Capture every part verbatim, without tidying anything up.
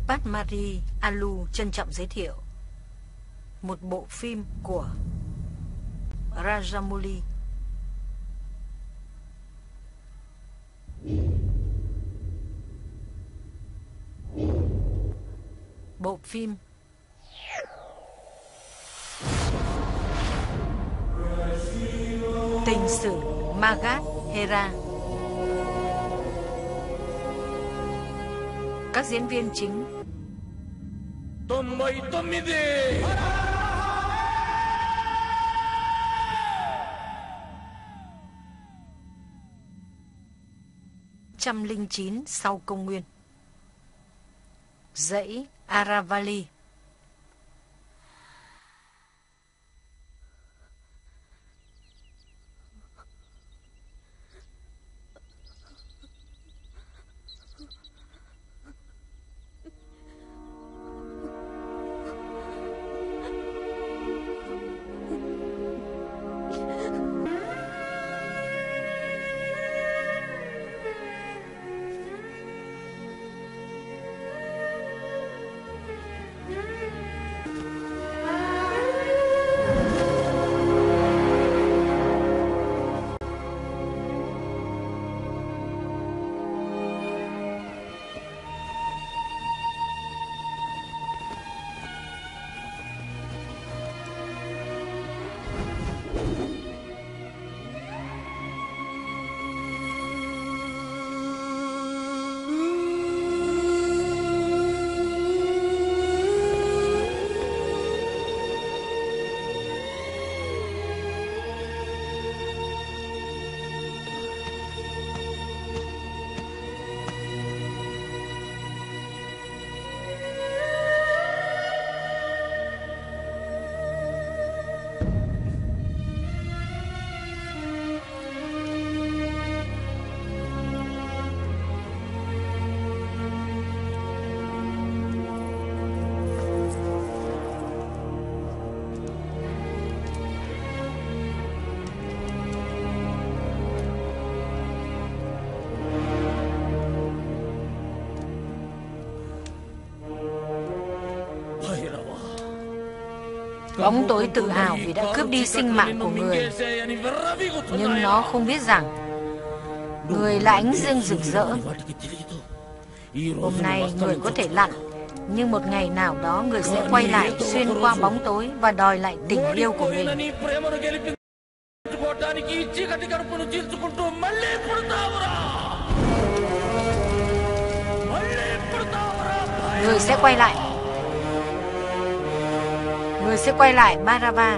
Padmari Alu trân trọng giới thiệu một bộ phim của Rajamouli. Bộ phim Tình sử Magadh Hera. Các diễn viên chính: trăm linh chín sau công nguyên, dãy Aravalli. Bóng tối tự hào vì đã cướp đi sinh mạng của người, nhưng nó không biết rằng người là ánh dương rực rỡ. Hôm nay người có thể lặn, nhưng một ngày nào đó người sẽ quay lại xuyên qua bóng tối và đòi lại tình yêu của mình. Người sẽ quay lại. Người sẽ quay lại Barava.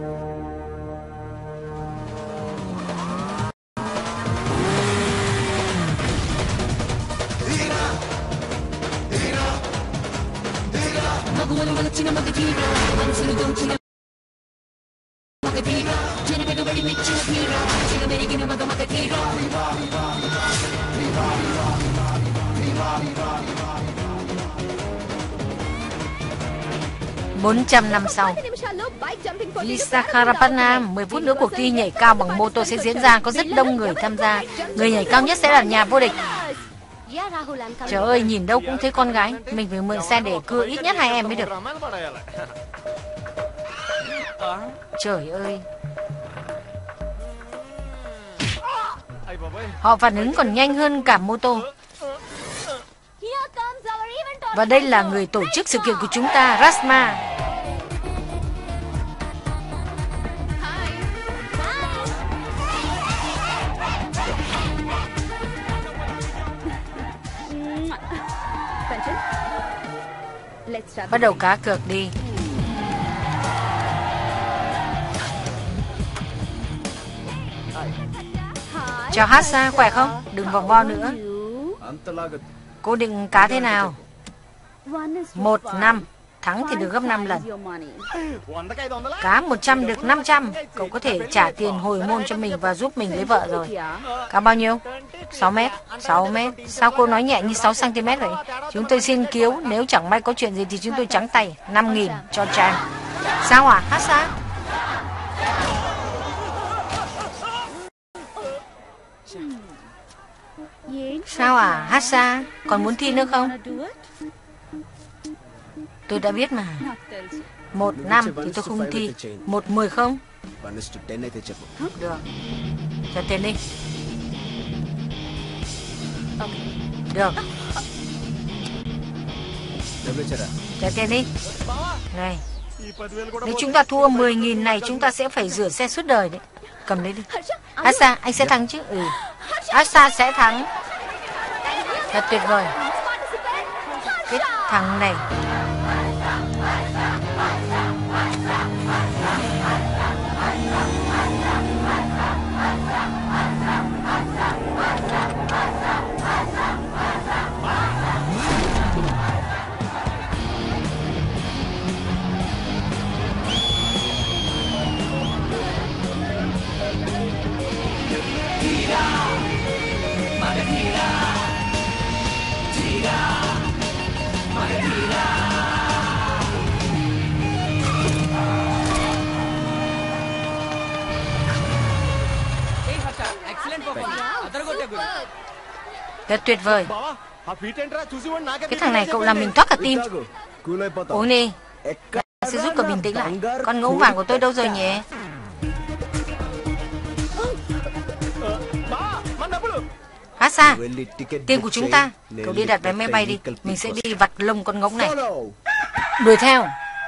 bốn trăm năm sau, Visakhapatnam, mười phút nữa cuộc thi nhảy cao bằng mô tô sẽ diễn ra, có rất đông người tham gia. Người nhảy cao nhất sẽ là nhà vô địch. Trời ơi, nhìn đâu cũng thấy con gái. Mình phải mượn xe để cưa ít nhất hai em mới được. Trời ơi, họ phản ứng còn nhanh hơn cả mô tô. Và đây là người tổ chức sự kiện của chúng ta, Rasma. Bắt đầu cá cược đi. Chào Hassa, khỏe không? Đừng vòng vo nữa. Cô định cá thế nào? Một năm, thắng thì được gấp năm lần. Cá một trăm được năm trăm. Cậu có thể trả tiền hồi môn cho mình và giúp mình lấy vợ rồi. Cá bao nhiêu? sáu mét. sáu mét. Sao cô nói nhẹ như sáu xăng ti mét vậy? Chúng tôi xin cứu, nếu chẳng may có chuyện gì thì chúng tôi trắng tay. năm nghìn cho Chan. Sao à, Hassa? Sao à, Hassa? Còn muốn thi nữa không? Tôi đã biết mà. Một năm thì tôi không thi. Một mười không? Được. Cho tiền đi. Được. Trả tiền đi. Này. Nếu chúng ta thua mười nghìn này, chúng ta sẽ phải rửa xe suốt đời đấy. Cầm lấy đi. Asa, anh sẽ thắng chứ? Ừ. Asa sẽ thắng. Thật tuyệt vời. Cái thằng này. Rất tuyệt vời. Cái thằng này cậu làm mình toát cả tim. Uống đi. Đã sẽ giúp cậu bình tĩnh lại. Con ngỗng vàng của tôi đâu rồi nhỉ? Asa, tiền của chúng ta. Cậu đi đặt vé máy bay đi. Mình sẽ đi vặt lông con ngỗng này. Đuổi theo.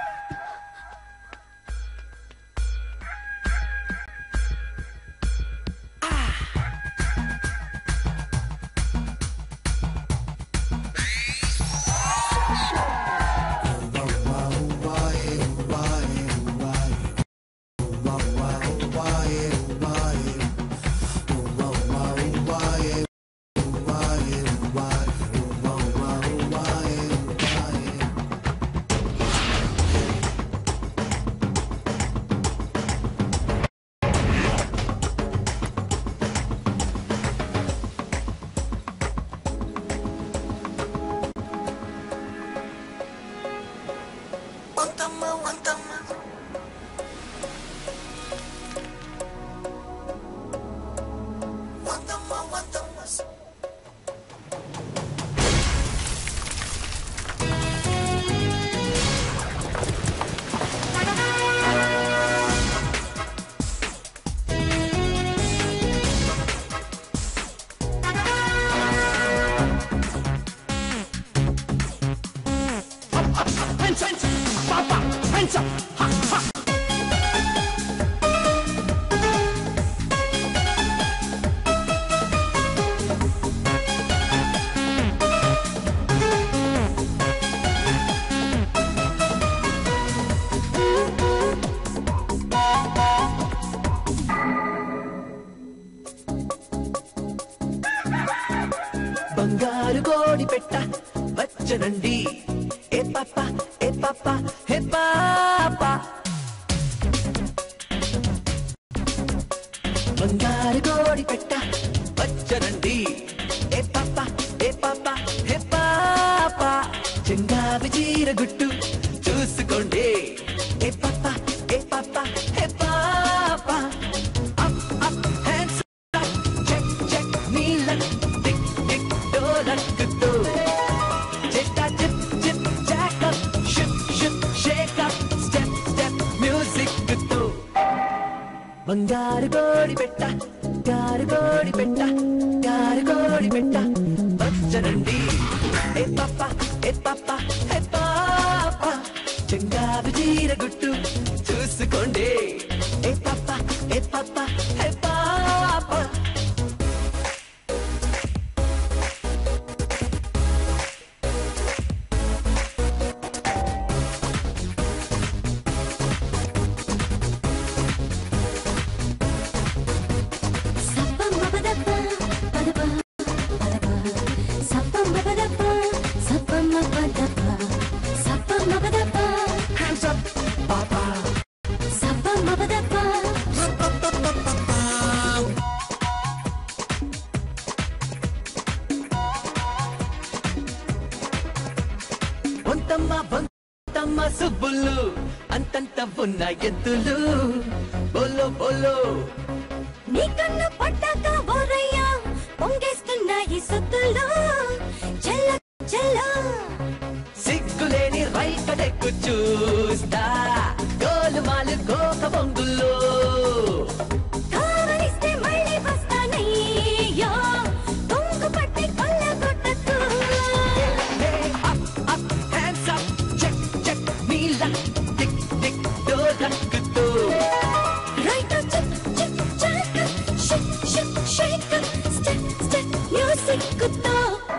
బంగారు కోడి పెట్ట వచ్చనండి ఏ పాప ఏ పాప హే పాప బంగారు కోడి పెట్ట వచ్చనండి ఏ పాప ఏ పాప హే పాప చెంగావి చీర గుట్టు చూసుకోండి ఏ పాప ఏ పాప హే పాప up up hands check check నీళ్ళ బంగారు కోడి పెట్ట గారు కోడి పెట్ట గారు కోడి పెట్ట వచ్చనండి ఏ పాప ఏ పాప హే పాప చెంగారు చీర గుట్టు చూసుకోండి ఏ పాప ఏ పాప హే పాప సుబ్బులు అంతంత ఉన్న ఎద్దులు బోలో బోలో నీ కన్ను పట్టాక ఓరయ్యా పొంగేస్తున్నాయి సొత్తులు చెల్ల చెల్ల సిగ్గులేని రైట్ పడకు చూస్తా గోలుమాలు గోక బొంగుల్లో కావలిస్తే మళ్ళీ వస్తానయ్యో కొంగు పట్టి కొల్ల కొట్టకు up up hands up check check నీలా టిక్ టిక్ డోలక్కుతో right check check check shake shake shake step step music కుతో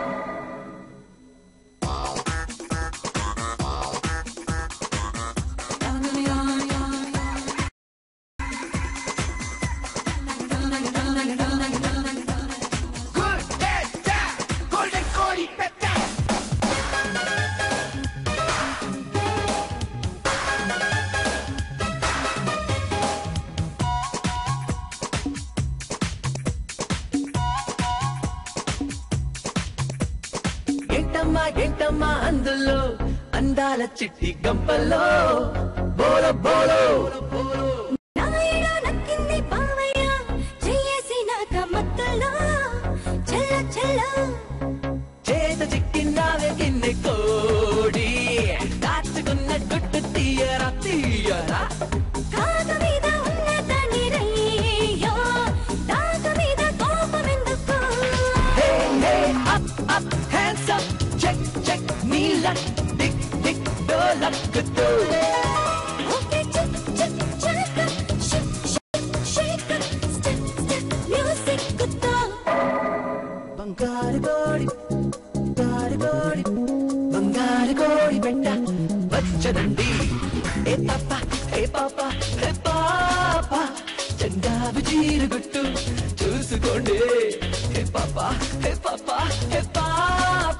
ఏంటమ్మా ఏంటమ్మా అందులో అందాల చిట్టి గంపల్లో బోలో బోలో నాయనా నక్కింది బావయ్య చేసి నాక మత్తలో చెల్ల చెల్ల చేత చిక్కినావే కిన్నె కోడి దాచుకున్న గుట్టు తీయరా తీయరా కాగ మీద ఉన్న దాని రయ్యో దాగ మీద కోపమెందుకు hey hey up up hands up check check నీలా టిక్ టిక్ డోలక్కుతో okay check check check shake shake shake step step music కుతో బంగారు కోడి బంగారు కోడి బంగారు కోడి పెట్ట వచ్చనండి ఏ పాప ఏ పాప ఏ పాప చందాబు చీరుగుట్టు చూసుకోండి ఏ పాప ఏ పాప ఏ పాప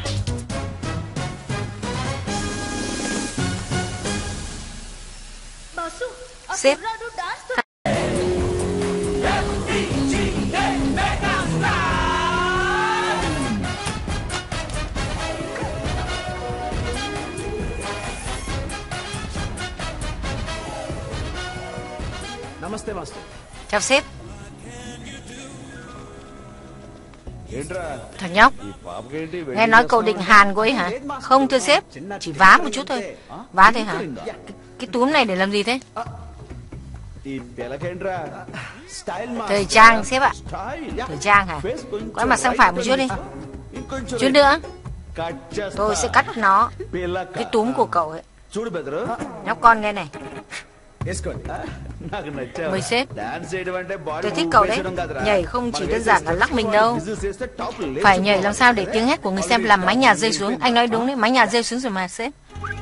బాసు Sếp. డాన్స్ నమస్తే మాస్టర్. Chào sếp. ఏంట్రా Thằng nhóc, ఈ పాపకేంటి nghe nói cậu định hàn cô ấy hả? Không thưa sếp, chỉ vá một chút thôi. Vá thôi hả? Cái, cái túm này để làm gì thế? ఈ పిల్లకేంట్రా style master. Thời trang sếp ạ. Style Thời trang hả? Quay mặt sang phải một chút đi. Chút nữa, cut చేస్తా. tôi sẽ cắt nó. పిల్లక. Cái túm của cậu ấy. చూడు బెదరు Nhóc con nghe này. వేసుకోండి. నాకు నచ్చావు. Mời sếp. Dance చేయడం అంటే body Tôi thích cậu đấy. Nhảy không chỉ đơn giản là lắc mình đâu. Phải nhảy làm sao để tiếng hét của người xem làm mái nhà rơi xuống. Anh nói đúng đấy, mái nhà rơi xuống rồi mà sếp.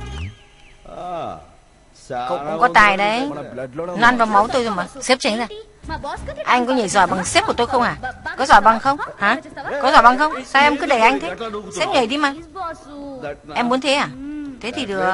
Cậu cũng có tài đấy. Nó ăn vào máu tôi rồi mà. Sếp tránh ra. Anh có nhảy giỏi bằng sếp của tôi không à? Có giỏi bằng không? Hả? Có giỏi bằng không? Sao em cứ đẩy anh thế? Sếp nhảy đi mà. Em muốn thế à? Thế thì được.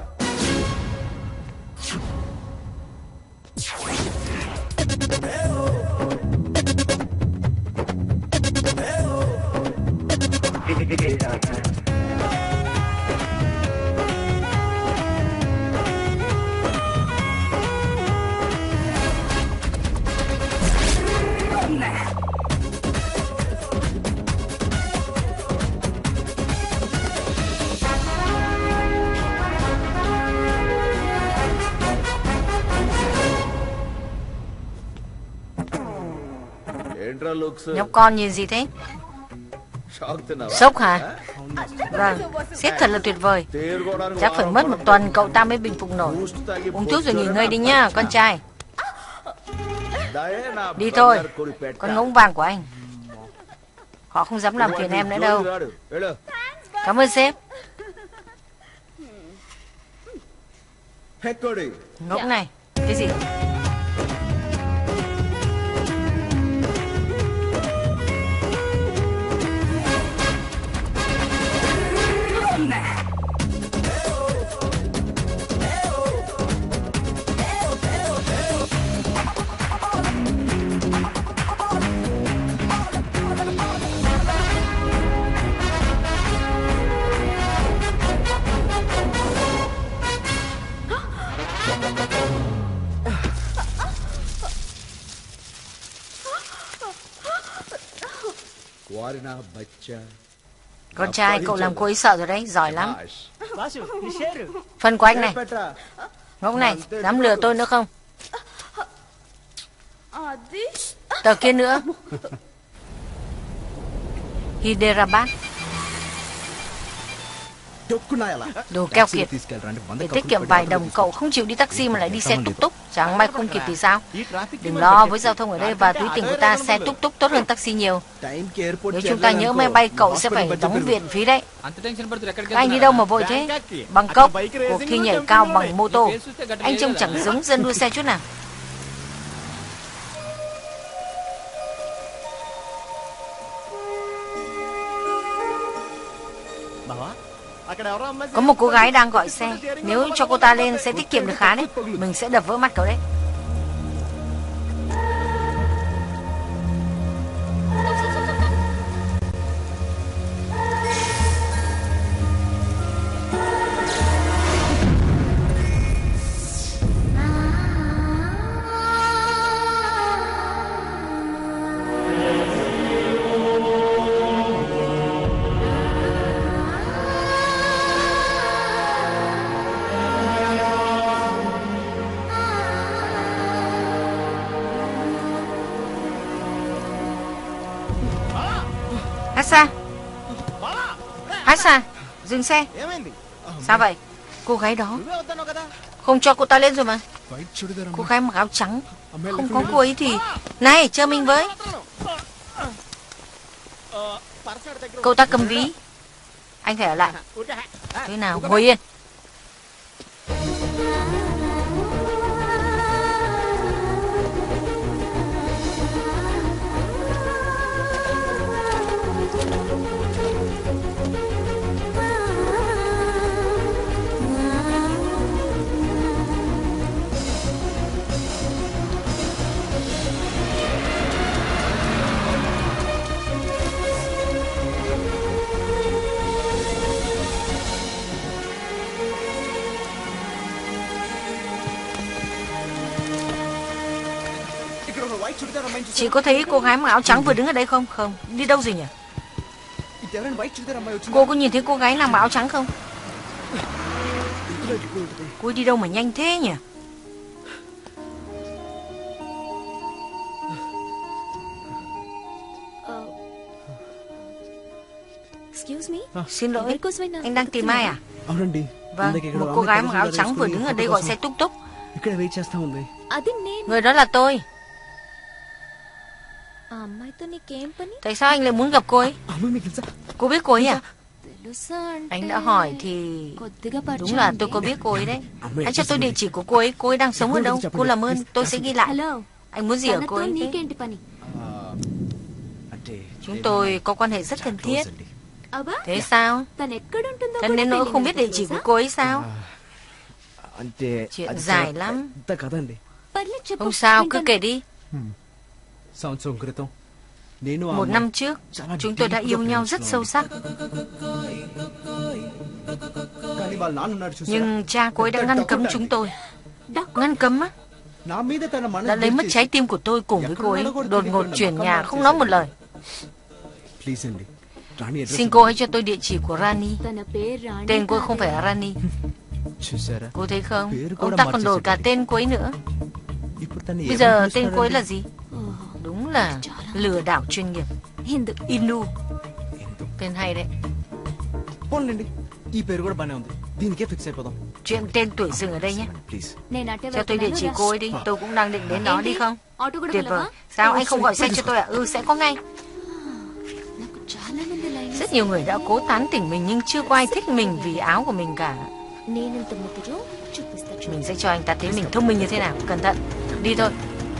ఏంట్రా looks Nhóc con nhìn gì thế? Shock తిన్నావా? Sốc hả? Vâng, sếp thật là tuyệt vời. తేరుకోవడానికి Chắc phải mất một tuần cậu ta mới bình phục nổi. Uống thuốc rồi nghỉ ngơi đi nhá, con trai. దయే నా Đi thôi, బంగారు కొడి పెట్ట. con ngỗng vàng của anh. Họ không dám làm phiền em nữa đâu. వెళ్ళు. Cảm ơn sếp. హెక్కోడి Ngỗng này, cái gì? వారినా బచ్చా. Con trai, cậu làm cô ấy sợ rồi đấy, giỏi lắm. Phần của anh này. Ngỗng này, dám lừa tôi nữa không? Tờ kia nữa. Hyderabad. Đồ keo kiệt. Để tiết kiệm vài đồng cậu không chịu đi taxi mà lại đi xe túc túc. Chẳng may không kịp thì sao? Đừng lo, với giao thông ở đây và túi tiền của ta, xe túc túc tốt hơn taxi nhiều. Nếu chúng ta nhỡ máy bay cậu sẽ phải đóng viện phí đấy. Các anh đi đâu mà vội thế? Bangkok, cuộc thi nhảy cao bằng mô tô. Anh trông chẳng giống dân đua xe chút nào. Có một cô gái đang gọi xe. Nếu cho cô ta lên sẽ tiết kiệm được khá đấy. Mình sẽ đập vỡ mắt cậu đấy. Hasa, Hasa, dừng xe. Sao vậy? Cô gái đó không cho cô ta lên rồi mà. Cô gái mặc áo trắng. Không có cô ấy thì... Này, chờ mình với. Cậu ta cầm ví. Anh phải ở lại. Thế nào, ngồi yên. Chị có thấy cô gái mặc áo trắng vừa đứng ở đây không? Không. Đi đâu rồi nhỉ? Cô có nhìn thấy cô gái nào mặc áo trắng không? Cô ấy đi đâu mà nhanh thế nhỉ? Xin lỗi, anh đang tìm ai à? Vâng, một cô gái mặc áo trắng vừa đứng ở đây gọi xe túc túc. Người đó là tôi. Tại sao anh lại muốn gặp cô ấy? Cô biết cô ấy à? Anh đã hỏi thì... Đúng là tôi có biết cô ấy đấy. Anh cho tôi địa chỉ của cô ấy. Cô ấy đang sống ở đâu? Cô làm ơn, tôi sẽ ghi lại. Anh muốn gì ở cô ấy thế? Chúng tôi có quan hệ rất thân thiết. Thế sao? Thân đến nỗi không biết địa chỉ của cô ấy sao? Chuyện dài lắm. Không sao, cứ kể đi. Một năm trước, chúng tôi đã yêu nhau rất sâu sắc. Nhưng cha cô ấy đã ngăn cấm chúng tôi. Ngăn cấm á? Đã lấy mất trái tim của tôi cùng với cô ấy. Đột ngột chuyển nhà, không nói một lời. Xin cô hãy cho tôi địa chỉ của Rani. Tên cô không phải là Rani. Cô thấy không? Ông ta còn đổi cả tên cô ấy nữa. Bây giờ tên cô ấy là gì? Đúng là lừa đảo chuyên nghiệp. Indu. Tên hay đấy. Chuyện tên tuổi dừng ở đây nhé. Cho tôi địa chỉ cô ấy đi. Tôi cũng đang định đến đó, đi không? Tuyệt vời. Sao anh không gọi xe cho tôi ạ? À? Ừ, sẽ có ngay. Rất nhiều người đã cố tán tỉnh mình nhưng chưa có ai thích mình vì áo của mình cả. Mình sẽ cho anh ta thấy mình thông minh như thế nào. Cẩn thận. Đi thôi.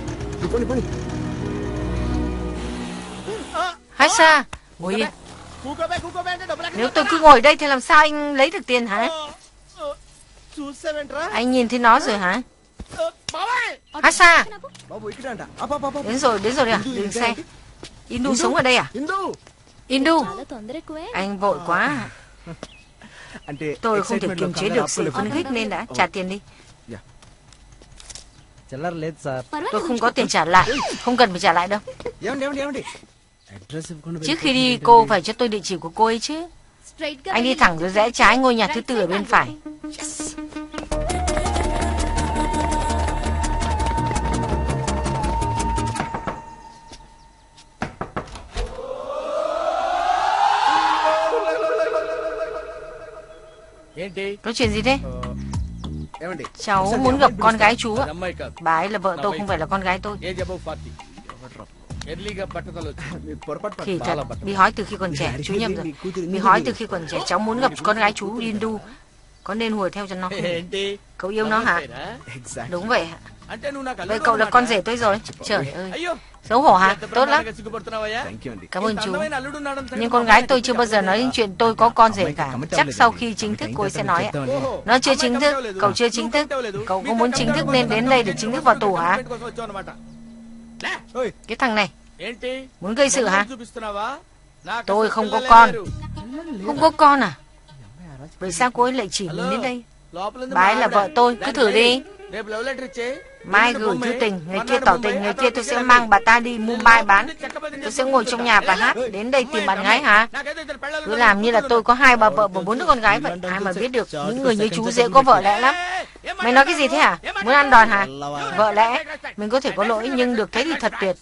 Hasa, ngồi yên. Nếu tôi cứ ngồi đây thì làm sao anh lấy được tiền hả? Anh nhìn thấy nó rồi hả? Hasa. Đến rồi, đến rồi à? Dừng xe. Indu sống ở đây à? Indu. Anh vội quá. Tôi không thể kiềm chế được sự phấn khích nên đã trả tiền đi. Tôi không có tiền trả lại. Không cần phải trả lại đâu. Trước khi đi cô phải cho tôi địa chỉ của cô ấy chứ. Anh đi thẳng rồi rẽ trái, ngôi nhà thứ tư ở bên phải. Yes. Có chuyện gì thế? Cháu muốn gặp con gái chú ạ. Bà ấy là vợ tôi, không phải là con gái tôi. Khỉ thật, bị hói từ khi còn trẻ. Chú nhầm rồi. Bị hói từ khi còn trẻ. Cháu muốn gặp con gái chú Hindu. Có nên hùa theo cho nó không? Cậu yêu nó hả? Đúng vậy ạ. Vậy cậu là con rể tôi rồi. Trời ơi, xấu hổ hả? Tốt lắm. Cảm ơn chú. Nhưng con gái tôi chưa bao giờ nói đến chuyện tôi có con rể cả. Chắc sau khi chính thức cô ấy sẽ nói ạ. Nó chưa chính thức, cậu chưa chính thức. Cậu có muốn chính thức nên đến đây để chính thức vào tù hả? Cái thằng này muốn gây sự hả? Tôi không có con. Không có con à? Vậy sao cô ấy lại chỉ mình đến đây? Bà ấy là vợ tôi, cứ thử đi. Mai gửi thư tình, ngày kia tỏ tình, ngày kia tôi sẽ mang bà ta đi Mumbai bán. Tôi sẽ ngồi trong nhà và hát. Đến đây tìm bạn gái hả? Cứ làm như là tôi có hai bà vợ và bốn đứa con gái vậy. Ai mà biết được, những người như chú dễ có vợ lẽ lắm. Mày nói cái gì thế hả? Muốn ăn đòn hả? Vợ lẽ, mình có thể có lỗi nhưng được thế thì thật tuyệt.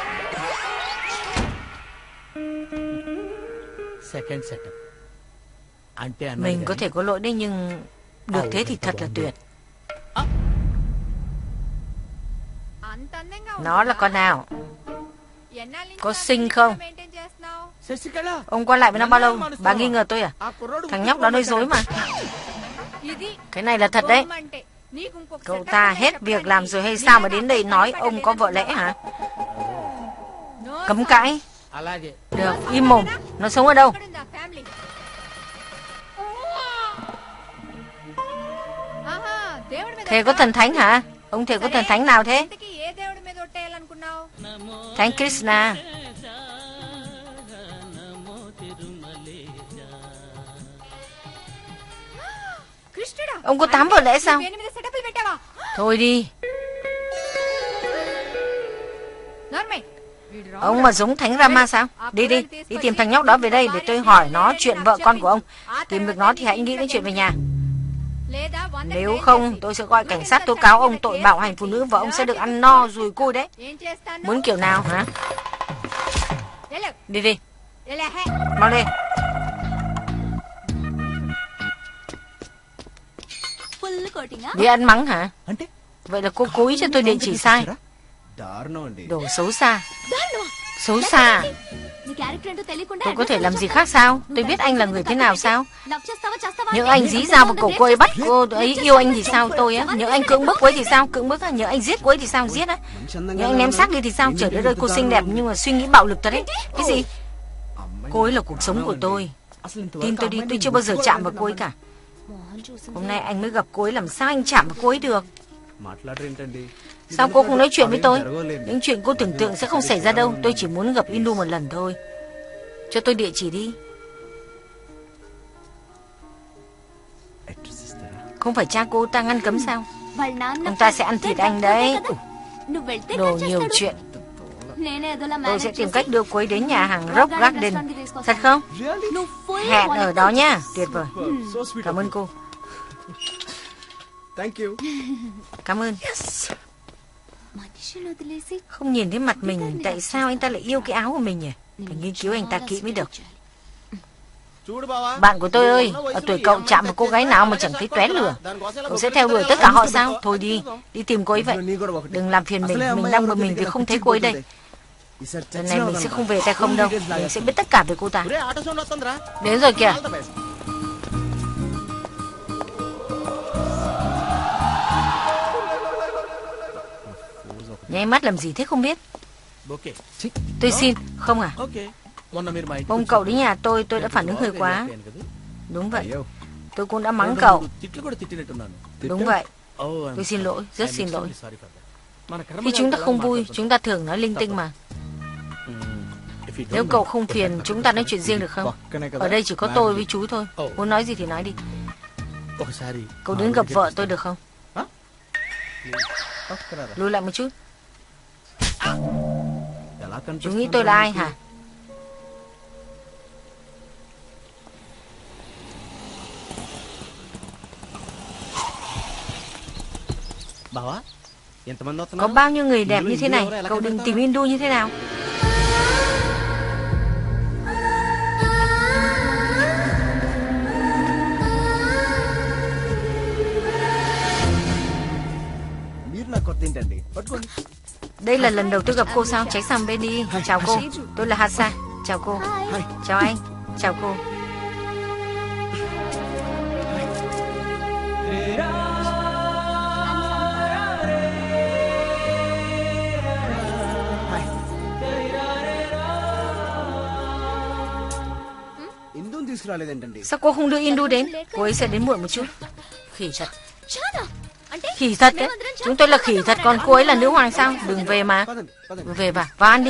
Mình có thể có lỗi đấy nhưng được thế thì thật là tuyệt. Nó là con nào? Có xinh không? Ông qua lại với nó bao lâu? Bà nghi ngờ tôi à? Thằng nhóc đó nói dối mà. Cái này là thật đấy. Cậu ta hết việc làm rồi hay sao mà đến đây nói ông có vợ lẽ hả? Cấm cãi. Được, im mồm. Nó sống ở đâu? Thề có thần thánh hả? Ông thề có thần thánh nào thế? Thánh Krishna. Ông có tám vợ lẽ sao? Thôi đi. Ông mà giống Thánh Rama sao? Đi đi, đi tìm thằng nhóc đó về đây để tôi hỏi nó chuyện vợ con của ông. Tìm được nó thì hãy nghĩ đến chuyện về nhà. Nếu không, tôi sẽ gọi cảnh sát tố cáo ông tội bạo hành phụ nữ và ông sẽ được ăn no rùi cui đấy. Muốn kiểu nào hả? Đi đi. Mau đi. Đi ăn mắng hả? Vậy là cô cố ý cho tôi địa chỉ sai. Đồ xấu xa. Xấu xa. Tôi có thể làm gì khác sao? Tôi biết anh là người thế nào sao? Nhớ anh dí dao vào cổ cô ấy bắt cô ấy yêu anh thì sao? Tôi á, nhớ anh cưỡng bức cô ấy thì sao? Cưỡng bức á, nhớ anh giết cô ấy thì sao? Giết á. Nhớ anh ném xác đi thì sao? Trời đất ơi, cô xinh đẹp nhưng mà suy nghĩ bạo lực thật đấy. Cái gì? Cô ấy là cuộc sống của tôi. Tin tôi đi, tôi chưa bao giờ chạm vào cô ấy cả. Hôm nay anh mới gặp cô ấy, làm sao anh chạm vào cô ấy được? Sao cô không nói chuyện với tôi? Những chuyện cô tưởng tượng sẽ không xảy ra đâu. Tôi chỉ muốn gặp Indu một lần thôi. Cho tôi địa chỉ đi. Không phải cha cô ta ngăn cấm sao? Ông ta sẽ ăn thịt anh đấy. Đồ nhiều chuyện. Tôi sẽ tìm cách đưa cô ấy đến nhà hàng Rock Garden. Thật không? Hẹn ở đó nhá. Tuyệt vời. Cảm ơn cô. Cảm ơn. Không nhìn thấy mặt mình, tại sao anh ta lại yêu cái áo của mình nhỉ? Phải nghiên cứu anh ta kỹ mới được. Bạn của tôi ơi, ở tuổi cậu chạm vào cô gái nào mà chẳng thấy tóe lửa. Cậu sẽ theo đuổi tất cả họ sao? Thôi đi, đi tìm cô ấy vậy. Đừng làm phiền mình, mình đang bực mình vì không thấy cô ấy đây. Lần này mình sẽ không về tay không đâu. Mình sẽ biết tất cả về cô ta. Đến rồi kìa. Nháy mắt làm gì thế không biết. Tôi xin. Không à? Ông cậu đến nhà tôi, tôi đã phản ứng hơi quá. Đúng vậy. Tôi cũng đã mắng cậu. Đúng vậy. Tôi xin lỗi, rất xin lỗi. Khi chúng ta không vui, chúng ta thường nói linh tinh mà. Nếu cậu không phiền, chúng ta nói chuyện riêng được không? Ở đây chỉ có tôi với chú thôi. Muốn nói gì thì nói đi. Cậu đến gặp vợ tôi được không? Lùi lại một chút. Chú nghĩ tôi là ai hả? Có bao nhiêu người đẹp như thế này, cậu định tìm Hindu như thế nào? Đây là lần đầu tôi gặp cô sao? Tránh sang bên đi. Chào cô, tôi là Hasa. Chào cô. Chào anh. Chào cô. Sao cô không đưa Hindu đến? Cô ấy sẽ đến muộn một chút. Khỉ thật. Khỉ thật đấy. Chúng tôi là khỉ thật, còn cô ấy là nữ hoàng sao? Đừng về mà. Về bà, vào ăn đi.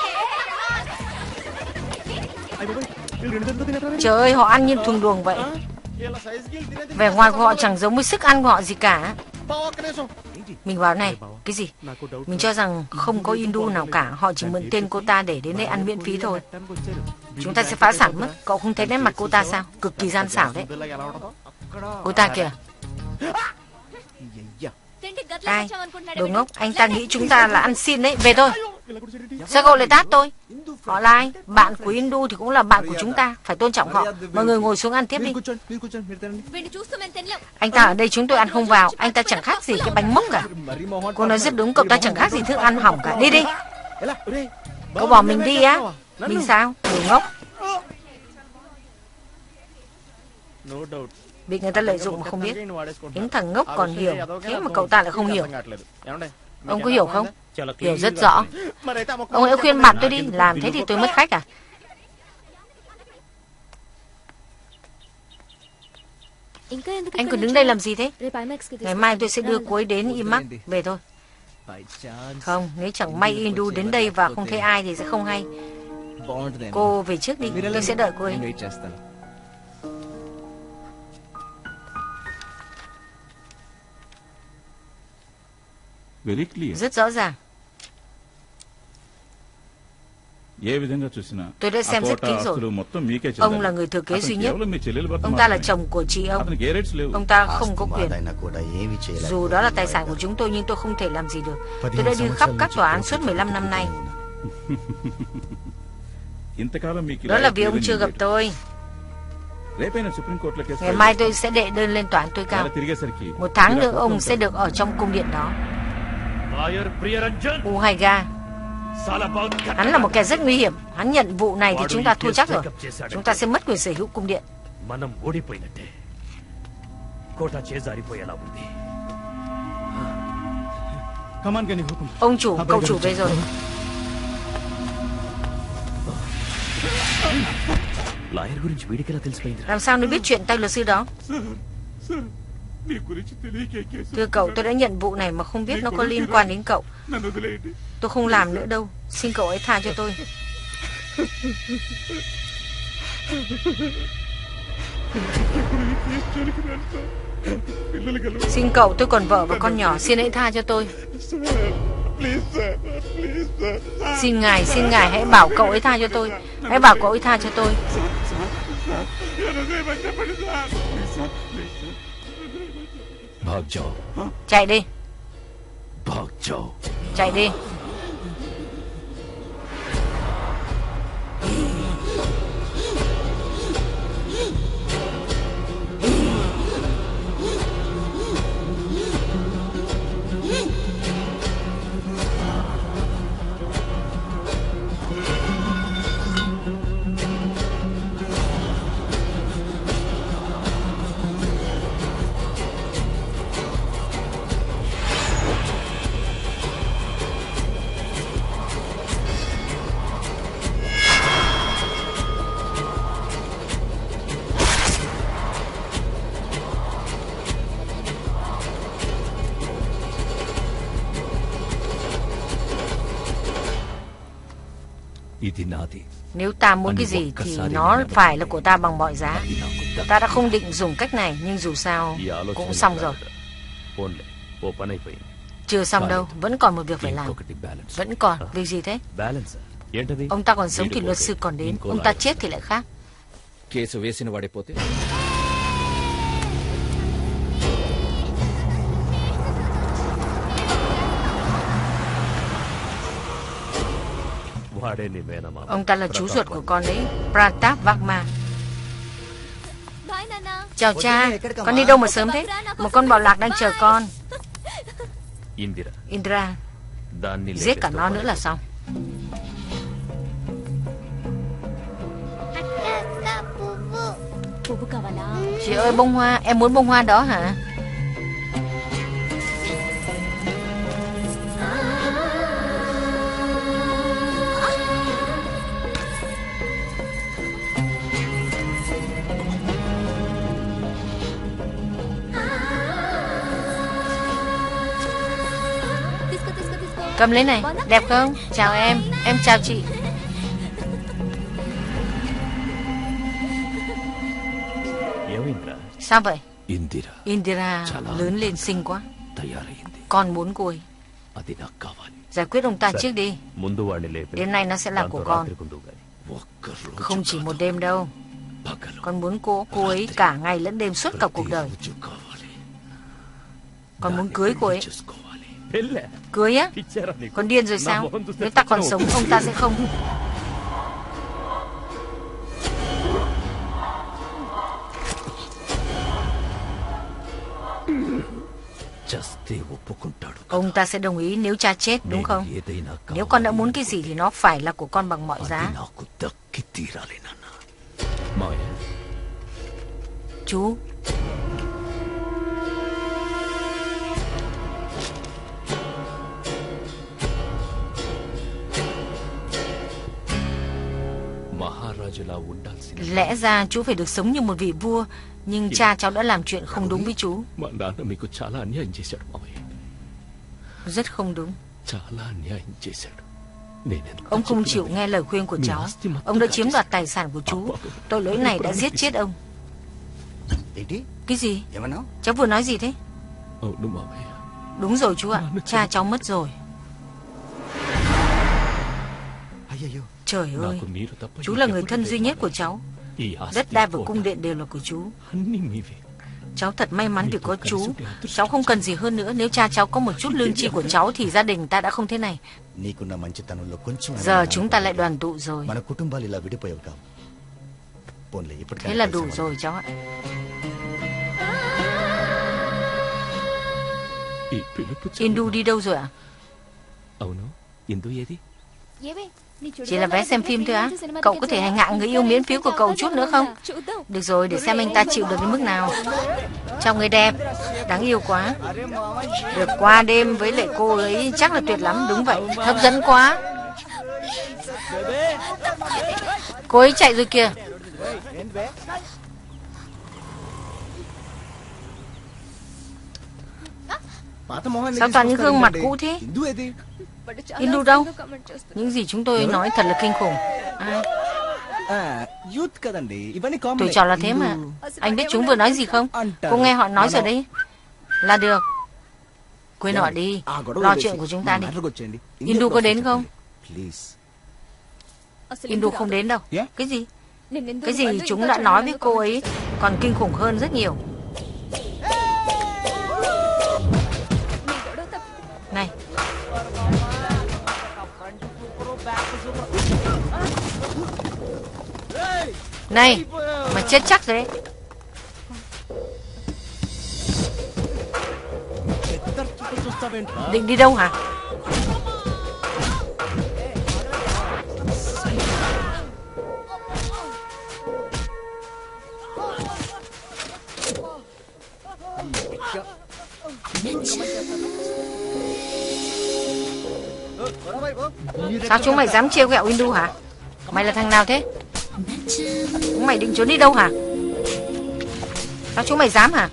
Trời ơi, họ ăn như thùng đường vậy. Vẻ ngoài của họ chẳng giống với sức ăn của họ gì cả. Mình bảo này, cái gì? Mình cho rằng không có Hindu nào cả. Họ chỉ mượn tên cô ta để đến đây ăn miễn phí thôi. Chúng ta sẽ phá sản mất. Cậu không thấy nét mặt cô ta sao? Cực kỳ gian xảo đấy. Cô ta kìa. Ai? Đồ ngốc, anh ta nghĩ chúng ta là ăn xin đấy. Về thôi. Sao cậu lại tát tôi? Họ là ai? Bạn của Hindu thì cũng là bạn của chúng ta. Phải tôn trọng họ. Mọi người ngồi xuống ăn tiếp đi. Anh ta ở đây chúng tôi ăn không vào. Anh ta chẳng khác gì cái bánh mốc cả. Cô nói rất đúng, cậu ta chẳng khác gì thức ăn hỏng cả. Đi đi. Cậu bỏ mình đi á? Mình sao? Đồ ngốc. Bị người ta lợi dụng mà không biết. Những thằng ngốc còn hiểu, thế mà cậu ta lại không hiểu. Ông có hiểu không? Hiểu rất rõ. Ông hãy khuyên bạn tôi đi. Làm thế thì tôi mất khách à? Anh còn đứng đây làm gì thế? Ngày mai tôi sẽ đưa cô ấy đến Imac. Về thôi. Không, nếu chẳng may Hindu đến đây và không thấy ai thì sẽ không hay. Cô về trước đi, tôi sẽ đợi cô ấy. Rất rõ ràng. Tôi đã xem rất kỹ rồi. Ông là người thừa kế duy nhất. Ông ta là chồng của chị ông. Ông ta không có quyền. Dù đó là tài sản của chúng tôi nhưng tôi không thể làm gì được. Tôi đã đi khắp các tòa án suốt mười lăm năm nay. Đó là vì ông chưa gặp tôi. Ngày mai tôi sẽ đệ đơn lên tòa án tối cao. Một tháng nữa ông sẽ được ở trong cung điện đó. Uhaiga. Hắn là một kẻ rất nguy hiểm. Hắn nhận vụ này thì chúng ta thua chắc rồi. Chúng ta sẽ mất quyền sở hữu cung điện. Ông chủ, cậu chủ về rồi. Làm sao nó biết chuyện tay luật sư đó? Thưa cậu, tôi đã nhận vụ này mà không biết nó có liên quan đến cậu. Tôi không làm nữa đâu. Xin cậu ấy tha cho tôi. Xin cậu, tôi còn vợ và con nhỏ. Xin hãy tha cho tôi. Xin ngài, xin ngài hãy bảo cậu ấy tha cho tôi. Hãy bảo cậu ấy tha cho tôi. Chạy đi. Chạy đi. Nếu ta muốn cái gì thì nó phải là của ta bằng mọi giá. Ta đã không định dùng cách này, nhưng dù sao cũng xong rồi. Chưa xong đâu, vẫn còn một việc phải làm. Vẫn còn, việc gì thế? Ông ta còn sống thì luật sư còn đến, ông ta chết thì lại khác. Ông ta là chú ruột của con đấy, Pratap Varma. Chào cha, con đi đâu mà sớm thế? Một con bò lạc đang chờ con. Indra, giết cả nó nữa là xong. Chị ơi, bông hoa, em muốn bông hoa đó hả? Cầm lấy này, đẹp không? Chào em, em chào chị. Sao vậy? Indira lớn lên xinh quá. Con muốn cô ấy. Giải quyết ông ta trước đi. Đêm nay nó sẽ là của con. Không chỉ một đêm đâu. Con muốn cô cô ấy cả ngày lẫn đêm suốt cả cuộc đời. Con muốn cưới cô ấy. Cưới á? Con điên rồi sao? Nếu ta còn sống, ông ta sẽ không. Ông ta sẽ đồng ý nếu cha chết, đúng không? Nếu con đã muốn cái gì thì nó phải là của con bằng mọi giá. Chú. Lẽ ra chú phải được sống như một vị vua, nhưng cha cháu đã làm chuyện không đúng với chú. Rất không đúng. Ông không chịu nghe lời khuyên của cháu. Ông đã chiếm đoạt tài sản của chú. Tội lỗi này đã giết chết ông. Cái gì? Cháu vừa nói gì thế? Đúng rồi chú ạ. Cha cháu mất rồi. Trời ơi, chú là người thân duy nhất của cháu. Đất đai và cung điện đều là của chú. Cháu thật may mắn vì có chú. Cháu không cần gì hơn nữa. Nếu cha cháu có một chút lương tri của cháu thì gia đình ta đã không thế này. Giờ chúng ta lại đoàn tụ rồi. Thế là đủ rồi cháu ạ. Indu đi đâu rồi ạ? Chỉ là vé xem phim thôi á? Cậu có thể hành hạ người yêu miễn phí của cậu chút nữa không? Được rồi, để xem anh ta chịu được đến mức nào. Chào người đẹp, đáng yêu quá. Được qua đêm với lại cô ấy chắc là tuyệt lắm. Đúng vậy, hấp dẫn quá. Cô ấy chạy rồi kìa. Sao toàn những gương mặt cũ thế? Indu đâu? Những gì chúng tôi nói thật là kinh khủng. À, tuổi trò là thế mà. Anh biết chúng vừa nói gì không? Cô nghe họ nói rồi đấy. Là được. Quên họ đi. Lo chuyện của chúng ta đi. Indu có đến không? Indu không đến đâu. Cái gì? Cái gì chúng đã nói với cô ấy còn kinh khủng hơn rất nhiều. Này. Này, mà chết chắc rồi đấy. Định đi đâu hả? Sao chúng mày dám trêu ghẹo Indu hả? Mày là thằng nào thế? Chúng mày định trốn đi đâu hả? Sao chúng mày dám hả?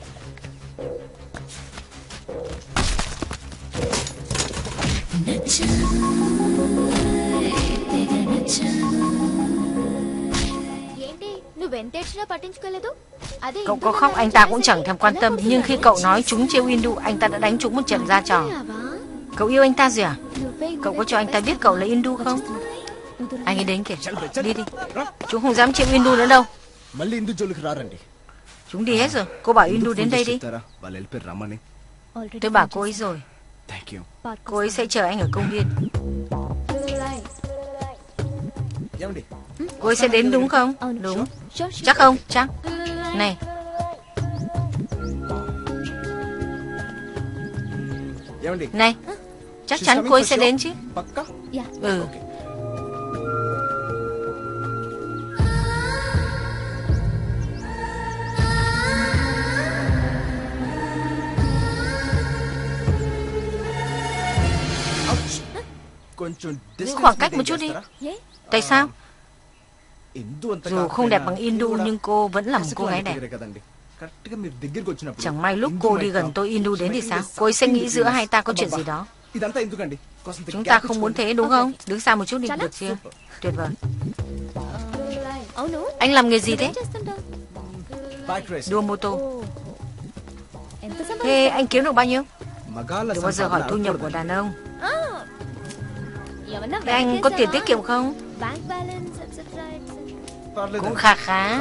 Cậu có khóc anh ta cũng chẳng thèm quan tâm. Nhưng khi cậu nói chúng trêu Indu, anh ta đã đánh chúng một trận ra trò. Cậu yêu anh ta gì à? Cậu có cho anh ta biết cậu là Indu không? Anh ấy đến kìa. Đi đi. Chúng không dám trêu Indu nữa đâu. Chúng đi hết rồi. Cô bảo Indu đến đây đi. Tôi bảo cô ấy rồi. Cô ấy sẽ chờ anh ở công viên. Cô ấy sẽ đến đúng không? Đúng. Chắc không? Chắc. Này. Này. Chắc chắn cô ấy sẽ đến chứ. Ừ. Giữ khoảng cách một chút đi. Tại sao? Dù không đẹp bằng Indu nhưng cô vẫn là một cô gái đẹp. Chẳng may lúc cô đi gần tôi Indu đến thì sao? Cô ấy sẽ nghĩ giữa hai ta có chuyện gì đó. Chúng ta không muốn thế đúng không? Đứng xa một chút đi, được chưa? Tuyệt vời. Anh làm nghề gì thế? Đua mô tô. Thế anh kiếm được bao nhiêu? Đừng bao giờ hỏi thu nhập của đàn ông. Thế anh có tiền tiết kiệm không? Cũng khá khá.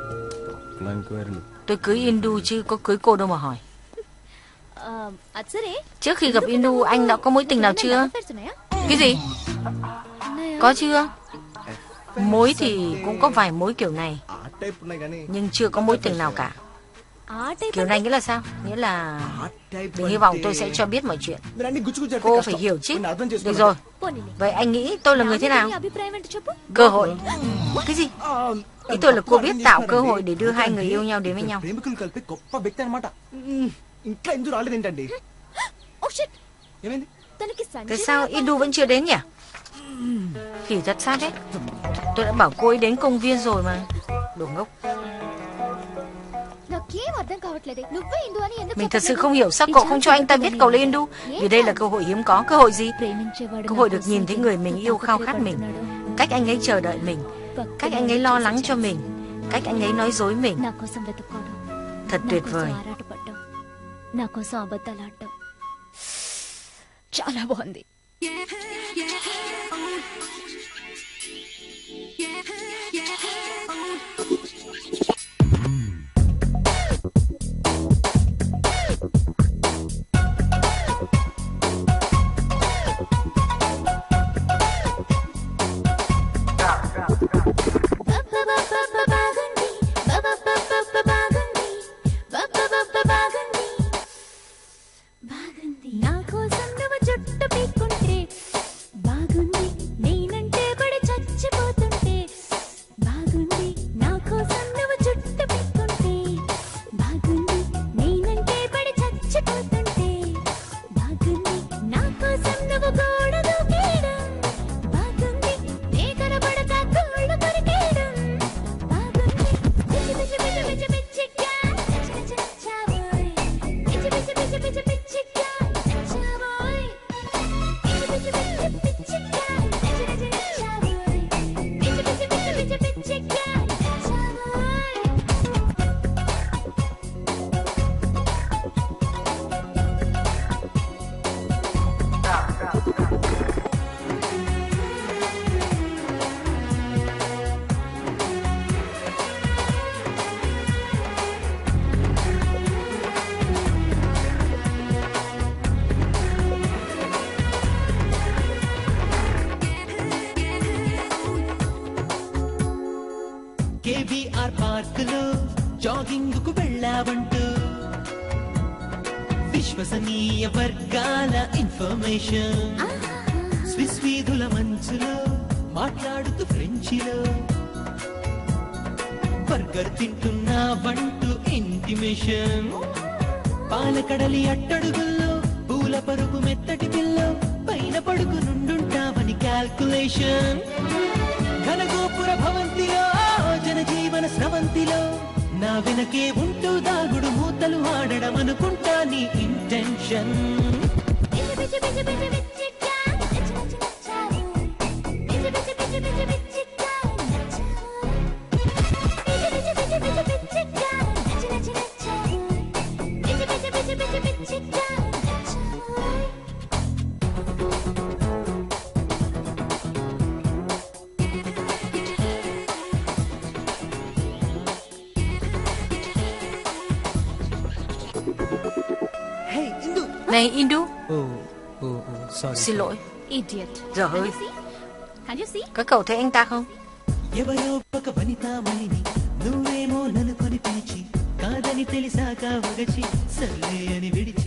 Tôi cưới Indu chứ có cưới cô đâu mà hỏi. Trước khi gặp Indu anh đã có mối tình nào chưa? Cái gì? Có chưa? Mối thì cũng có vài mối kiểu này, nhưng chưa có mối tình nào cả. Kiểu này nghĩa là sao? Nghĩa là mình hy vọng tôi sẽ cho biết mọi chuyện. Cô phải hiểu chứ. Được rồi. Vậy anh nghĩ tôi là người thế nào? Cơ hội. Cái gì? Ý tôi là cô biết tạo cơ hội để đưa hai người yêu nhau đến với nhau. Tại sao Indu vẫn chưa đến nhỉ? Khỉ thật sát đấy. Tôi đã bảo cô ấy đến công viên rồi mà. Đồ ngốc. Mình thật sự không hiểu sao cậu không cho anh ta biết cậu là Indu. Vì đây là cơ hội hiếm có. Cơ hội gì? Cơ hội được nhìn thấy người mình yêu khao khát mình. Cách anh ấy chờ đợi mình. Cách anh ấy lo lắng cho mình. Cách anh ấy nói dối mình. Thật tuyệt vời. చాలా బాగుంది. జాగింగ్ కు వెళ్ళావంటూ విశ్వసనీయ వర్గాల information Swiss వీధుల మంచులో మాట్లాడుతూ ఫ్రెంచిలో బర్గర్ తింటున్నావంటూ ఇంటిమేషన్ పాలకడలి అట్టడుగుల్లో పూల పరుపు మెత్తటి పిల్లో పైన పడుకు నుండుంటావని క్యాల్కులేషన్ ఘనగోపుర భవంతిలో జనజీవన స్రవంతిలో నా వెనకే ఉంటూ దాగుడు మూతలు ఆడడం అనుకుంటా నీ intention Này Indu. Oh, oh, oh, sorry. Xin lỗi. Idiot. Dở hơi. Can you see? Các cậu thấy anh ta không? ఎవరో ఒక వనితామణిని నువ్వేమో నన్నుకొని పిలిచి కాదని తెలిసాక వగచి సర్లే అని విడిచి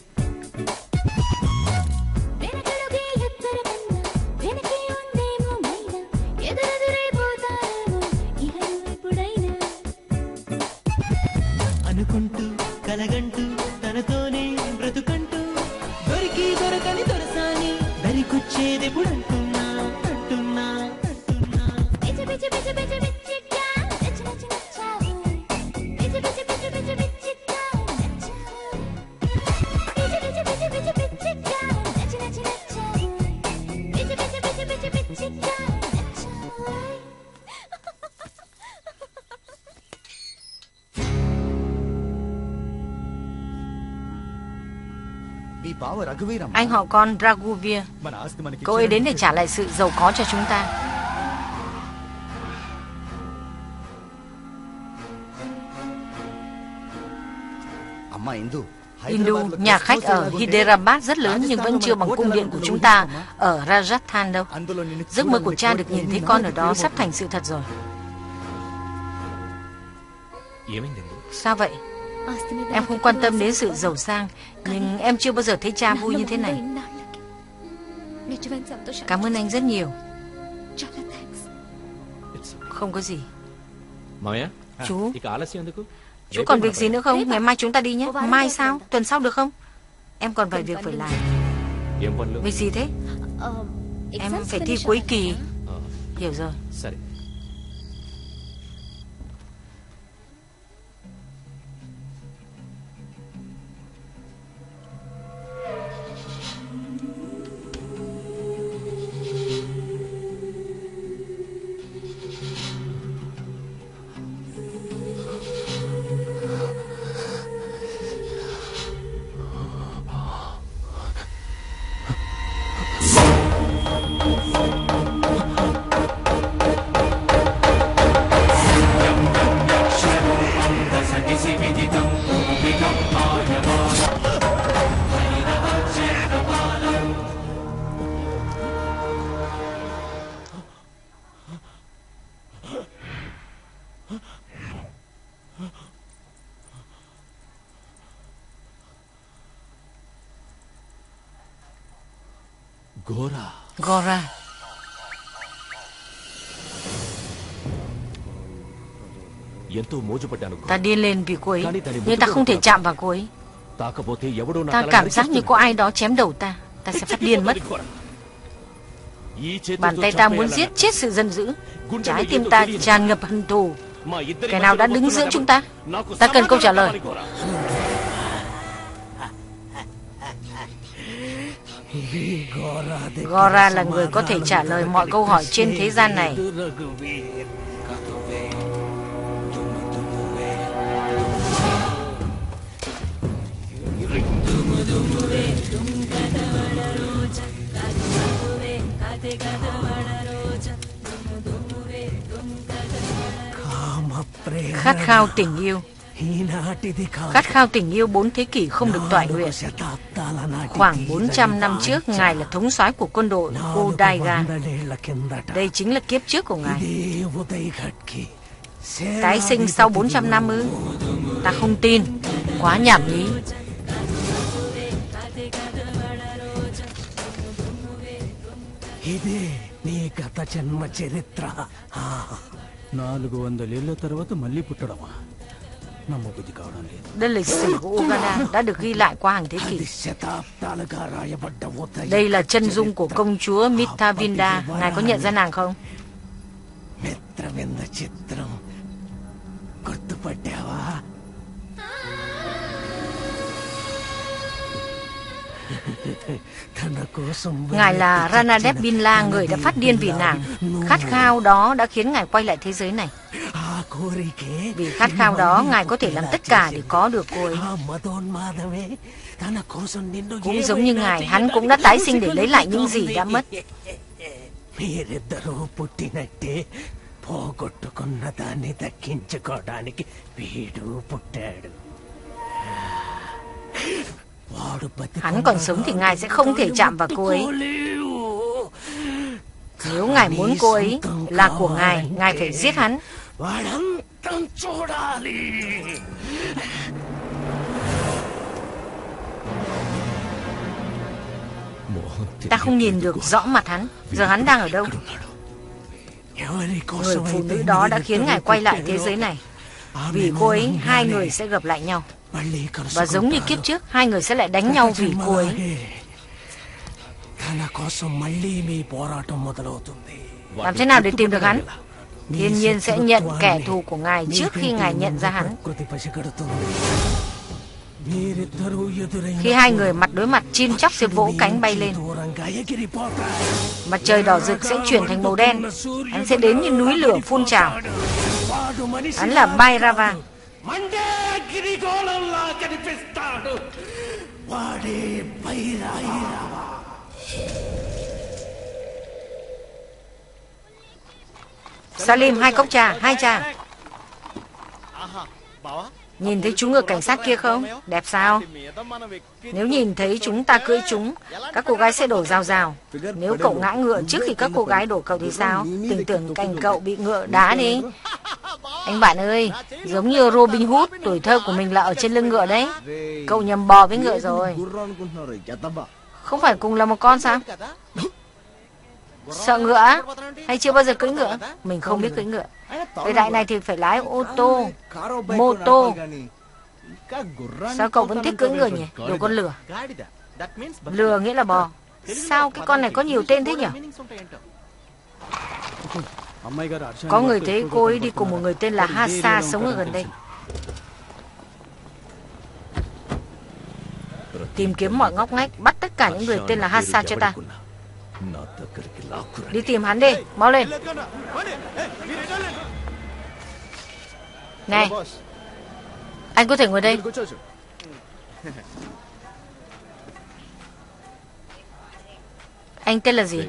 అనుకుంటూ కలగంటూ తనతోనే బ్రతుకంటూ దొరికి దొరకని దొరసాని దరికొచ్చేదెప్పుడంటున్నా అంటున్నా అంటున్నా Anh họ con Raghuveer, cậu ấy đến để trả lại sự giàu có cho chúng ta. Hindu, nhà khách ở Hyderabad rất lớn nhưng vẫn chưa bằng cung điện của chúng ta ở Rajasthan đâu. Giấc mơ của cha được nhìn thấy con ở đó sắp thành sự thật rồi. Sao vậy? Em không quan tâm đến sự giàu sang, nhưng em chưa bao giờ thấy cha vui như thế này. Cảm ơn anh rất nhiều. Không có gì. Chú, chú còn việc gì nữa không? Ngày mai chúng ta đi nhé. Mai sao? Tuần sau được không? Em còn vài việc phải làm. Việc gì thế? Em phải thi cuối kỳ. Hiểu rồi. Gora. Gora. Ta điên lên vì cô ấy, nhưng ta không thể chạm vào cô ấy. Ta cảm giác như có ai đó chém đầu ta, ta sẽ phát điên mất. Bàn tay ta muốn giết chết sự giận dữ, trái tim ta tràn ngập hận thù. Kẻ nào đã đứng giữa chúng ta? Ta cần câu trả lời. Gora là người có thể trả lời mọi câu hỏi trên thế gian này. Khát khao tình yêu. Khát khao tình yêu bốn thế kỷ không được toại nguyện. Khoảng bốn trăm năm trước, Ngài là thống soái của quân đội Udaiga. Đây chính là kiếp trước của Ngài. Tái sinh sau bốn trăm năm ư? Ta không tin. Quá nhảm nhí. Đây là lịch sử của Uganda đã được ghi lại qua hàng thế kỷ. Đây là chân dung của công chúa Mithavinda. Ngài có nhận ra nàng không? Ngài là Ranadeb Binla, người đã phát điên vì nàng. Khát khao đó đã khiến Ngài quay lại thế giới này. Vì khát khao đó, Ngài có thể làm tất cả để có được cô ấy. Cũng giống như Ngài, hắn cũng đã tái sinh để lấy lại những gì đã mất. Hắn còn sống thì Ngài sẽ không thể chạm vào cô ấy. Nếu ngài muốn cô ấy là của ngài, ngài phải giết hắn. Ta không nhìn được rõ mặt hắn. Giờ hắn đang ở đâu? Người phụ nữ đó đã khiến ngài quay lại thế giới này. Vì cô ấy, hai người sẽ gặp lại nhau. Và giống như kiếp trước, hai người sẽ lại đánh nhau vì cô ấy. Làm thế nào để tìm được hắn? Thiên nhiên sẽ nhận kẻ thù của ngài trước khi ngài nhận ra hắn. Khi hai người mặt đối mặt, chim chóc sẽ vỗ cánh bay lên. Mặt trời đỏ rực sẽ chuyển thành màu đen. Hắn sẽ đến như núi lửa phun trào. Hắn là Bhairava. Salim, hai cốc trà, hai trà. Nhìn thấy chúng ngựa cảnh sát kia không? Đẹp sao? Nếu nhìn thấy chúng ta cưỡi chúng, các cô gái sẽ đổ rào rào. Nếu cậu ngã ngựa trước khi các cô gái đổ cậu thì sao? Tưởng tượng cảnh cậu bị ngựa đá đi. Anh bạn ơi, giống như Robin Hood, tuổi thơ của mình là ở trên lưng ngựa đấy. Cậu nhầm bò với ngựa rồi. Không phải cùng là một con sao? Sợ ngựa á? Hay chưa bao giờ cưỡi ngựa? Mình không biết cưỡi ngựa. Thời đại này thì phải lái ô tô, mô tô. Sao cậu vẫn thích cưỡi ngựa nhỉ? Đồ con lừa. Lừa nghĩa là bò. Sao cái con này có nhiều tên thế nhỉ? Có người thấy cô ấy đi cùng một người tên là Hasa sống ở gần đây. Tìm kiếm mọi ngóc ngách, bắt tất cả những người tên là Hasa cho ta. Đi tìm hắn đi, mau lên. Này, anh có thể ngồi đây. Anh tên là gì?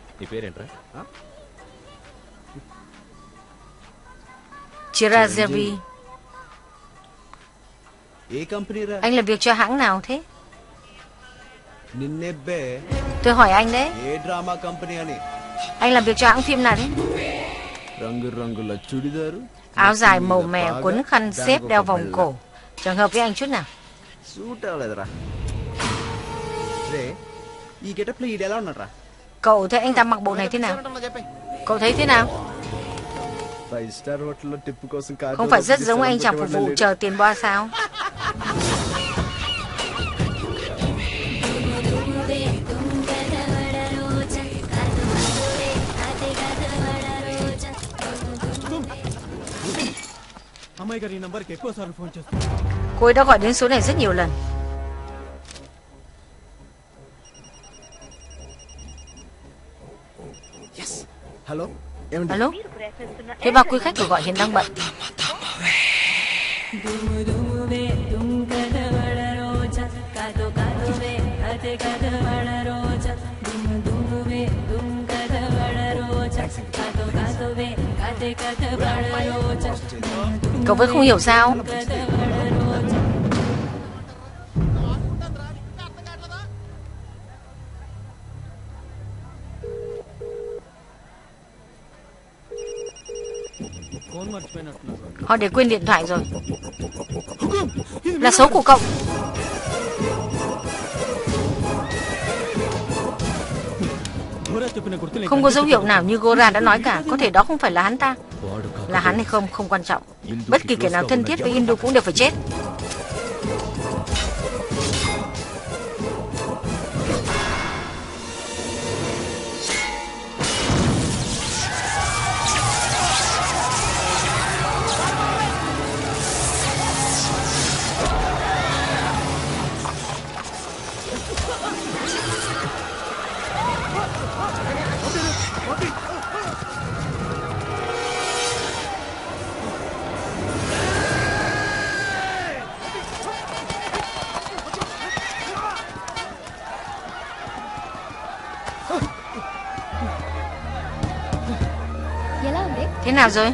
Chirajavi. Anh làm việc cho hãng nào thế? Tôi hỏi anh đấy. Anh làm việc cho hãng phim nào đấy? Áo dài màu mè quấn khăn xếp đeo vòng cổ. Chẳng hợp với anh chút nào. Cậu thấy anh ta mặc bộ này thế nào? Cậu thấy thế nào? Không phải rất giống anh chàng phục vụ chờ tiền boa sao? Cô ấy đã gọi đến số này rất nhiều lần. Alo. Thế ba quý khách của gọi hiện đang bận. Cậu vẫn không hiểu sao? Họ để quên điện thoại rồi. Là số của cậu. Không có dấu hiệu nào như Gora đã nói cả. Có thể đó không phải là hắn ta. Là hắn hay không không quan trọng. Bất kỳ kẻ nào thân thiết với Hindu cũng đều phải chết. Thế nào rồi?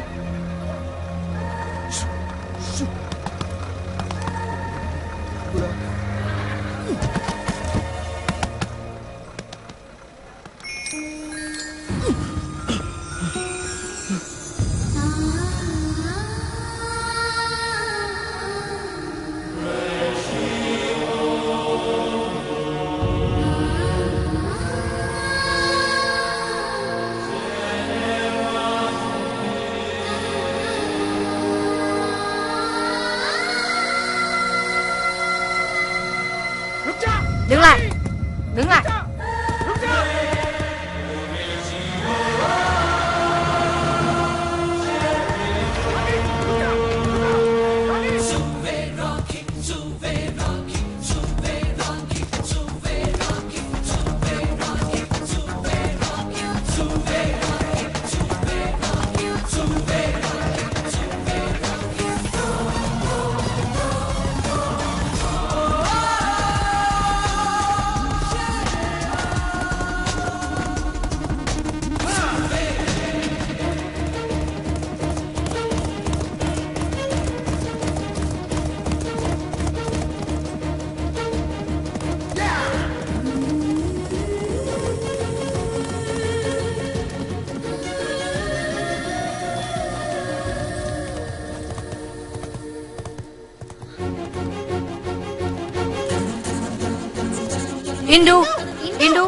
Indu, Indu.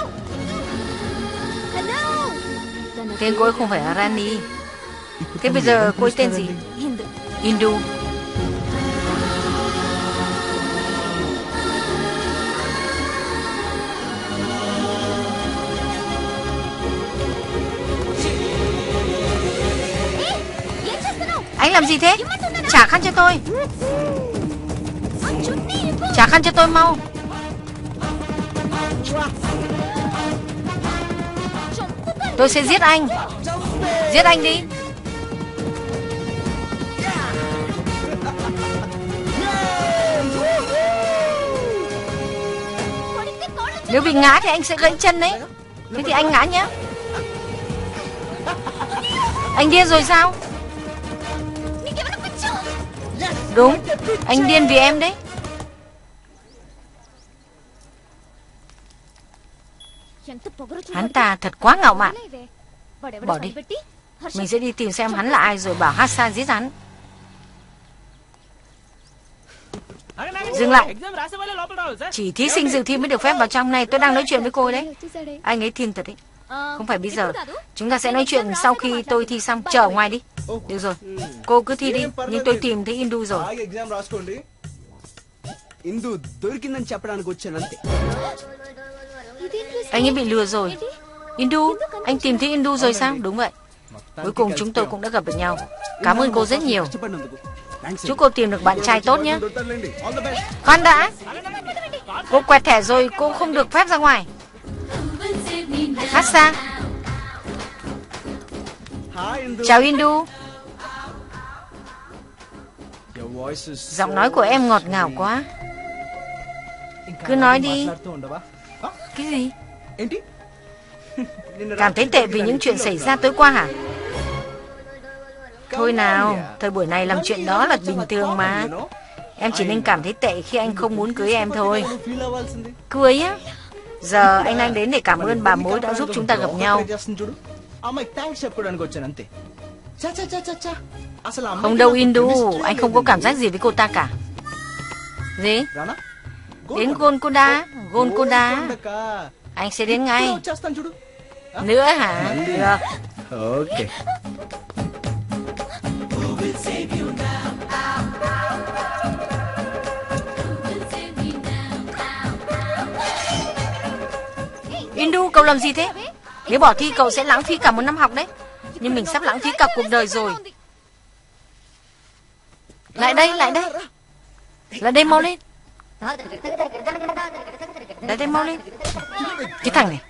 Tên cô ấy không phải là Rani. Thế bây giờ cô ấy tên gì? Indu. Anh làm gì thế? Trả khăn cho tôi. Trả khăn cho tôi mau. Tôi sẽ giết anh. Giết anh đi. Nếu bị ngã thì anh sẽ gãy chân đấy. Thế thì anh ngã nhé. Anh điên rồi sao? Đúng, anh điên vì em đấy. Hắn ta thật quá ngạo mạn. Bỏ đi. Mình sẽ đi tìm xem hắn là ai rồi bảo Hasan giết hắn. Dừng lại. Chỉ thí sinh dự thi mới được phép vào trong này. Tôi đang nói chuyện với cô ấy đấy. Anh ấy thiêng thật đấy. Không phải bây giờ. Chúng ta sẽ nói chuyện sau khi tôi thi xong. Chờ ở ngoài đi. Được rồi. Cô cứ thi đi. Nhưng tôi tìm thấy Indu rồi. Anh ấy bị lừa rồi. Indu, anh tìm thấy Indu rồi sao? Đúng vậy. Cuối cùng chúng tôi cũng đã gặp được nhau. Cảm ơn cô rất nhiều. Chúc cô tìm được bạn trai tốt nhé. Khoan đã. Cô quẹt thẻ rồi, cô không được phép ra ngoài. Hasan. Chào Indu. Giọng nói của em ngọt ngào quá. Cứ nói đi. Cái gì? Cảm thấy tệ vì những chuyện xảy ra tối qua hả? Thôi nào, thời buổi này làm chuyện đó là bình thường mà. Em chỉ nên cảm thấy tệ khi anh không muốn cưới em thôi. Cưới á? Giờ anh đang đến để cảm ơn bà mối đã giúp chúng ta gặp nhau. Không đâu Indu, anh không có cảm giác gì với cô ta cả. Gì? Đến Golconda, Golconda. Anh sẽ đến ngay. Nữa hả? Được. Ok. Indu, cậu làm gì thế? Nếu bỏ thi cậu sẽ lãng phí cả một năm học đấy. Nhưng mình sắp lãng phí cả cuộc đời rồi. Lại đây, lại đây. Lại đây mau lên. Lại đây mau lên. Cái thằng này.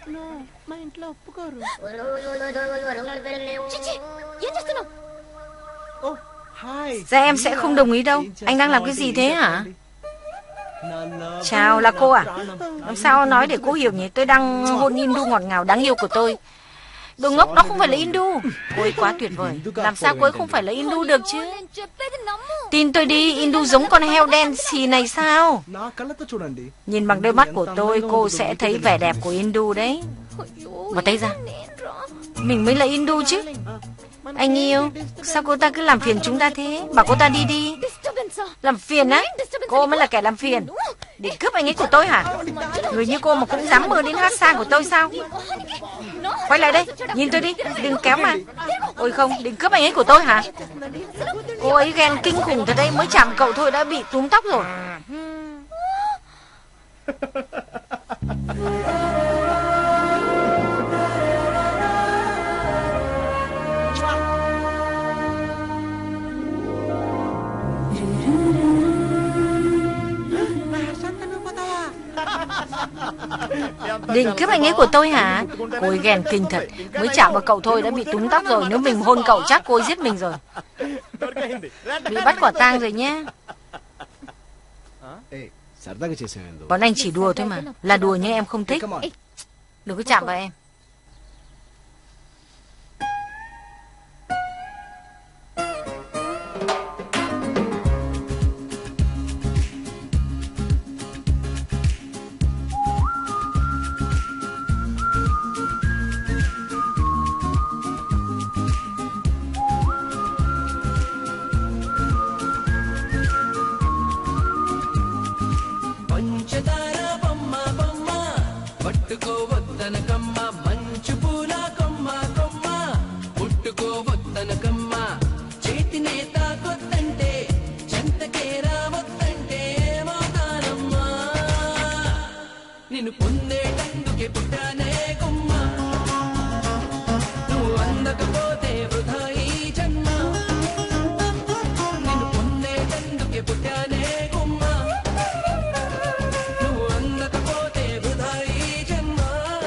Dạ em sẽ không đồng ý đâu. Anh đang làm cái gì thế hả? Chào, là cô à? Làm sao nói để cô hiểu nhỉ? Tôi đang hôn Indu ngọt ngào đáng yêu của tôi. Đồ ngốc, đó không phải là Indu. Cô ấy quá tuyệt vời. Làm sao cô ấy không phải là Indu được chứ? Tin tôi đi, Indu giống con heo đen xì này sao? Nhìn bằng đôi mắt của tôi, cô sẽ thấy vẻ đẹp của Indu đấy. Bỏ tay ra. Mình mới là Indu chứ. Anh yêu, sao cô ta cứ làm phiền chúng ta thế? Bảo cô ta đi đi. Làm phiền á? Cô mới là kẻ làm phiền. Định cướp anh ấy của tôi hả? Người như cô mà cũng dám mơ đến Hasan của tôi sao? Quay lại đây, nhìn tôi đi, đừng kéo mà. Ôi không, định cướp anh ấy của tôi hả? Cô ấy ghen kinh khủng thật đấy, mới chạm cậu thôi đã bị túm tóc rồi. Định cướp anh ấy của tôi hả? Cô ấy ghen kinh thật. Mới chạm vào cậu thôi đã bị túm tóc rồi. Nếu mình hôn cậu chắc cô ấy giết mình rồi. Bị bắt quả tang rồi nhé. Bọn anh chỉ đùa thôi mà. Là đùa nhưng em không thích. Đừng có chạm vào em. పంచదార బొమ్మ బొమ్మ వద్దనకమ్మ మంచు పూల కొమ్మ కొమ్మ ముట్టుకోవద్దనకమ్మ చేతినే తాకొద్దంటే చెంతకే రావద్దంటే ఏమవుతానమ్మా నిన్ను పొందేటందుకే పుట్టానే కొమ్మ నువ్వు అందకపోతే వృధా ఈ జన్మ నిన్ను పొందేటందుకే పుట్టానే కొమ్మ నువ్వు అందకపోతే వృధా ఈ జన్మ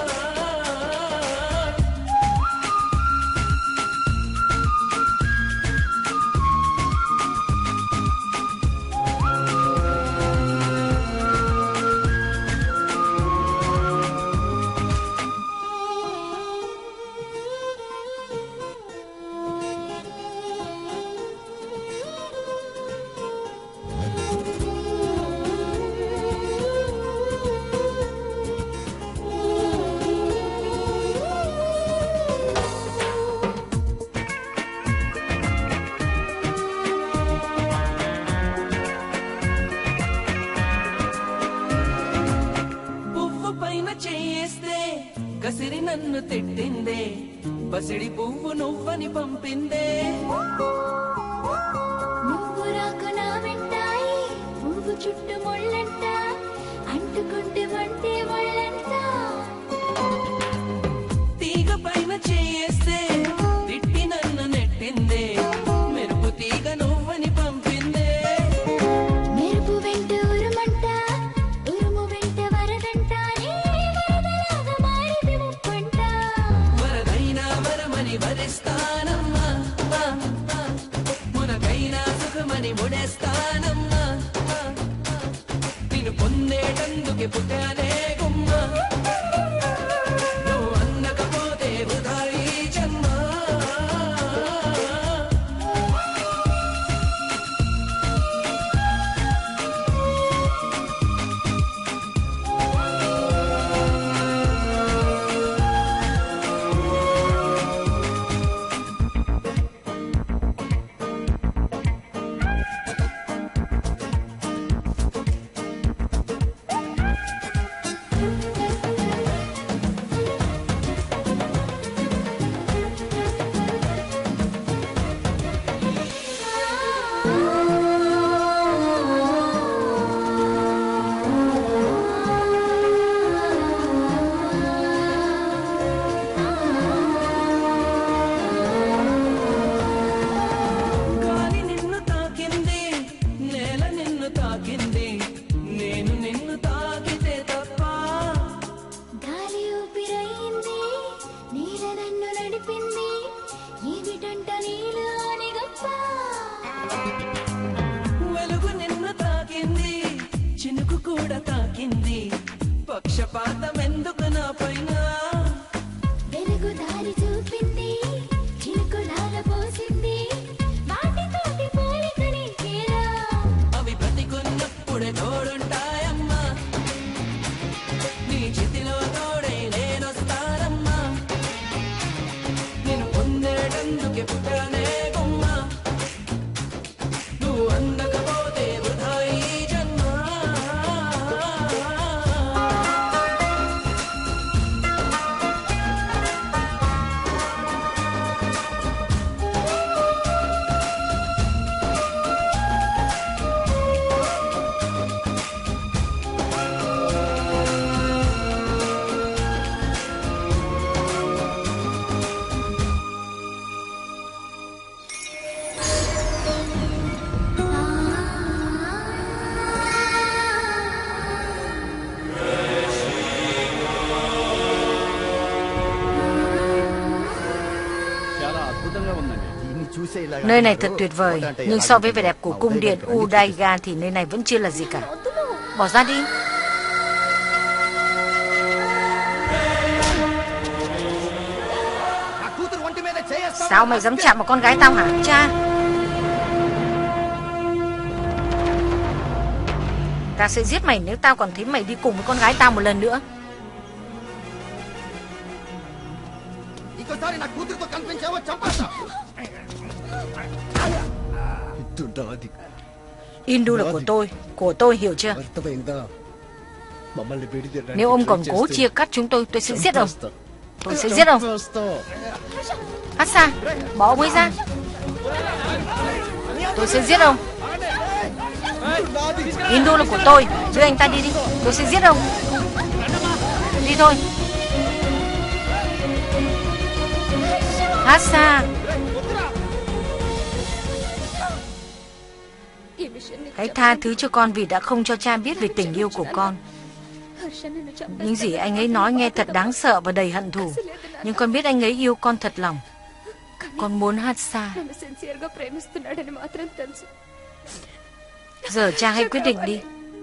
పువ్వు పైన చేస్తే కసిరి నన్ను తిట్టిందే పసిడి పువ్వు నువ్వని పంపిందే నువ్వు రాకు నా వెంటాయి పువ్వు చుట్టూ ముళ్ళంట అంటుకుంటే వంటే ముళ్ళంట తీగ పైన చేస్తే తిట్టి నన్ను నెట్టిందే మెరుపు తీగ నువ్వని పంపిందే మెరుపు వెంట ఉరుమంట ఉరుము వెంట వరదంట నీ వరదలాగా మారిది ముప్పంట వరదైనా వరమని వరిస్తానమ్మా ఆ, ఆ. మునకైనా సుఖమని ముడేస్తానమ్మా ఆ, ఆ. నిన్ను పొందేటందుకే పుట్టానే గుమ్మ నువ్వు అందకపోతే వృధా ఈ జన్మ గాలి నిన్ను తాకింది నేల నిన్ను తాకింది నేను నిన్ను తాకితే తప్ప గాలి ఊపిరయింది నీల నన్ను నడిపింది ఏమిటంట నీళ్ళు అని గొప్ప వెలుగు నిన్ను తాకింది చినుకు కూడా తాకింది పక్షపాతం ఎందుకు నా పైన వెలుగు దారి చూపింది చినుకులాల పోసింది వాటితోటి పోలిక నీకేలా అవి బ్రతికున్నప్పుడే తోడుంటాయమ్మా నీ చేతిలో తోడే నేనొస్తానమ్మా నేను పొందేటందుకే పుట్టానే గుమ్మ నువ్వు అందకపోతే వృధా ఈ జన్మ చాలా అద్భుతంగా ఉందండి దీన్ని చూసే ఇలా Nơi này thật tuyệt vời, nhưng so với vẻ đẹp của cung điện Udaiga thì nơi này vẫn chưa là gì cả. Bỏ ra đi. నా కూతురు ఒంటి మీద చేయేస్తావా? Sao mày dám chạm vào con gái tao hả, cha? Ta sẽ giết mày nếu tao còn thấy mày đi cùng với con gái tao một lần nữa. ఇంకోసారి నా కూతురుతో కనిపించావో చంపేస్తా. Indu là của tôi, của tôi hiểu chưa? Nếu ông còn cố chia cắt chúng tôi, tôi sẽ giết ông. Tôi sẽ giết ông. Hassa, bỏ ông ấy ra. Tôi sẽ giết ông. Indu là của tôi. Đưa anh ta đi đi. Tôi sẽ giết ông. Đi thôi. Hassa. Hãy tha thứ cho con vì đã không cho cha biết về tình yêu của con. Những gì anh ấy nói nghe thật đáng sợ và đầy hận thù. Nhưng con biết anh ấy yêu con thật lòng. Con muốn Hassa. Giờ cha hãy quyết định đi.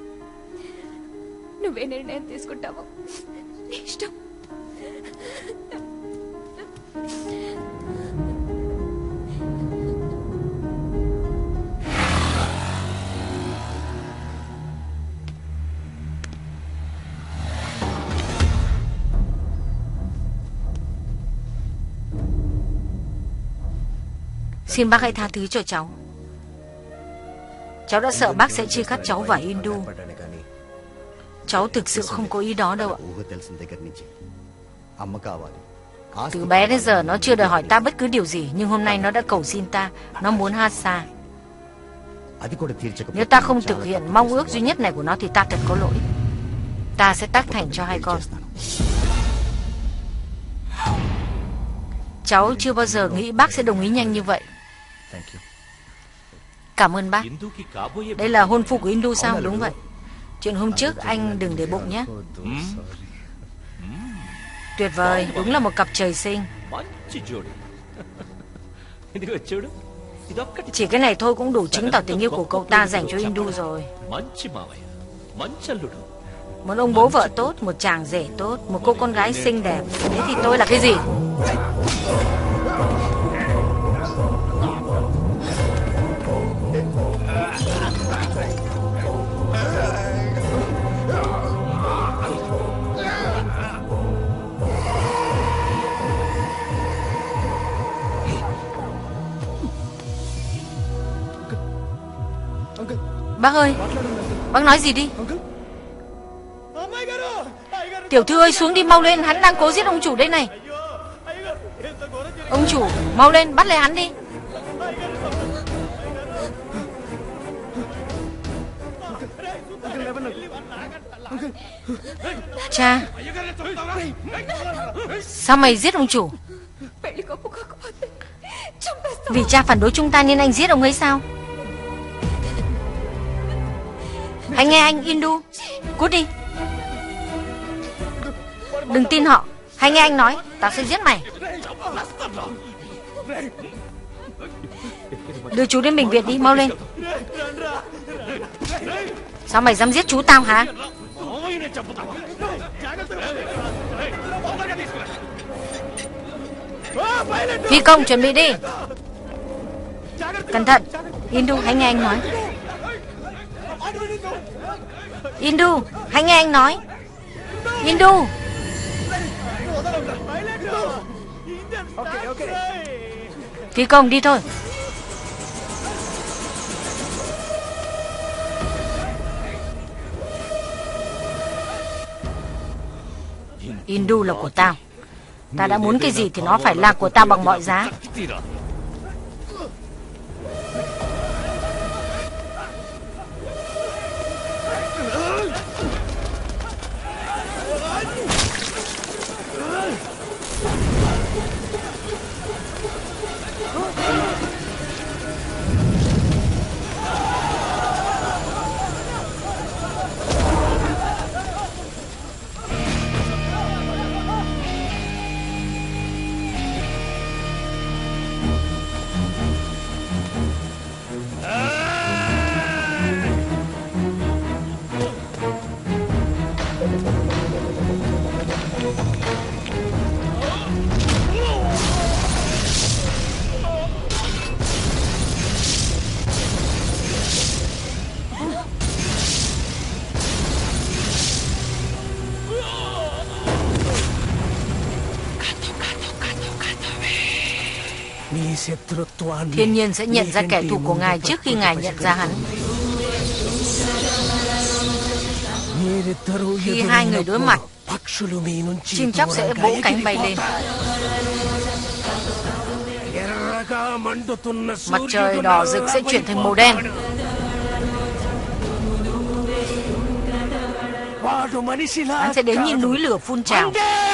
Xin bác hãy tha thứ cho cháu. Cháu đã sợ bác sẽ chia cắt cháu và Indu. Cháu thực sự không có ý đó đâu ạ. Từ bé đến giờ nó chưa đòi hỏi ta bất cứ điều gì. Nhưng hôm nay nó đã cầu xin ta. Nó muốn Hassa. Nếu ta không thực hiện mong ước duy nhất này của nó thì ta thật có lỗi. Ta sẽ tác thành cho hai con. Cháu chưa bao giờ nghĩ bác sẽ đồng ý nhanh như vậy. Cảm ơn bác. Đây là hôn phu của Indu sao? Đúng vậy. Chuyện hôm trước anh đừng để bụng nhé. Tuyệt vời, đúng là một cặp trời sinh. Chỉ cái này thôi cũng đủ chứng tỏ tình yêu của cậu ta dành cho Indu rồi. Một ông bố vợ tốt, một chàng rể tốt, một cô con gái xinh đẹp. Thế thì tôi là cái gì? Bác ơi, bác nói gì đi. Tiểu thư ơi, xuống đi mau lên. Hắn đang cố giết ông chủ đây này. Ông chủ, mau lên, bắt lấy hắn đi. Cha, sao mày giết ông chủ? Vì cha phản đối chúng ta nên anh giết ông ấy sao? Hãy nghe anh, Indu. Cút đi. Đừng tin họ. Hãy nghe anh nói. Tao sẽ giết mày. Đưa chú đến bệnh viện đi, mau lên. Sao mày dám giết chú tao hả? Phi công chuẩn bị đi. Cẩn thận. Indu, hãy nghe anh nói. Indu, hãy nghe anh nói. Indu. Phi công đi thôi. Indu là của tao. Ta đã muốn cái gì thì nó phải là của tao bằng mọi giá. Thiên nhiên sẽ nhận ra kẻ thù của ngài trước khi ngài nhận ra hắn. Khi hai người đối mặt, chim chóc sẽ vỗ cánh bay lên. Mặt trời đỏ rực sẽ chuyển thành màu đen. Hắn sẽ đến như núi lửa phun trào.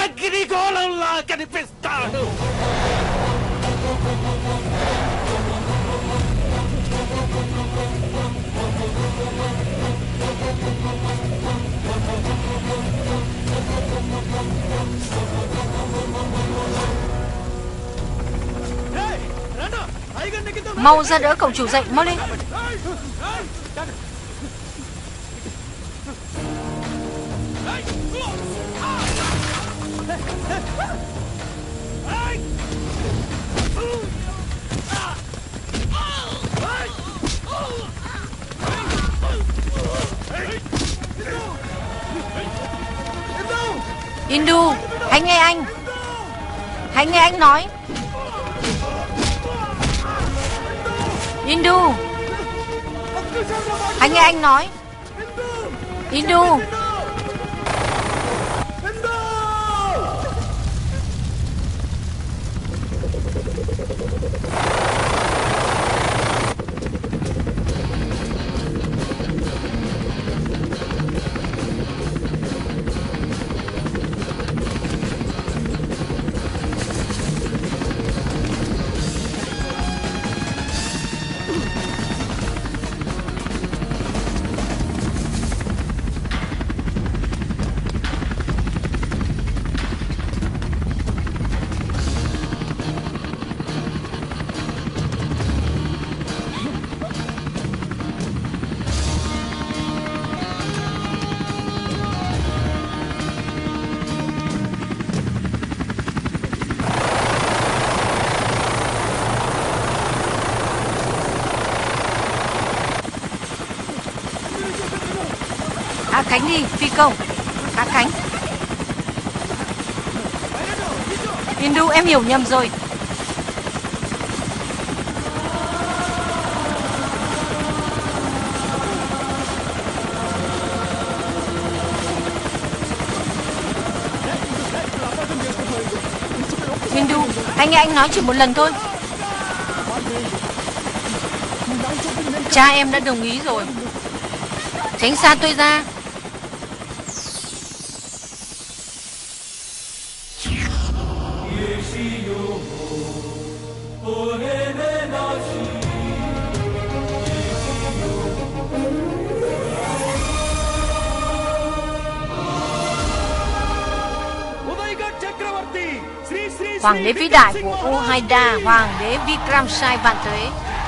Mau ra đỡ cậu chủ dậy, mau lên. Hindu, hãy nghe anh. Hãy nghe anh nói. Hindu, hãy nghe anh nói. Hindu. Hạ cánh đi, phi công. Hạ cánh. Hindu, em hiểu nhầm rồi. Hindu, hãy nghe anh nói chỉ một lần thôi. Cha em đã đồng ý rồi. Tránh xa tôi ra. Hoàng đế vĩ đại của Ugaida, Hoàng đế Vikram Sai vạn tuế.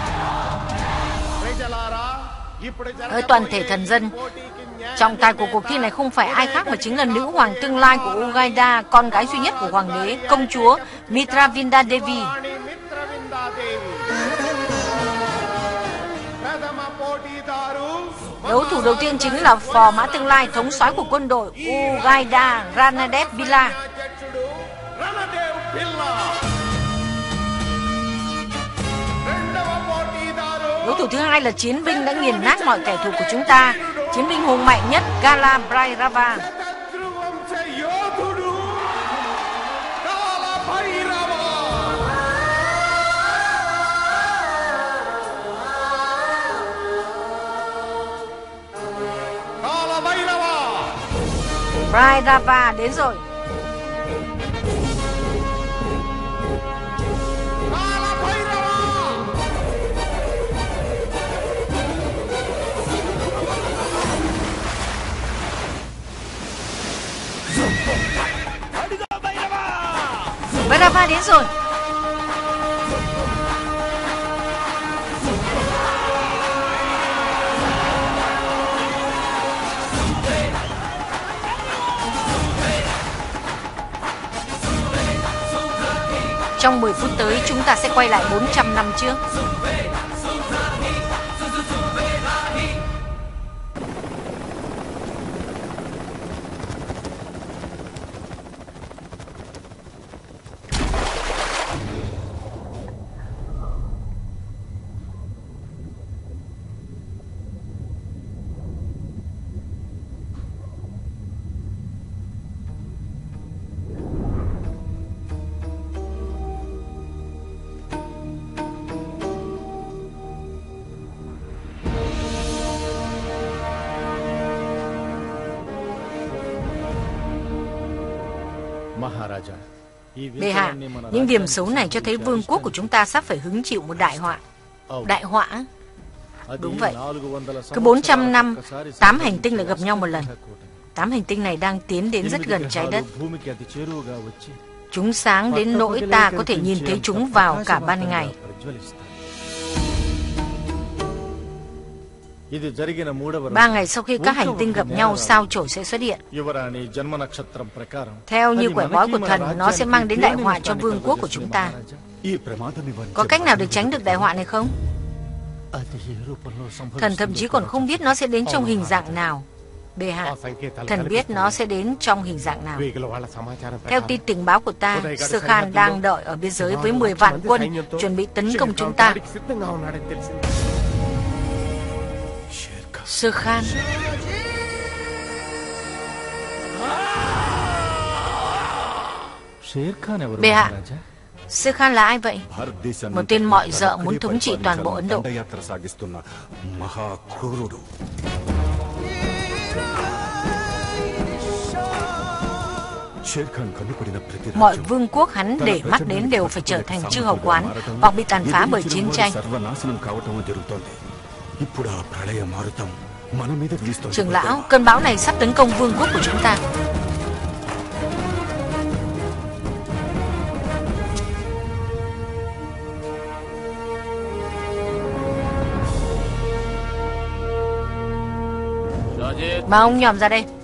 Hỡi toàn thể thần dân, trọng tài của cuộc thi này không phải ai khác mà chính là nữ hoàng tương lai của Ugaida, con gái duy nhất của hoàng đế, công chúa Mitravinda Devi. Đấu thủ đầu tiên chính là phò mã tương lai, thống soái của quân đội Ugaida, Ranadev Pilla. Đối thủ thứ hai là chiến binh đã nghiền nát mọi kẻ thù của chúng ta, chiến binh hùng mạnh nhất Kala Bhairava. Bhairava đến rồi. Bhairava đến rồi. Trong mười phút tới chúng ta sẽ quay lại bốn trăm năm trước. Bệ hạ, những điểm xấu này cho thấy vương quốc của chúng ta sắp phải hứng chịu một đại họa. Đại họa? Đúng vậy. Cứ bốn trăm năm, tám hành tinh lại gặp nhau một lần. Tám hành tinh này đang tiến đến rất gần trái đất. Chúng sáng đến nỗi ta có thể nhìn thấy chúng vào cả ban ngày. Ba ngày sau khi các hành tinh gặp nhau, sao chổi sẽ xuất hiện. Theo như quẻ bói của thần, nó sẽ mang đến đại họa cho vương quốc của chúng ta. Có cách nào để tránh được đại họa này không? Thần thậm chí còn không biết nó sẽ đến trong hình dạng nào. Bệ hạ, thần biết nó sẽ đến trong hình dạng nào. Theo tin tình báo của ta, Sơ Khan đang đợi ở biên giới với mười vạn quân, chuẩn bị tấn công chúng ta. Sơ Khan. Bệ hạ, Sơ Khan là ai vậy? Một tên mọi dợ muốn thống trị toàn bộ Ấn Độ. Mọi vương quốc hắn để mắt đến đều phải trở thành chư hầu quán hoặc bị tàn phá bởi chiến tranh. Trưởng lão, cơn bão này sắp tấn công vương quốc của chúng ta. Mà ông nhòm ra đây.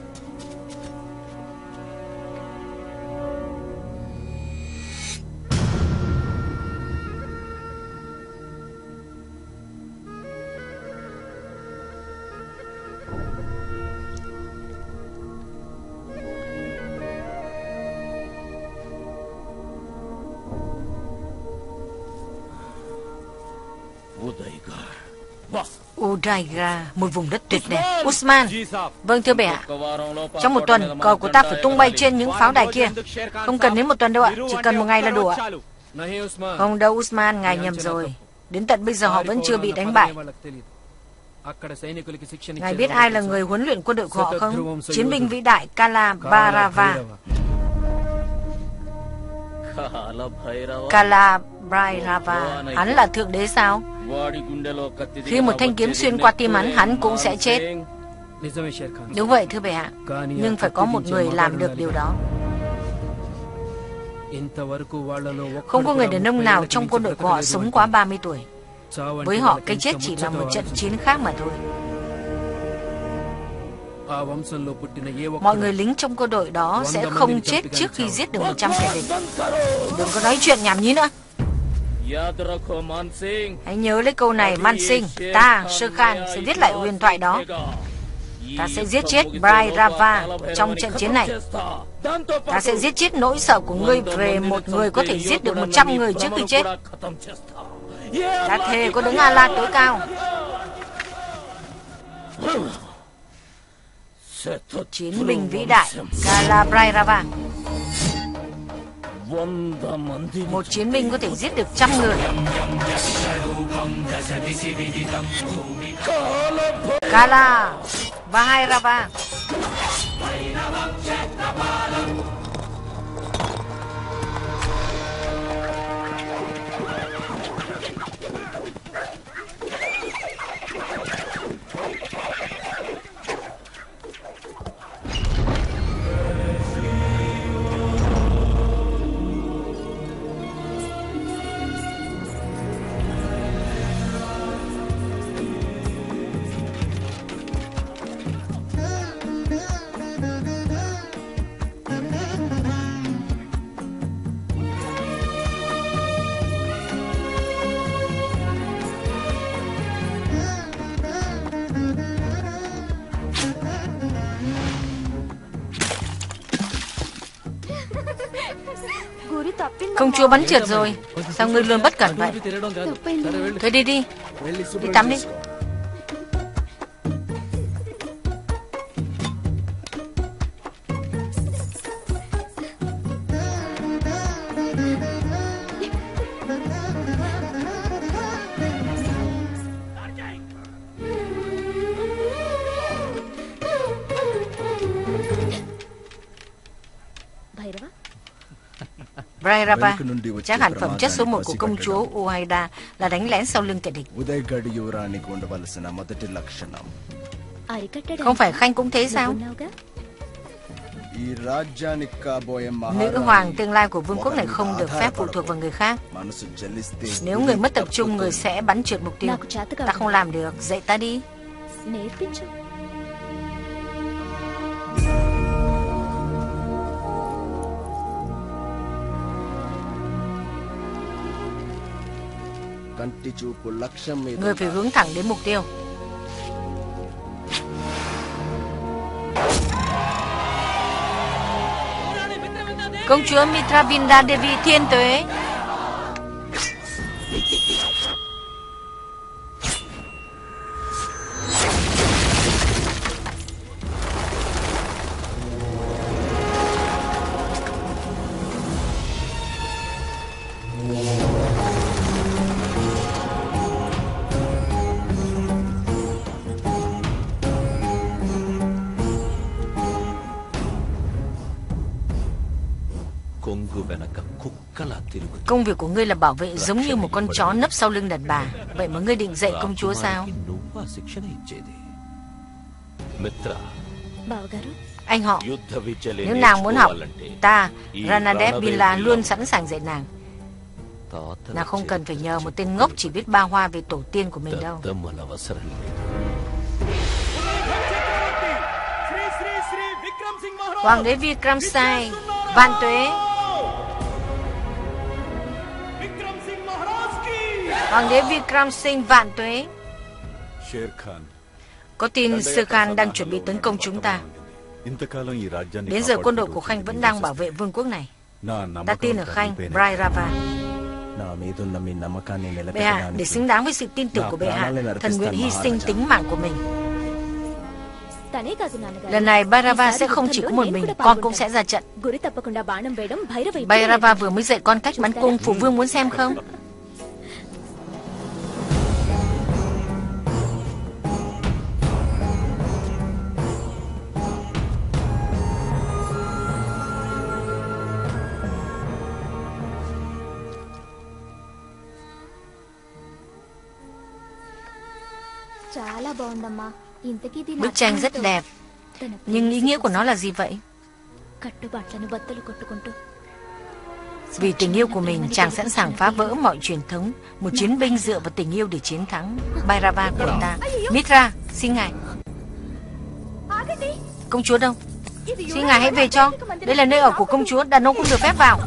Udaiga, một vùng đất tuyệt đẹp. Usman. Vâng thưa bệ hạ. Trong một tuần, cờ của ta phải tung bay trên những pháo đài kia. Không cần đến một tuần đâu ạ, chỉ cần một ngày là đủ ạ. Không đâu Usman, ngài nhầm rồi. Đến tận bây giờ họ vẫn chưa bị đánh bại. Ngài biết ai là người huấn luyện quân đội của họ không? Chiến binh vĩ đại Kala Bhairava. Kala Bhairava, hắn là thượng đế sao? Khi một thanh kiếm xuyên qua tim hắn, hắn cũng sẽ chết. Đúng vậy thưa bệ hạ, nhưng phải có một người làm được điều đó. Không có người đàn ông nào trong quân đội của họ sống quá ba mươi tuổi. Với họ, cái chết chỉ là một trận chiến khác mà thôi. Mọi người lính trong quân đội đó sẽ không chết trước khi giết được một trăm kẻ địch. Đừng có nói chuyện nhảm nhí nữa. Hãy nhớ lấy câu này, Man Sinh. Ta, Sơ Khan, sẽ viết lại huyền thoại đó. Ta sẽ giết chết Bhairava trong trận chiến này. Ta sẽ giết chết nỗi sợ của ngươi về một người có thể giết được một trăm người trước khi chết. Ta thề có đấng A-La tối cao. Chiến binh vĩ đại Kala Bhairava. Một chiến binh có thể giết được trăm người. Kala Bhairava. Công chúa bắn trượt rồi. Sao ngươi luôn bất cẩn vậy? Thôi đi đi. Đi tắm đi. Bhairava. Chắc hẳn phẩm chất số một của công chúa Uaida là đánh lén sau lưng kẻ địch. ఉదయగడి యువరానికి ఉండవలసిన మొదటి లక్షణం Không phải Khanh cũng thế sao? ఈ రాజ్యానికి కాబోయే Nữ hoàng tương lai của vương quốc này không được phép phụ thuộc vào người khác. మనసు జలిస్తే Nếu người mất tập trung, người sẽ bắn trượt mục tiêu. Ta không làm được, dạy ta đi. నేర్పించు. కంటి చూపు లక్ష్యం మీద Người phải hướng thẳng đến mục tiêu. Công chúa Mitravinda Devi thiên tuế. Công việc của ngươi là bảo vệ giống như một con chó nấp sau lưng đàn bà. Vậy mà ngươi định dạy công chúa sao? బావగారు Anh họ, nếu nàng muốn học, ta, Ranadev Binla luôn sẵn sàng dạy nàng. Nàng không cần phải nhờ một tên ngốc chỉ biết ba hoa về tổ tiên của mình đâu. Hoàng đế Vikram Sai, vạn tuế. Hoàng đế Vikram Singh vạn tuế. Có tin Sher Khan đang chuẩn bị tấn công chúng ta. Đến giờ quân đội của Khanh vẫn đang bảo vệ vương quốc này. Ta tin ở Khanh, Bhairava. Bệ hạ, để xứng đáng với sự tin tưởng của bệ hạ, thần nguyện hy sinh tính mạng của mình. Lần này Bhairava sẽ không chỉ có một mình, con cũng sẽ ra trận. Bhairava vừa mới dạy con cách bắn cung, phụ vương muốn xem không? Bức tranh rất đẹp, nhưng ý nghĩa của nó là gì vậy? Vì tình yêu của mình, chàng sẵn sàng phá vỡ mọi truyền thống. Một chiến binh dựa vào tình yêu để chiến thắng. Bhairava của ta. Mitra, xin ngài. Công chúa đâu? Xin ngài hãy về cho. Đây là nơi ở của công chúa, đàn ông không được phép vào.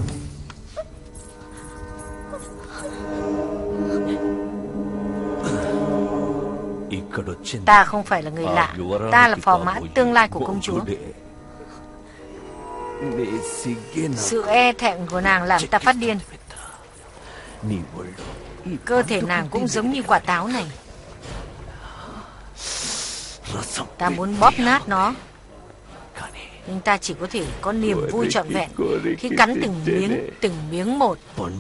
Ta không phải là người lạ. Ta là phò mã tương lai của công chúa. Sự e thẹn của nàng làm ta phát điên. Cơ thể nàng cũng giống như quả táo này. Ta muốn bóp nát nó, nhưng ta chỉ có thể có niềm vui trọn vẹn khi cắn từng miếng, từng miếng một.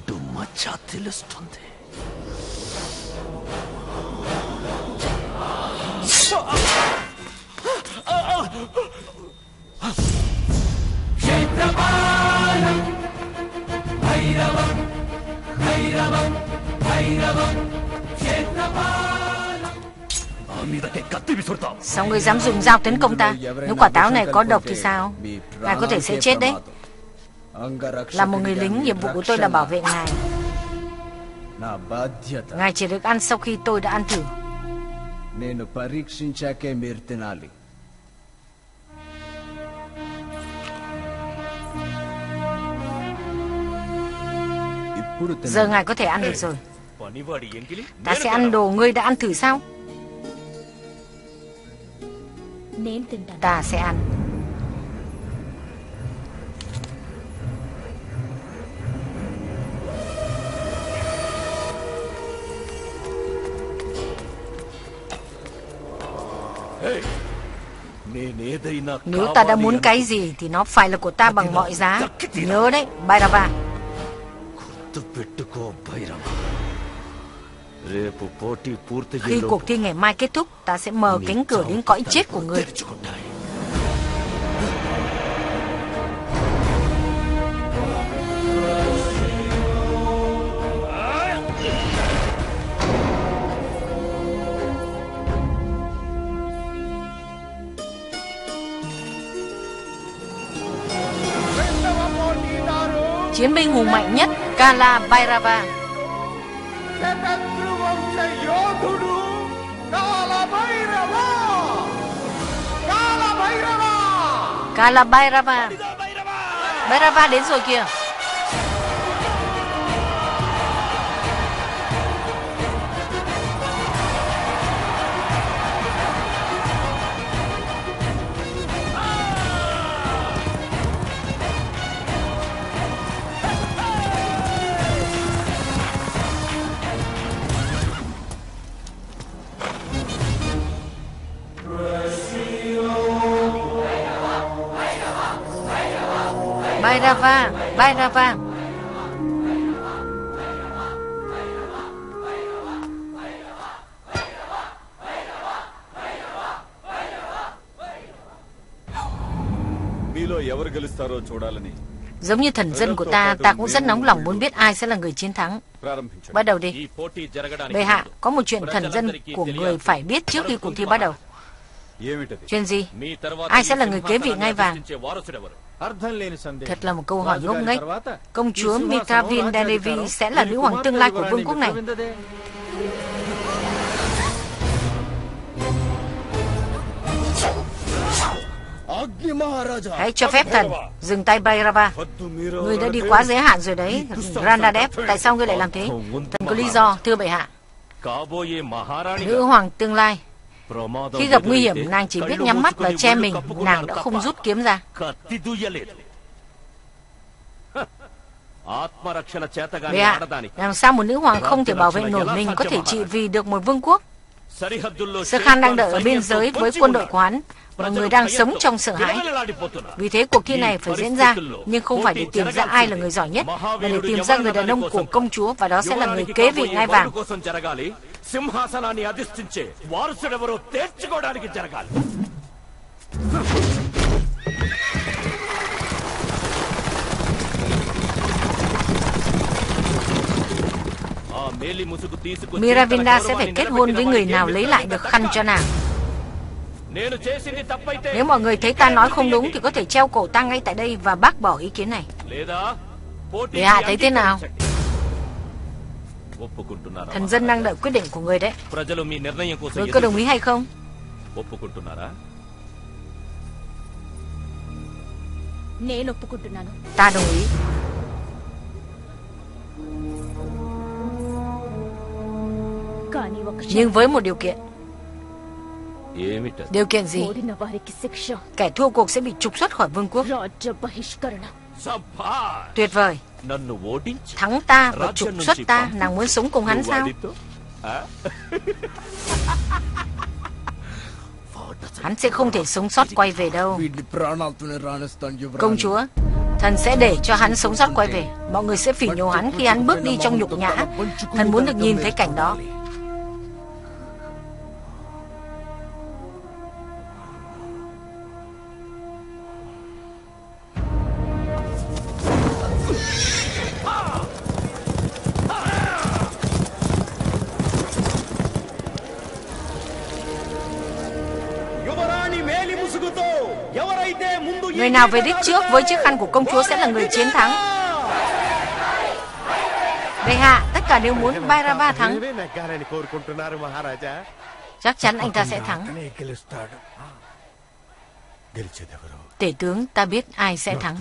Sao ngươi dám dùng dao tấn công ta? Nếu quả táo này có độc thì sao? Ngài có thể sẽ chết đấy. Là một người lính, nhiệm vụ của tôi là bảo vệ ngài. Ngài chỉ được ăn sau khi tôi đã ăn thử. Giờ ngài có thể ăn được rồi. Ta sẽ ăn đồ ngươi đã ăn thử sao? Ta sẽ ăn. Nếu ta đã muốn cái gì thì nó phải là của ta bằng mọi giá. Nhớ đấy, Bhairava. Khi cuộc thi ngày mai kết thúc, ta sẽ mở cánh cửa đến cõi chết của ngươi. chiến binh hùng mạnh nhất Kala Bhairava. Kala Bhairava. Bhairava đến rồi kìa. Bhairava, Bhairava. మీలో ఎవరు గెలుస్తారో చూడాలని Giống như thần dân của ta, ta cũng rất nóng lòng muốn biết ai sẽ là người chiến thắng. ప్రారంభించండి. Bắt đầu đi. Bệ hạ, có một chuyện thần dân của người phải biết trước khi cuộc thi bắt đầu. ఏమిటది? Chuyện gì? Ai sẽ là người kế vị ngai vàng? అర్థం లేని సందేహం. Thật là một câu hỏi ngốc nghếch. Công chúa Mithravin Devi sẽ là nữ hoàng tương lai của vương quốc này. Hãy cho phép thần dừng tay Bhairava. Ngươi đã đi quá giới hạn rồi đấy, Randadev. Tại sao ngươi lại làm thế? Thần có lý do, thưa bệ hạ. Nữ hoàng tương lai. Khi gặp nguy hiểm, nàng chỉ biết nhắm mắt và che mình. Nàng đã không rút kiếm ra. Bệ hạ, làm sao một nữ hoàng không thể bảo vệ nổi mình có thể trị vì được một vương quốc? Sơ Khan đang đợi ở biên giới với quân đội của hắn. Mọi người đang sống trong sợ hãi. Vì thế cuộc thi này phải diễn ra, nhưng không phải để tìm ra ai là người giỏi nhất, mà để tìm ra người đàn ông của công chúa, và đó sẽ là người kế vị ngai vàng. Miravinda sẽ phải kết hôn với người nào lấy lại được khăn cho nàng. Nếu mọi người thấy ta nói không đúng thì có thể treo cổ ta ngay tại đây và bác bỏ ý kiến này. Bệ hạ thấy thế nào? Thần dân đang đợi quyết định của người đấy. Người có đồng ý hay không? Ta đồng ý. Nhưng với một điều kiện. Điều kiện gì? Kẻ thua cuộc sẽ bị trục xuất khỏi vương quốc. Tuyệt vời. Thắng ta và trục xuất ta. Nàng muốn sống cùng hắn sao? Hắn sẽ không thể sống sót quay về đâu. Công chúa, thần sẽ để cho hắn sống sót quay về. Mọi người sẽ phỉ nhổ hắn khi hắn bước đi trong nhục nhã. Thần muốn được nhìn thấy cảnh đó. Người nào về đích trước với chiếc khăn của công chúa sẽ là người chiến thắng. Bệ hạ, tất cả đều muốn Bhairava thắng. Chắc chắn anh ta sẽ thắng. Tể tướng, ta biết ai sẽ thắng.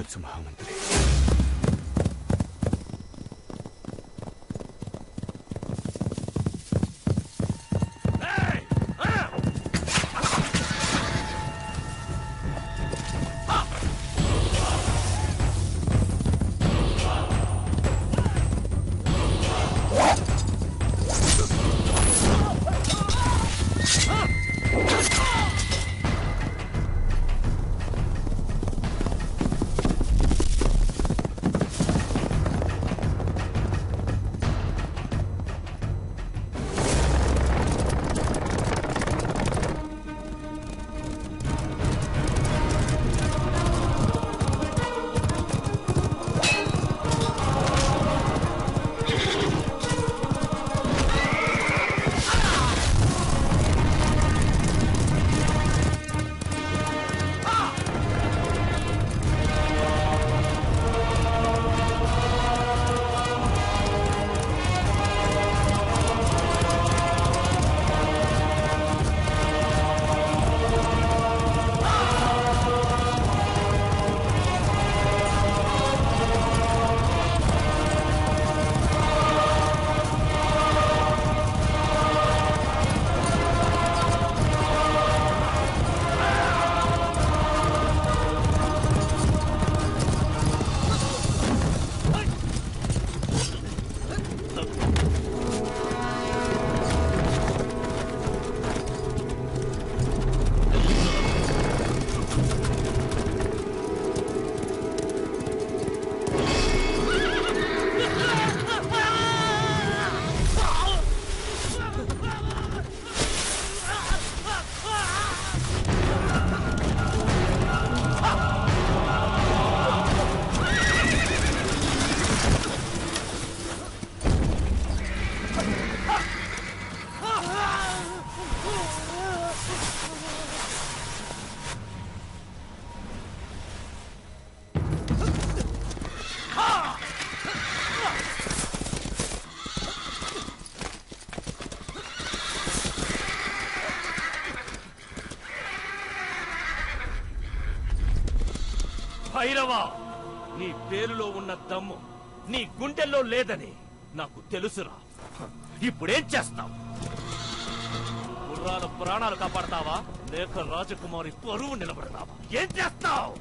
మర్చిపోయావా? నీ పేరులో ఉన్న దమ్ము నీ గుండెల్లో లేదని నాకు తెలుసురా. ఇప్పుడేం చేస్తావు? గుర్రాల ప్రాణాలు కాపాడతావా లేక రాజకుమారి పరువు నిలబడతావా? ఏం చేస్తావు?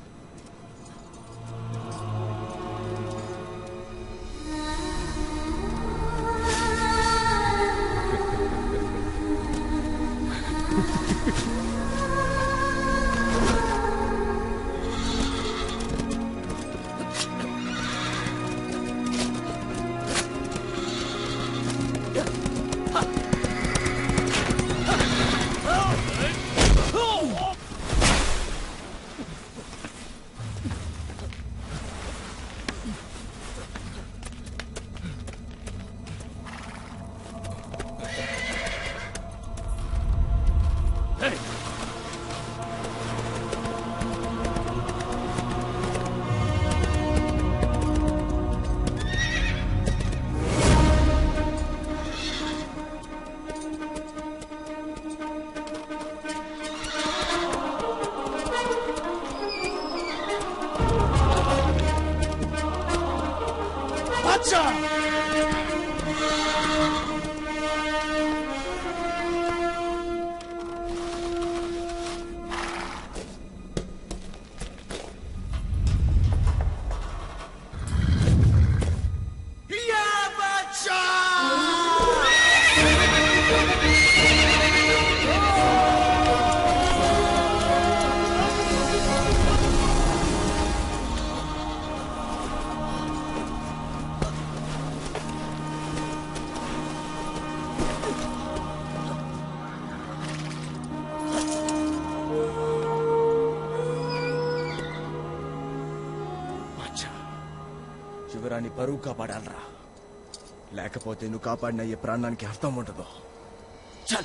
యువరాణి పరువు కాపాడాలరా, లేకపోతే నువ్వు కాపాడిన ఈ ప్రాణానికి అర్థం ఉండదు. చల్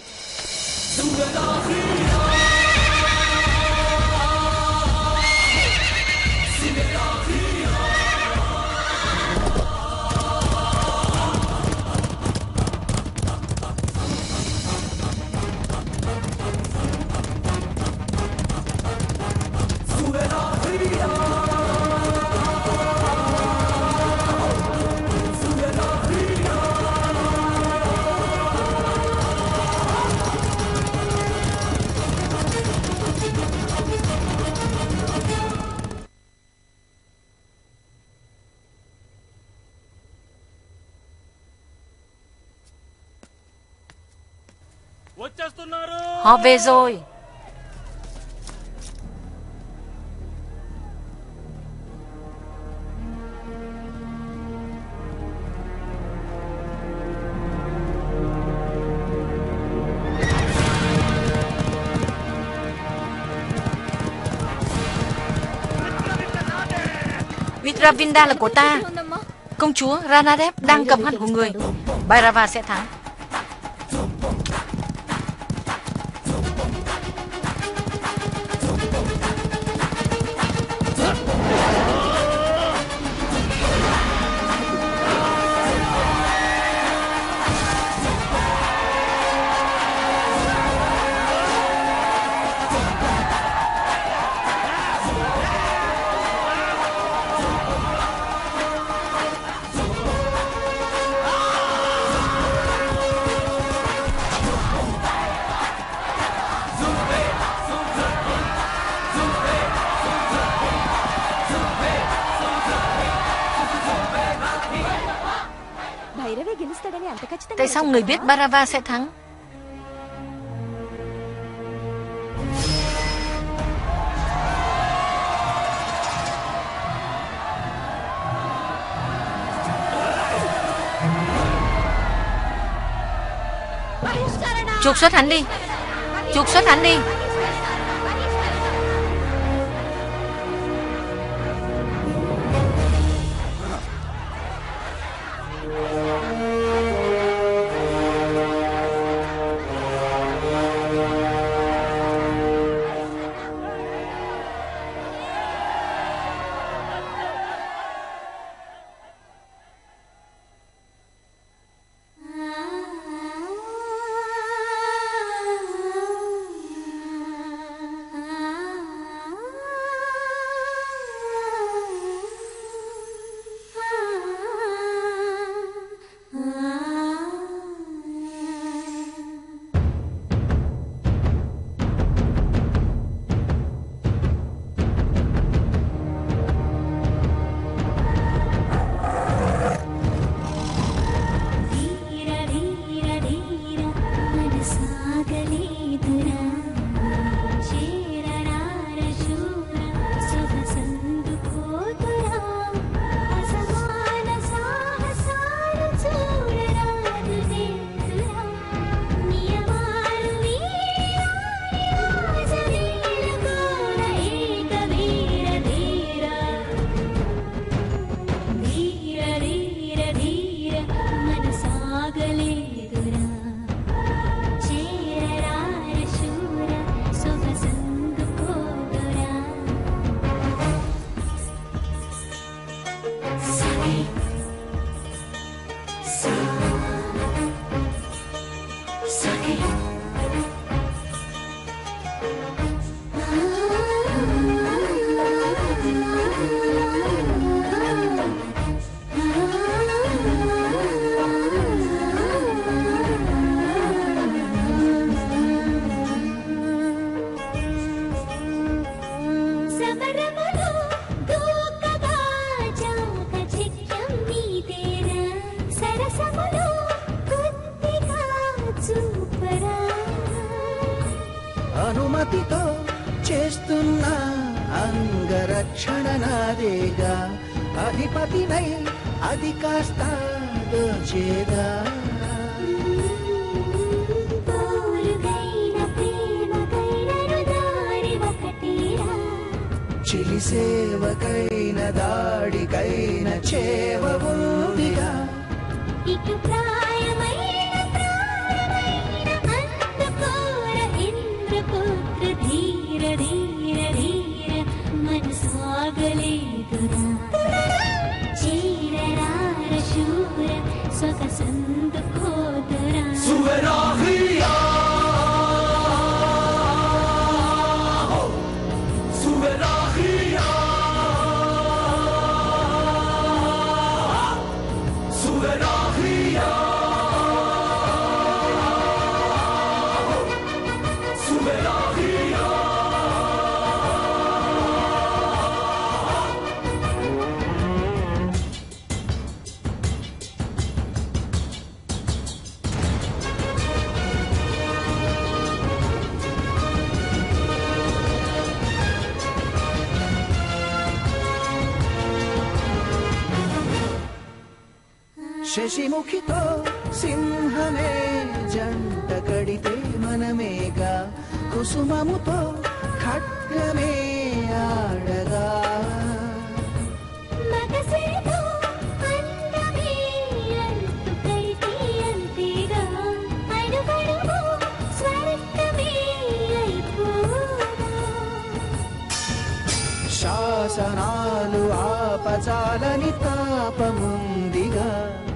వచ్చేస్తున్నారు. Họ về rồi. Vitravinda là của ta. Công chúa Ranadeb đang cầm khăn của người. Bhairava sẽ thắng. Tại sao người biết Bhairava sẽ thắng? Trục xuất hắn đi. Trục xuất hắn đi. సమరములో దూకగా జాక చిత్తం నీదేరా సరసములో కొద్దిగా చూపరా అనుమతితో చేస్తున్న అంగరక్షణ నాదేగా అధిపతినై అది కాస్త దోచేగా పోరుగైన ప్రేమకైనను దారి ఒకటేరా చిలి సేవకైన దాడికైన చేవ ఉందిగా ఇటు ప్రాయమైన ప్రాణమైన అందుకోర ఇంద్రపుత్ర ధీర ధీర ధీర మనసు ఆగలేదురా చీరరార శూర సొగసందుకోదురా సువరాహియా సువరాహియా సువరాహియా సువరాహియా శశిముఖితో సింహమే జంట కడితే మనమేగా కుసుమముతో ఖడ్గమే ఆడగా మగసిరితో అందమే అంతుకైతే అంతేగా అడుగడుగు స్వర్గమే అయిపోగా శాసనాలు ఆపచాలని తాపముందిగా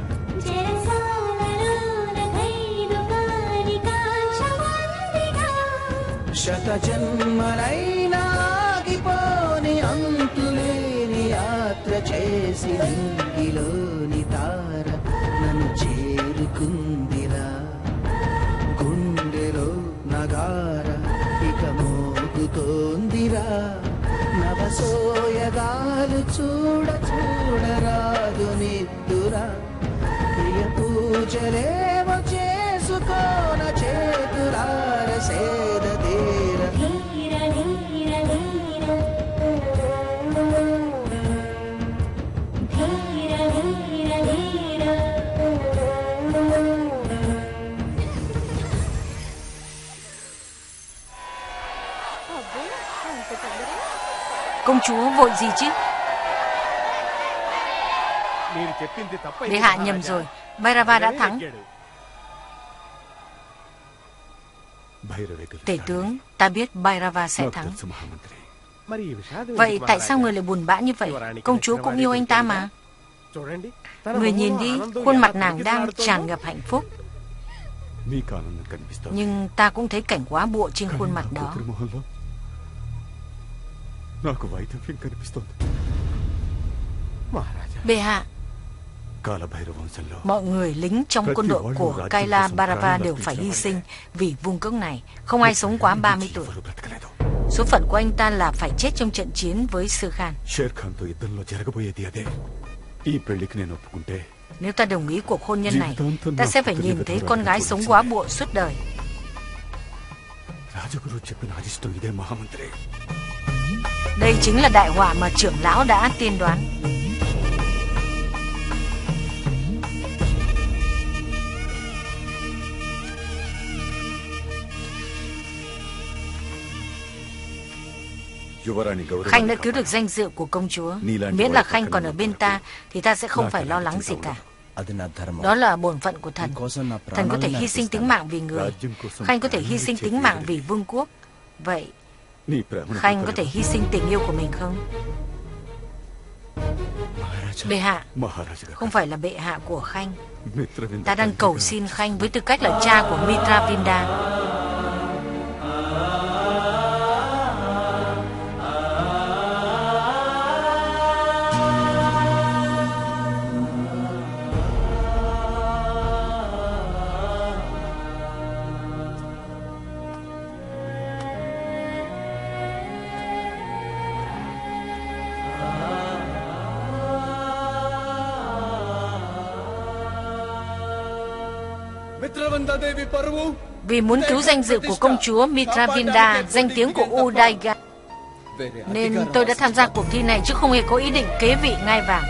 చెరసాలలోన ఖైదు కాని కాంక్షమందిగా శత జన్మలైనా ఆగిపోని అంతులేని యాత్ర చేసి నింగిలోని తార నన్ను చేరుకుందిరా గుండెలో నగార ఇక మోగుతోందిరా నవసోయగాలు చూడ చూడరాదు నిద్దురా ప్రియ పూజలేమో చేసుకోన చేతురార సేద తీర ధీర ధీర ధీర ధీర ధీర ధీర Công chúa vội gì chứ? మీరు చెప్పింది తప్ప Bệ hạ nhầm rồi. Bhairava đã thắng. Tể tướng, ta biết Bhairava sẽ thắng. Vậy tại sao người lại buồn bã như vậy? Công chúa cũng yêu anh ta mà. Người nhìn đi, khuôn mặt nàng đang tràn ngập hạnh phúc. Nhưng ta cũng thấy cảnh quá buộ trên khuôn mặt đó. Bệ hạ, mọi người lính trong quân đội của Kaila Bhairava đều phải hy sinh vì vùng cốc này. Không ai sống quá ba mươi tuổi. Số phận của anh ta là phải chết trong trận chiến với Sher Khan. Nếu ta đồng ý cuộc hôn nhân này, ta sẽ phải nhìn thấy con gái sống quá buộ suốt đời. Đây chính là đại họa mà trưởng lão đã tiên đoán. Khanh đã cứu được danh dự của công chúa. Miễn là Khanh còn ở bên ta thì ta sẽ không phải lo lắng gì cả. Đó là bổn phận của thần. Thần có thể hy sinh tính mạng vì người. Khanh có thể hy sinh tính mạng vì vương quốc. Vậy Khanh có thể hy sinh tình yêu của mình không? Bệ hạ, không phải là bệ hạ của Khanh. Ta đang cầu xin Khanh với tư cách là cha của Mitravinda. Vì muốn cứu danh dự của công chúa Mitravinda, danh tiếng của Udaiga, nên tôi đã tham gia cuộc thi này chứ không hề có ý định kế vị ngai vàng.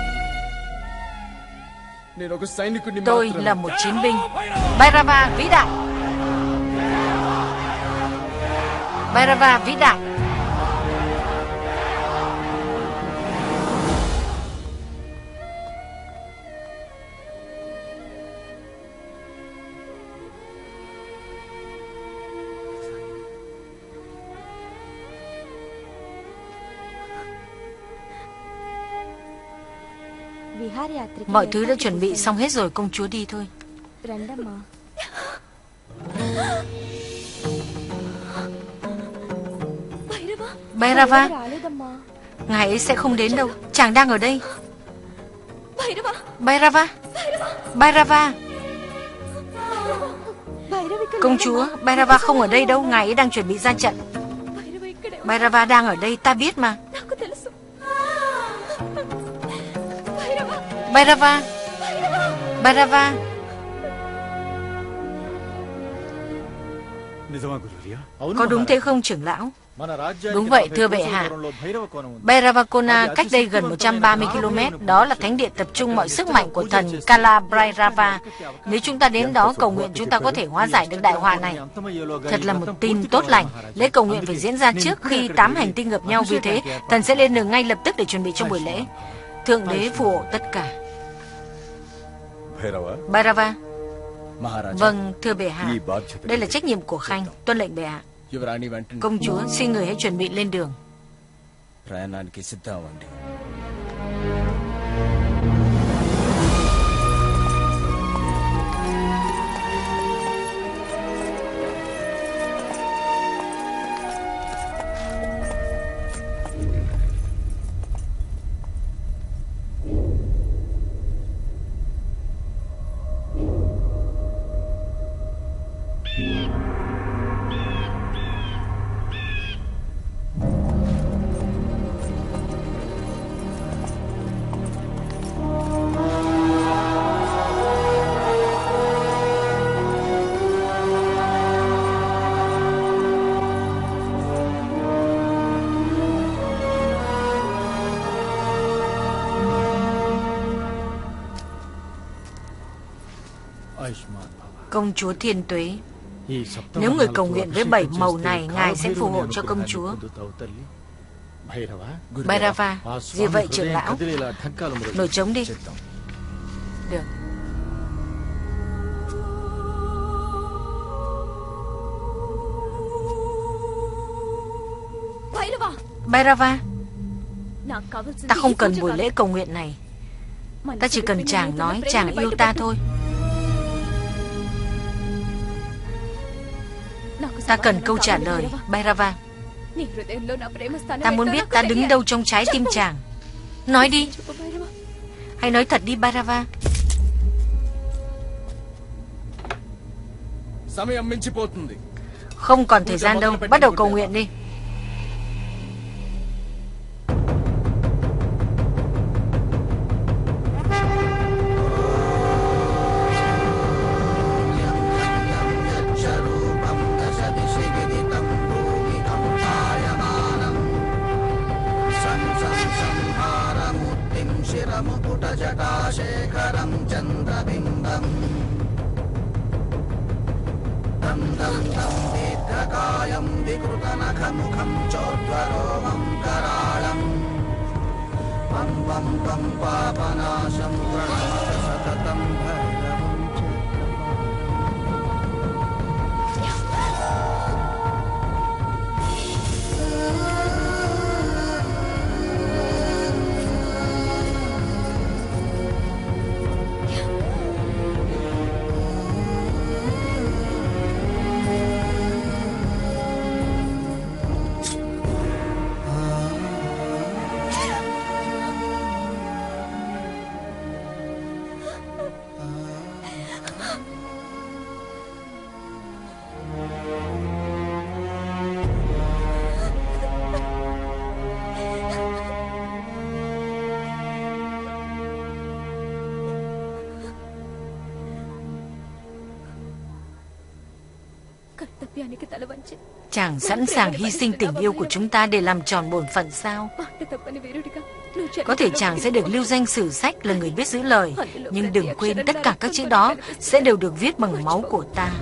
Tôi là một chiến binh. Bhairava vĩ đại! Bhairava vĩ đại! Mọi thứ đã chuẩn bị xong hết rồi, công chúa đi thôi. Bhairava, ngài ấy sẽ không đến đâu. Chàng đang ở đây. Bhairava, Bhairava. Công chúa, Bhairava không ở đây đâu. Ngài ấy đang chuẩn bị ra trận. Bhairava đang ở đây, ta biết mà. Bhairava, Bhairava. Có đúng thế không trưởng lão? Đúng vậy, thưa bệ hạ. Bhairavakona cách đây gần một trăm ba mươi ki lô mét. Đó là thánh địa tập trung mọi sức mạnh của thần Kala Bhairava. Nếu chúng ta đến đó cầu nguyện, chúng ta có thể hóa giải được đại họa này. Thật là một tin tốt lành. Lễ cầu nguyện phải diễn ra trước khi tám hành tinh gặp nhau. Vì thế, thần sẽ lên đường ngay lập tức để chuẩn bị cho buổi lễ. Thượng đế phù hộ tất cả. Bhairava. Vâng, thưa bệ hạ. Đây là trách nhiệm của Khanh. Tuân lệnh bệ hạ. Công chúa, xin người hãy chuẩn bị lên đường. Công chúa thiên tuế, nếu người cầu nguyện với bảy màu này, ngài sẽ phù hộ cho công chúa. Bhairava, gì vậy trưởng lão? Nổi trống đi. Được. Bhairava, ta không cần buổi lễ cầu nguyện này. Ta chỉ cần chàng nói chàng yêu ta thôi. Ta cần câu trả lời, Bhairava. Ta muốn biết ta đứng đâu trong trái tim chàng. Nói đi. Hãy nói thật đi, Bhairava. Không còn thời gian đâu, bắt đầu cầu nguyện đi. Chàng sẵn sàng hy sinh tình yêu của chúng ta để làm tròn bổn phận sao? Có thể chàng sẽ được lưu danh sử sách là người biết giữ lời, nhưng đừng quên tất cả các chữ đó sẽ đều được viết bằng máu của ta.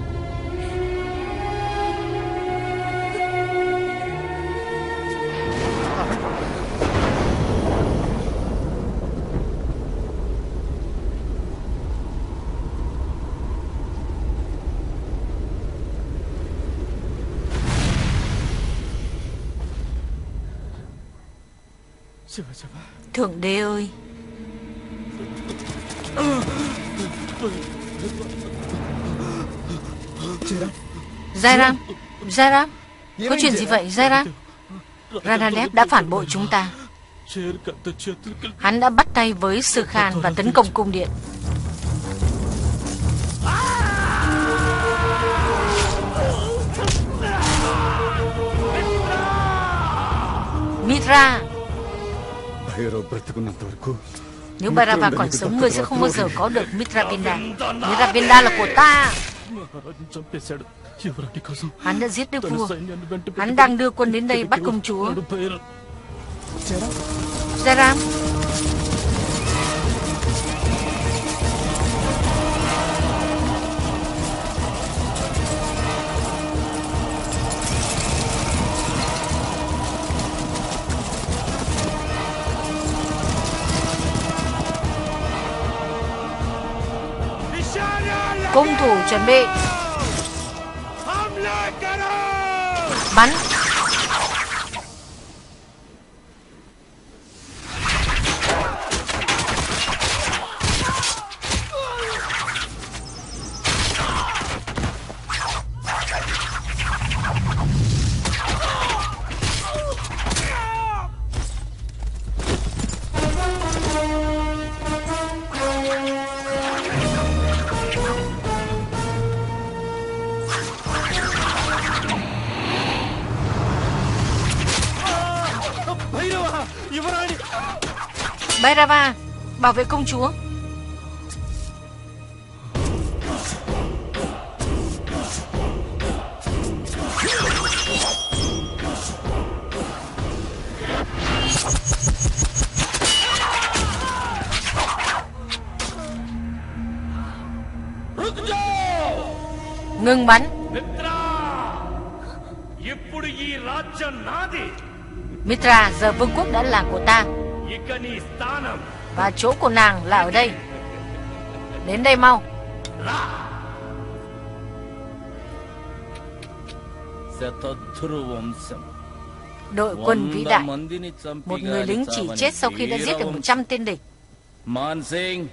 Thượng đế ơi! Jairam, Jairam, có chuyện gì vậy Jairam? Ranalev đã phản bội chúng ta. Hắn đã bắt tay với Sư Khan và tấn công cung điện. Mitra! Nếu Bhairava còn sống, ngươi sẽ không bao giờ có được Mithravinda. Mithravinda là của ta. Hắn đã giết đức vua. Hắn đang đưa quân đến đây bắt công chúa. Jairam. Cung thủ chuẩn bị. Bắn. Bhairava, bảo vệ công chúa. Ngừng bắn. Mitra, giờ vương quốc đã là của ta. Và chỗ của nàng là ở đây. Đến đây mau. Đội quân vĩ đại. Một người lính chỉ chết sau khi đã giết được một trăm tên địch. Man Singh,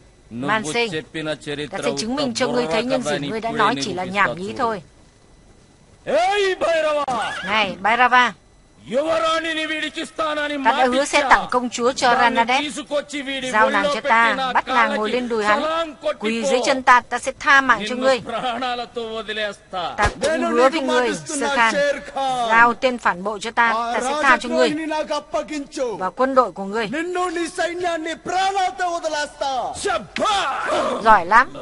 ta sẽ chứng minh cho ngươi thấy những gì ngươi đã nói chỉ là nhảm nhí thôi. Này Bhairava, ta đã hứa sẽ tặng công chúa cho Ranalev. Giao nàng cho ta, bắt nàng ngồi lên đùi hắn, quỳ dưới chân ta, ta sẽ tha mạng cho ngươi. Ta cũng hứa với ngươi, Sơ Khan, giao tên phản bội cho ta, ta sẽ tha cho ngươi và quân đội của ngươi. Giỏi lắm.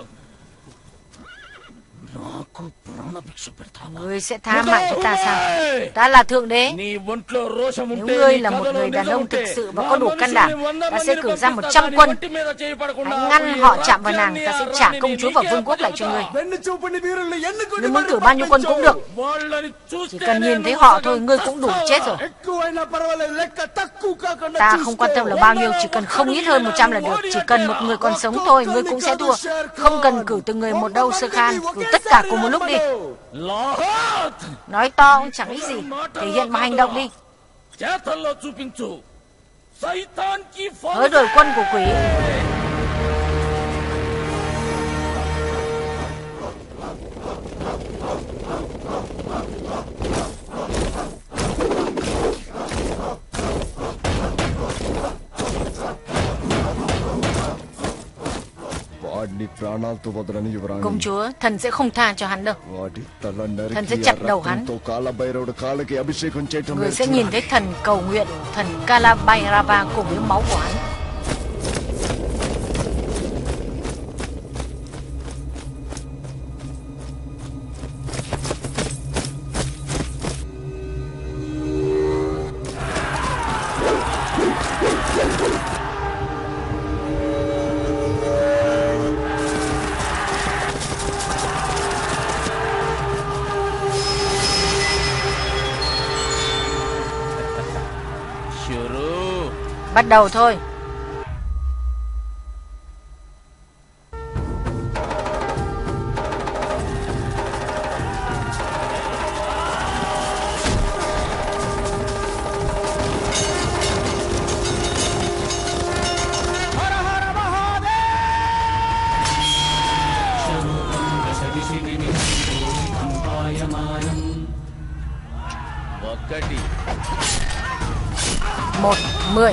Ngươi sẽ tha mạng cho ta sao? Ta là thượng đế. Nếu ngươi là một người đàn ông thực sự và có đủ can đảm, ta sẽ cử ra một trăm quân. Hãy ngăn họ chạm vào nàng, ta sẽ trả công chúa và vương quốc lại cho ngươi. Ngươi muốn cử bao nhiêu quân cũng được. Chỉ cần nhìn thấy họ thôi, ngươi cũng đủ chết rồi. Ta không quan tâm là bao nhiêu, chỉ cần không ít hơn một trăm là được. Chỉ cần một người còn sống thôi, ngươi cũng sẽ thua. Không cần cử từng người một đâu, Sơ Khan. Cử tất cả cùng một lúc đi. Nói to cũng chẳng ích gì. Thể hiện bằng hành động đi. Hỡi đội quân của quỷ. Công chúa, thần sẽ không tha cho hắn đâu. Thần sẽ chặt đầu hắn. Người sẽ nhìn thấy thần cầu nguyện thần Kala Bhairava cùng với máu của hắn. Bắt đầu thôi. Một, mười.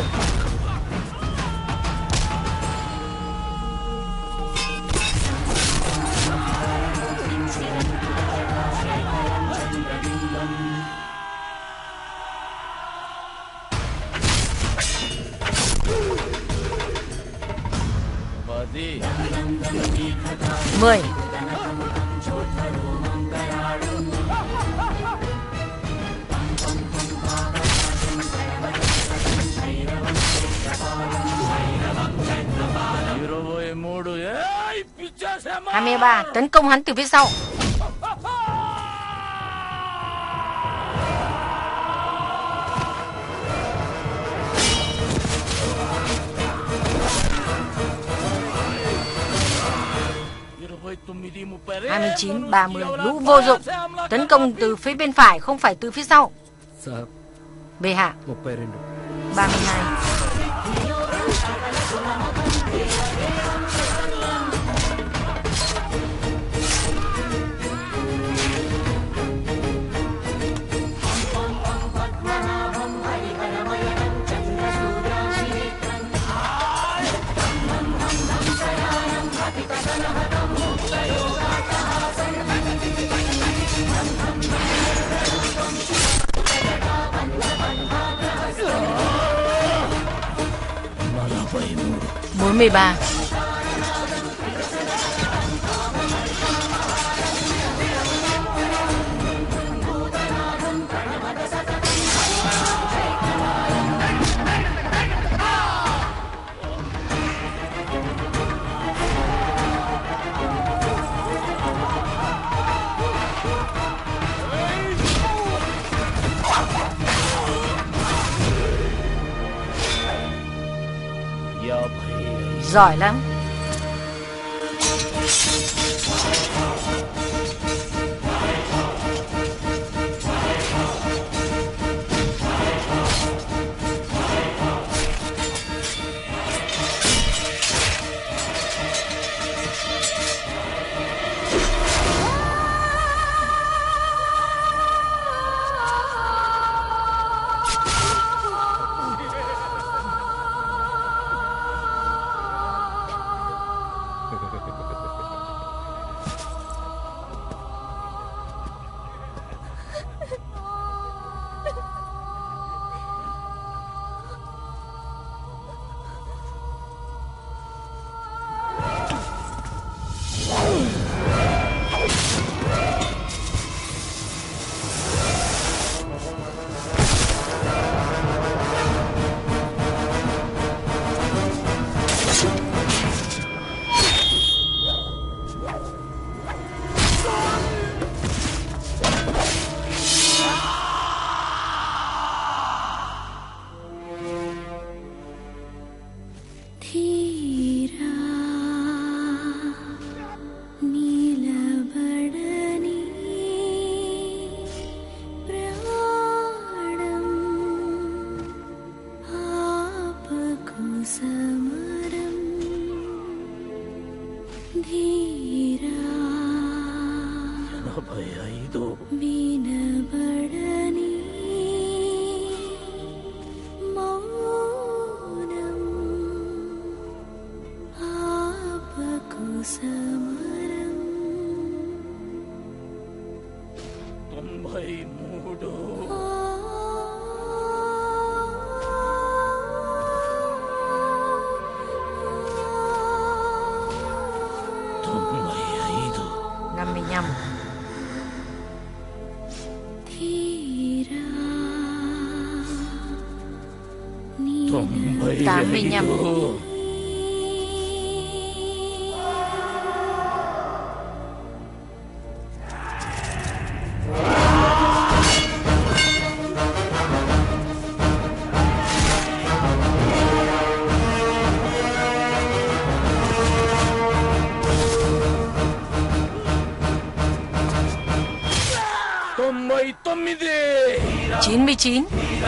Mười. hai mươi ba. Tấn công hắn từ phía sau. hai mươi chín, ba mươi. Lũ vô dụng. Tấn công từ phía bên phải, không phải từ phía sau. Bệ hạ. ba mươi hai. bốn mươi ba. Giỏi lắm. năm mươi lăm. tám mươi lăm. chín mươi chín.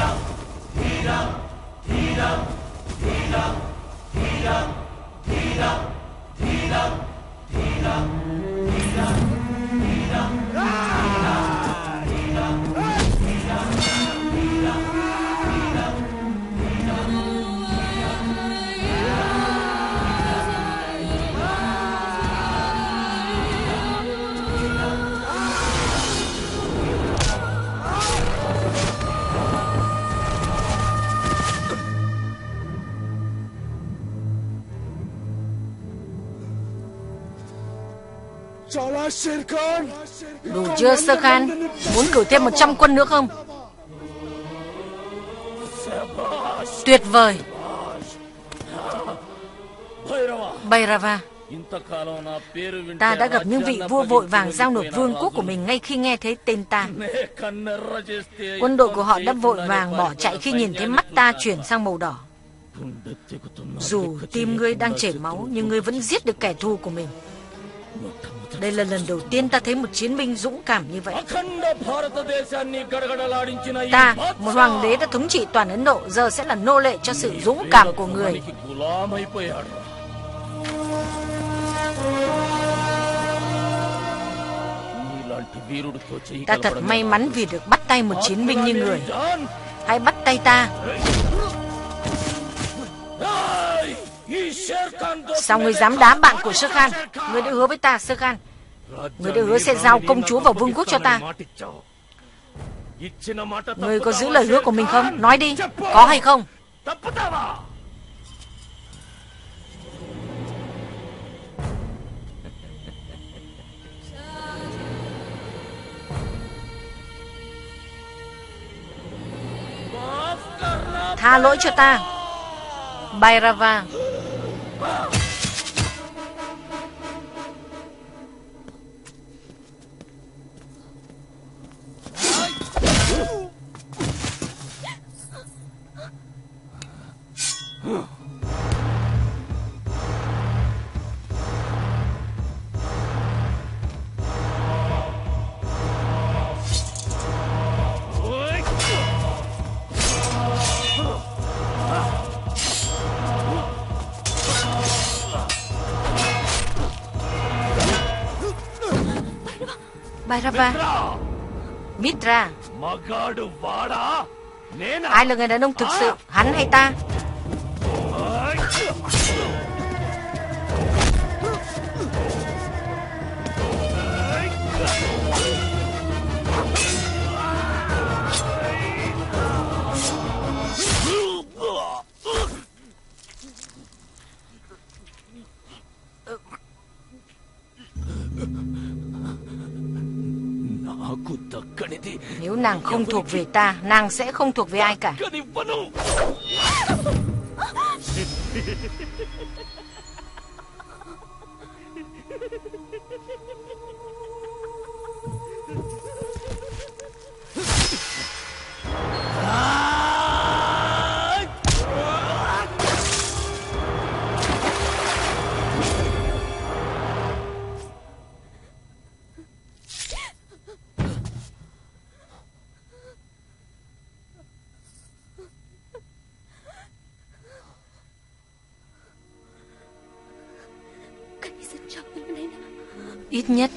Đủ chưa Sơ Khan? Muốn cử thêm một trăm quân nữa không? Tuyệt vời. Bhairava, ta đã gặp những vị vua vội vàng giao nộp vương quốc của mình ngay khi nghe thấy tên ta. Quân đội của họ đã vội vàng bỏ chạy khi nhìn thấy mắt ta chuyển sang màu đỏ. Dù tim ngươi đang chảy máu, nhưng ngươi vẫn giết được kẻ thù của mình. Đây là lần đầu tiên ta thấy một chiến binh dũng cảm như vậy. Ta, một hoàng đế đã thống trị toàn Ấn Độ, giờ sẽ là nô lệ cho sự dũng cảm của người. Ta thật may mắn vì được bắt tay một chiến binh như người. Hãy bắt tay ta. Sao ngươi dám đá bạn của Sơ Khan? Ngươi đã hứa với ta, Sơ Khan. Ngươi đã hứa sẽ giao công chúa vào vương quốc cho ta. Ngươi có giữ lời hứa của mình không? Nói đi, có hay không? Tha lỗi cho ta, Bhairava. Bhairava. Mitra. Ai là người đàn ông thực sự, hắn hay ta? Nếu nàng không thuộc về ta, nàng sẽ không thuộc về ai cả. Ít nhất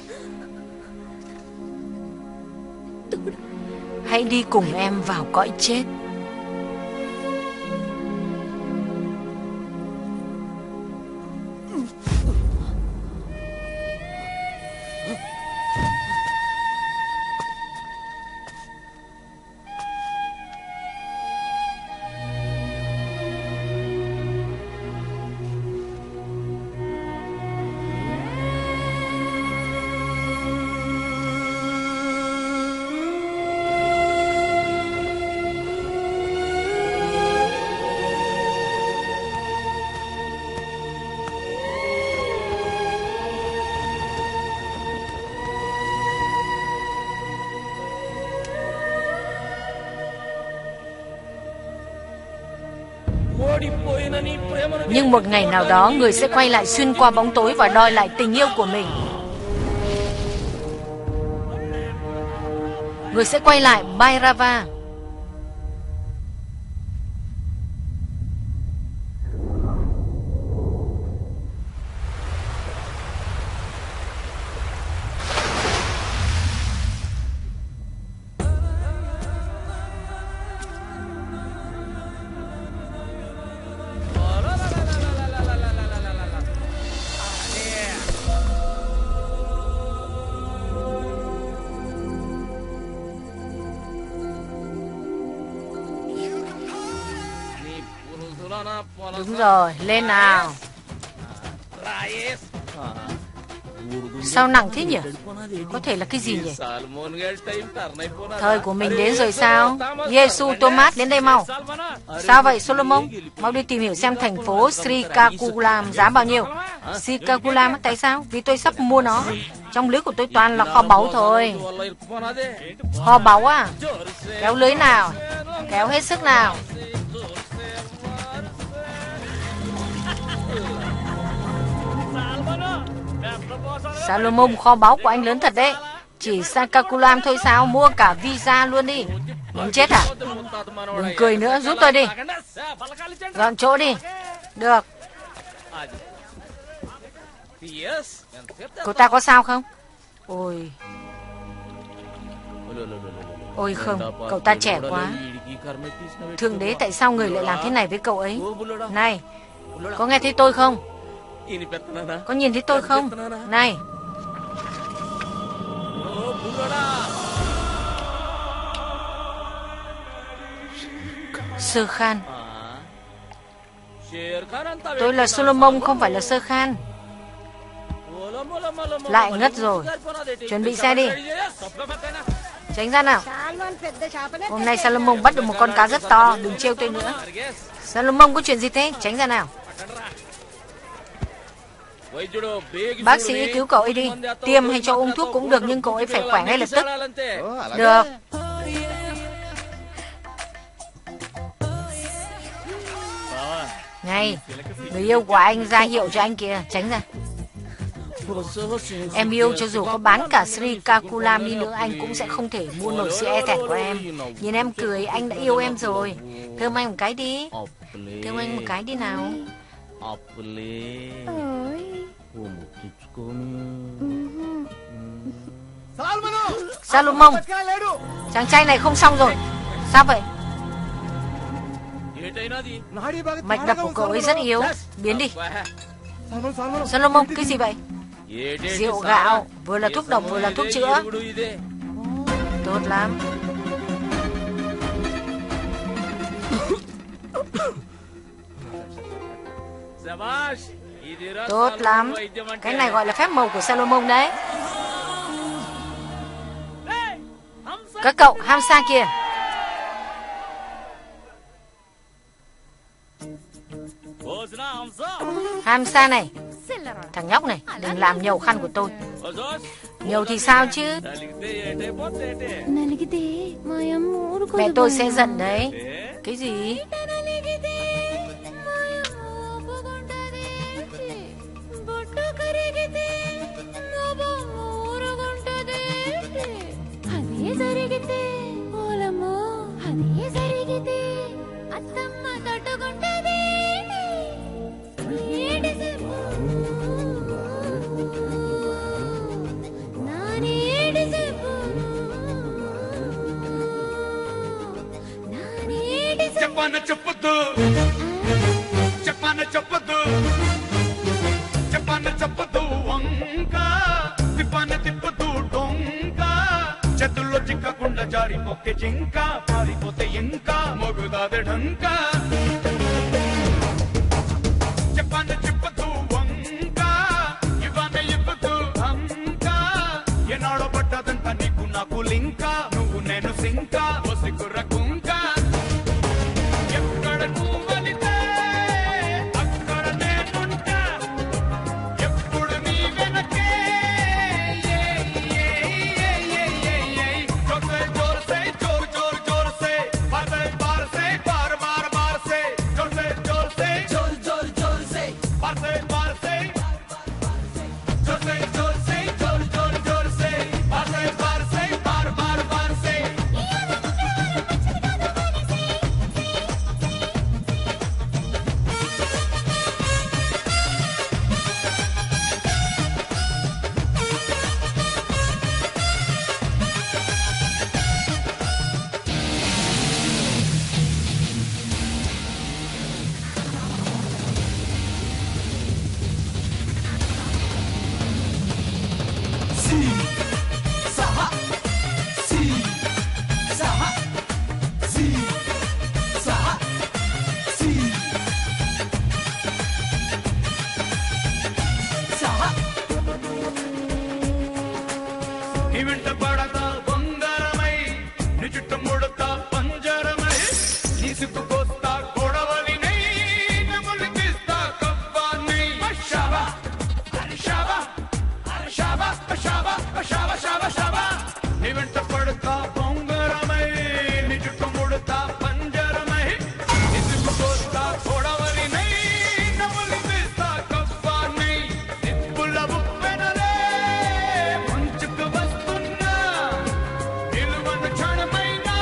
hãy đi cùng em vào cõi chết. Nhưng một ngày nào đó, người sẽ quay lại xuyên qua bóng tối và đòi lại tình yêu của mình. Người sẽ quay lại Bhairava. Đúng rồi, lên nào. Sao nặng thế nhỉ? Có thể là cái gì nhỉ? Thời của mình đến rồi sao? Giêsu, Thomas, đến đây mau. Sao vậy Solomon? Mau đi tìm hiểu xem thành phố Srikakulam giá bao nhiêu. Srikakulam tại sao? Vì tôi sắp mua nó. Trong lưới của tôi toàn là kho báu thôi. Kho báu à? Kéo lưới nào. Kéo hết sức nào. Salomon, kho báu của anh lớn thật đấy. Chỉ Srikakulam thôi sao? Mua cả visa luôn đi. Muốn chết à? Đừng cười nữa, giúp tôi đi. Dọn chỗ đi. Được. Cậu ta có sao không? Ôi. Ôi không, cậu ta trẻ quá. Thượng đế, tại sao người lại làm thế này với cậu ấy? Này, có nghe thấy tôi không? Có nhìn thấy tôi không? Này. Sơ Khan. Tôi là Solomon, không phải là Sơ Khan. Lại ngất rồi. Chuẩn bị xe đi. Tránh ra nào. Hôm nay Salomon bắt được một con cá rất to. Đừng trêu tôi nữa. Salomon, có chuyện gì thế? Tránh ra nào. Bác sĩ cứu cậu ấy đi. Tiêm hay cho uống thuốc cũng được, nhưng cậu ấy phải khỏe ngay lập tức. Được. Này, người yêu của anh ra hiệu cho anh kìa. Tránh ra. Em yêu cho dù có bán cả Srikakulam đi nữa, anh cũng sẽ không thể mua nổi sự e thẹn của em. Nhìn em cười, anh đã yêu em rồi. Thơm anh một cái đi. Thơm anh một cái đi nào. Salomon, chàng trai này không xong rồi. Sao vậy? Mạch đập của cậu ấy rất yếu. Biến đi. Salomon, cái gì vậy? Rượu gạo, vừa là thuốc độc vừa là thuốc chữa. Tốt lắm. Tốt lắm. Cái này gọi là phép màu của Salomon đấy. Các cậu, Hamsa kìa. Hamsa này. Thằng nhóc này, đừng làm nhầu khăn của tôi. Nhầu thì sao chứ? Mẹ tôi sẽ giận đấy. Cái gì? చెప్పన చెప్పదు చెప్పన చెప్పదు చెప్పన చెప్పదు వంక తిప్పన తిప్పదు డొంక చేతుల్లో చిక్కకుండా జారి మొక్కే జింక పారిపోతే ఇంకా మొగుదాది ఢంక చెప్పన చెప్పదు వంక ఇవన్న ఇవ్వదు హంక ఎనాడో పడ్డదంత నీకు నాకు లింక నువ్వు నేను సింక ఒసికుర్ర కుంక వెంట పడతా బంగారమై నీ చుట్టూ ముడతా పంజరమై నీ సిగ్గుకొస్తా కొడవలినై నములు తీస్తా కవ్వానై షాబా అరే షాబా అరే షాబా షాబా షాబా షాబా షాబా నీ వెంట పడతా బంగారమై నీ చుట్టూ ముడతా పంజరమై నీ సిగ్గుకొస్తా కొడవలినై నములు తీస్తా కవ్వానై నిప్పుల ఉప్పెనలే ముంచుకు వస్తున్నా నిలువను క్షణమైనా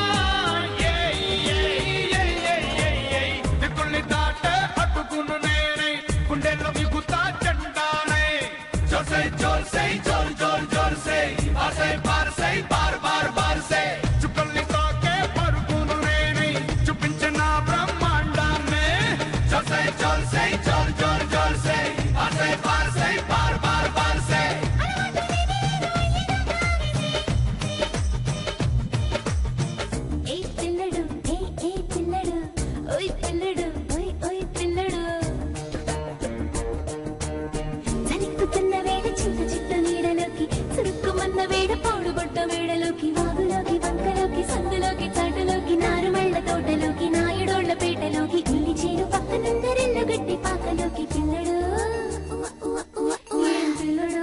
దిక్కుల్ని దాటే పట్టుకును నేనై గుండెల్లో మిగుతా చెండానై జోర్సై జోర్సై జోర్ జోర్ జోర్సై ఆసై పార్సై బార్ బార్ బార్సై చుక్కల్ని తాకే పరుగును నేనై చూపించిన బ్రహ్మాండాన్నే జోర్సై జోర్సై జోర్ జోర్ జోర్సై ఆసై పార్సై బార్ బార్ బార్సై ఏ పిల్లడు ఏ ఏ పిల్లడు ఓయ్ పిల్లడు ఓయ్ ఓయ్ పిల్లడు చనిక్కుతున్న వేళ చింత చిట్ట నీడలోకి చురుక్కుమన్న వేడ పాడుబడ్డ వేడలోకి వాగులోకి వంకలోకి సందులోకి చాటులోకి నారుమళ్ళ తోటలోకి నాయుడోళ్ల పేటలోకి ఉల్లి చేను పక్కనందరెల్ల గట్టి పాకలోకి పిల్లడు ఉవ్వ, ఉవ్వ, ఉవ్వ, ఏం పిల్లడు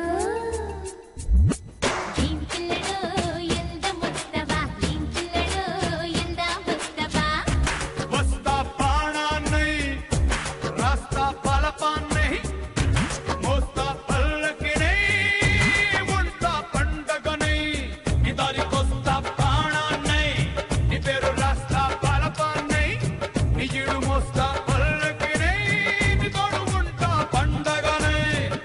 ఏం పిల్లడు ఎంత ముస్తవా ఏం పిల్లడు ఎంత ముస్తవా వస్తా బాణాన్నై రాస్తా పలపాన్నై మోస్తా పల్లకినై ఉంటా పండగనై నీ దారికొస్తా బాణాన్నై నీ పేరు రాస్తా పలపాన్నై నీ ఈడు మోస్తా పల్లకినై నీ తోడు ఉంటా పండగనై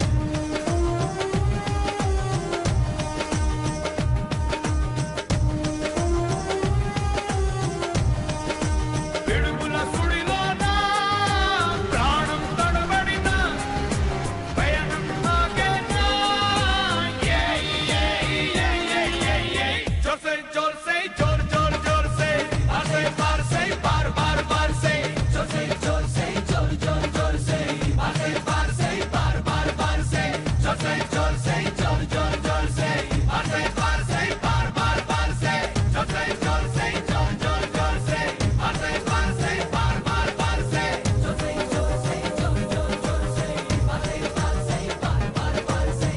పిడుగుల సుడిలోనా ప్రాణం తడబడినా పయనం సాగేనా జోర్సై జోర్సై జోర్ జోర్ జోర్సై ఆసై పార్సై బార్ బార్ బార్సై జోర్సై జోర్సై జోర్ జోర్ జోర్సై ఆసై పార్సై బార్ బార్ బార్సై జోర్సై జోర్సై జోర్ జోర్ జోర్సై ఆసై పార్సై బార్ బార్ బార్సై జోర్సై జోర్సై జోర్ జోర్ జోర్సై ఆసై పార్సై బార్ బార్ బార్సై జోర్సై జోర్సై జోర్ జోర్ జోర్సై ఆసై పార్సై బార్ బార్ బార్సై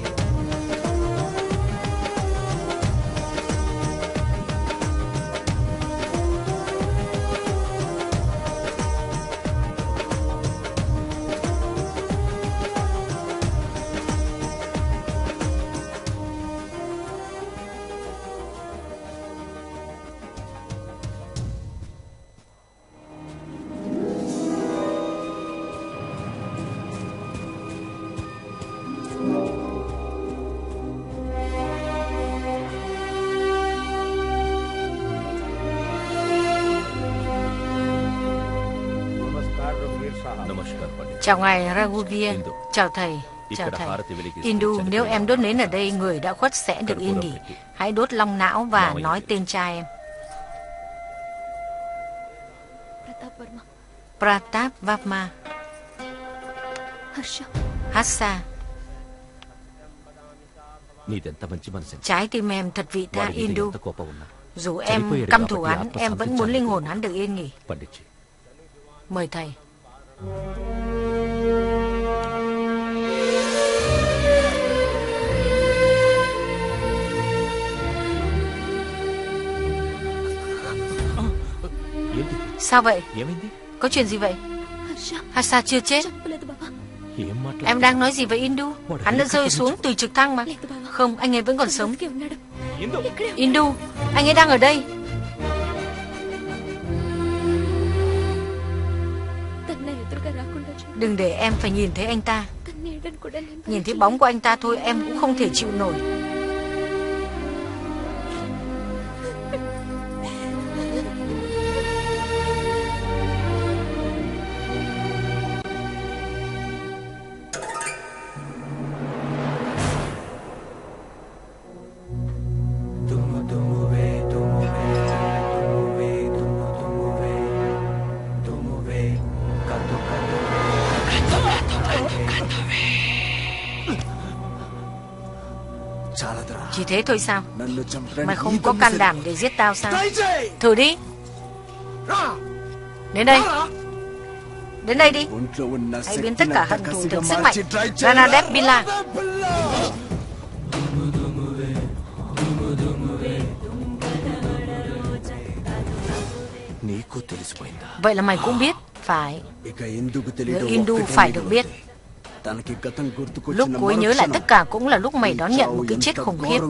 नमस्कार पंडित। Chào ngài Raghuveer. Hindu. Chào thầy. Chào Ikkada thầy. harati veligi Hindu, sprichani nếu prema. em đốt nến ở đây, người đã khuất sẽ được yên nghỉ. Hãy đốt long não và Nào, nói yên. tên cha em. Pratap Varma Pratap Varma, Harsha Hassa. నీదెంత మంచి మనసు. Trái tim em thật vị tha వాడి మీద Hindu. ఎంత కోపం ఉన్నా Dù em căm thù hắn, em vẫn muốn linh hồn hắn được yên nghỉ. Panditji Mời thầy. ఏంటి Sao vậy? ఏమైంది Có chuyện gì vậy? Harsha Hassa chưa chết. చెప్పలేదు బాబా ఏం మాట్లాడు Em đang nói gì với Hindu? Hắn đã rơi xuống từ trực thăng mà. Không, anh ấy vẫn còn sống. బ్రతికే ఉన్నాడు ఇందు Hindu, anh ấy đang ở đây. తన ఎదురుగా రాకుండా చూడు. Đừng để em phải nhìn thấy anh ta. తన నీడను కూడా నేను Nhìn thấy bóng của anh ta thôi em cũng không thể chịu nổi. Chỉ thế thôi sao? Mày không có can đảm để giết tao sao? Thử đi. Đến đây. Đến đây đi. Hãy biến tất cả hận thù thành sức mạnh. Ranadep Bila. Vậy là mày cũng biết. Phải. Người Hindu phải được biết. Lúc cô ấy nhớ lại tất cả cũng là lúc mày đón nhận một cái chết khủng khiếp.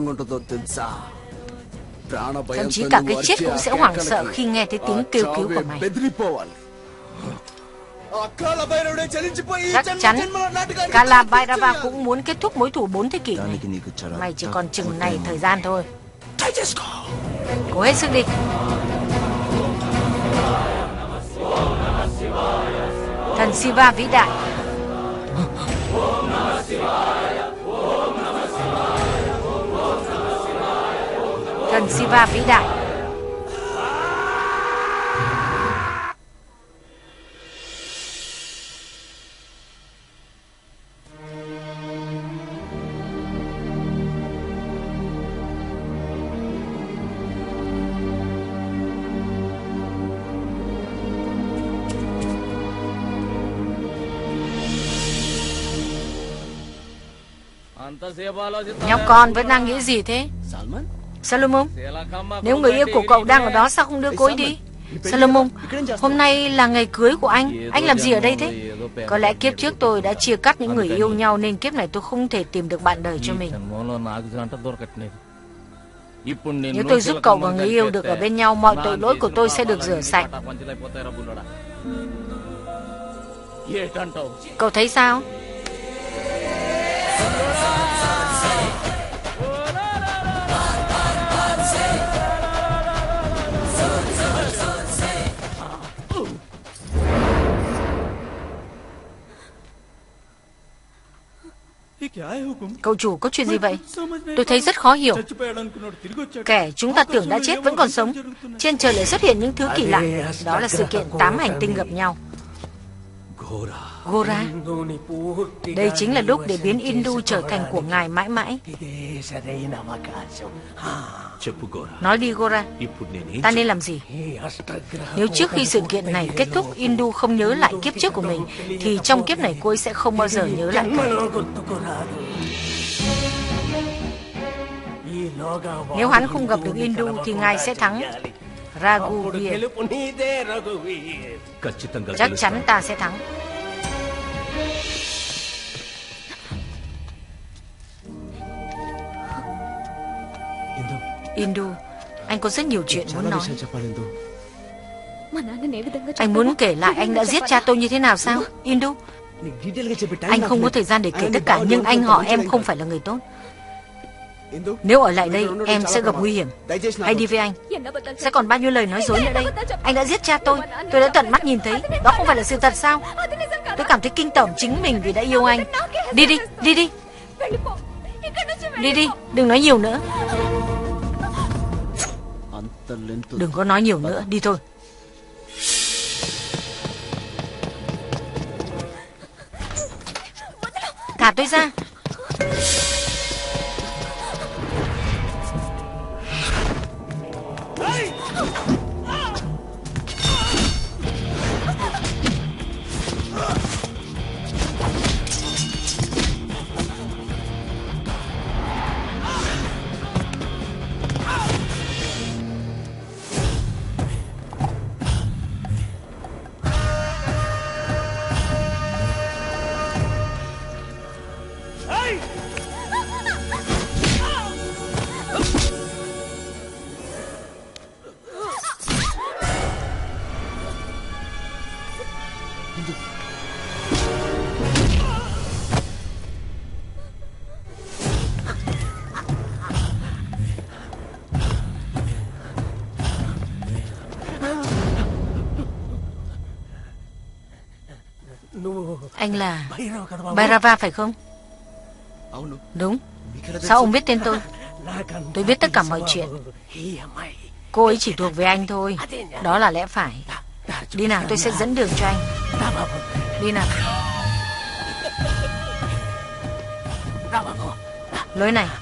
Thậm chí cả cái chết cũng sẽ hoảng sợ khi nghe thấy tiếng kêu cứu của mày. Chắc chắn Kala Bhairava cũng muốn kết thúc mối thù bốn thế kỷ này. Mày chỉ còn chừng này thời gian thôi. Cố hết sức đi. Thần Shiva vĩ đại. Thần Shiva vĩ đại. Nhóc con vẫn đang nghĩ gì thế? Salomon, nếu người yêu của cậu đang ở đó sao không đưa cô ấy đi? Salomon, hôm nay là ngày cưới của anh. Anh làm gì ở đây thế? Có lẽ kiếp trước tôi đã chia cắt những người yêu nhau, nên kiếp này tôi không thể tìm được bạn đời cho mình. Nếu tôi giúp cậu và người yêu được ở bên nhau, mọi tội lỗi của tôi sẽ được rửa sạch. Cậu thấy sao? Cậu chủ, có chuyện gì vậy? Tôi thấy rất khó hiểu. Kẻ chúng ta tưởng đã chết vẫn còn sống. Trên trời lại xuất hiện những thứ kỳ lạ. Đó là sự kiện tám hành tinh gặp nhau. Gora. Đây chính là lúc để biến Hindu trở thành của ngài mãi mãi. Nói đi Gora, ta nên làm gì? Nếu trước khi sự kiện này kết thúc Hindu không nhớ lại kiếp trước của mình, thì trong kiếp này cô ấy sẽ không bao giờ nhớ lại cả. Nếu hắn không gặp được Hindu thì ngài sẽ thắng. Raghuvir. Chắc chắn ta sẽ thắng. Hindu, anh có rất nhiều chuyện muốn nói. Anh muốn kể lại anh đã giết cha tôi như thế nào sao? Hindu, anh không có thời gian để kể tất cả, nhưng anh họ em không phải là người tốt. Nếu ở lại đây em sẽ gặp nguy hiểm. Hãy đi với anh. Sẽ còn bao nhiêu lời nói dối nữa đây? Anh đã giết cha tôi. Tôi đã tận mắt nhìn thấy. Đó không phải là sự thật sao? Tôi cảm thấy kinh tởm chính mình vì đã yêu anh. Đi đi, đi đi. Đi đi, đừng nói nhiều nữa. Đừng có nói nhiều nữa, đi thôi. Thả tôi ra. Anh là Bhairava phải không? Đúng. Sao ông biết tên tôi? Tôi biết tất cả mọi chuyện. Cô ấy chỉ thuộc về anh thôi. Đó là lẽ phải. Đi nào, tôi sẽ dẫn đường cho anh. Đi nào. Lối này.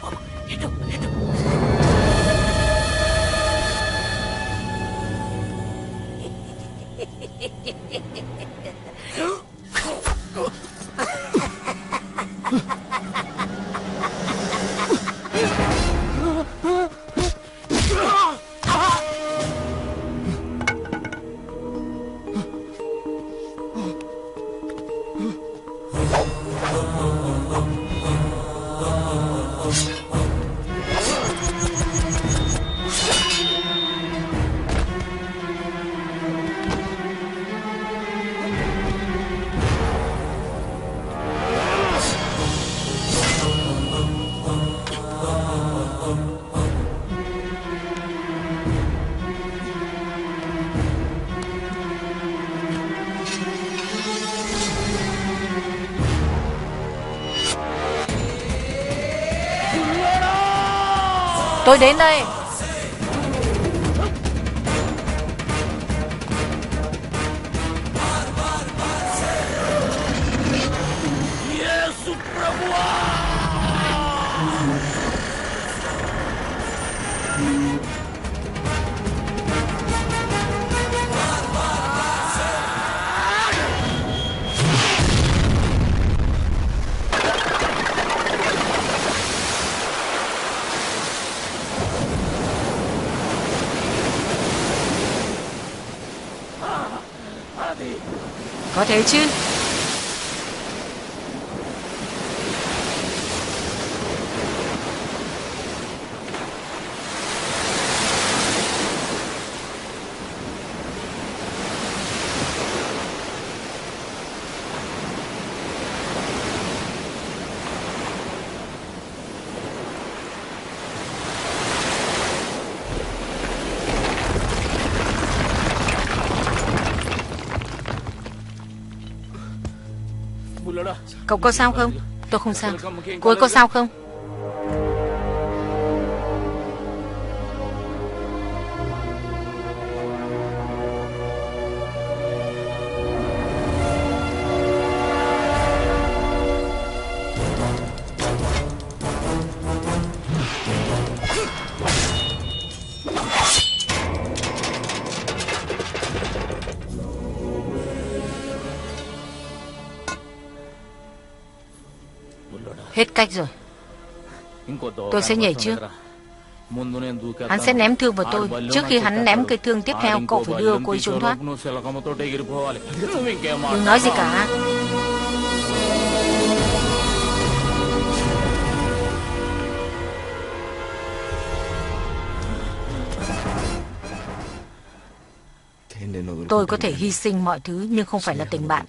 Tôi đến đây. Có thế chứ. Cậu có sao không? Tôi không sao. Cô ấy có sao không? Hết cách rồi. Tôi sẽ nhảy trước. Hắn sẽ ném thương vào tôi. Trước khi hắn ném cây thương tiếp theo, cậu phải đưa cô ấy trốn thoát. Đừng nói gì cả. Tôi có thể hy sinh mọi thứ nhưng không phải là tình bạn.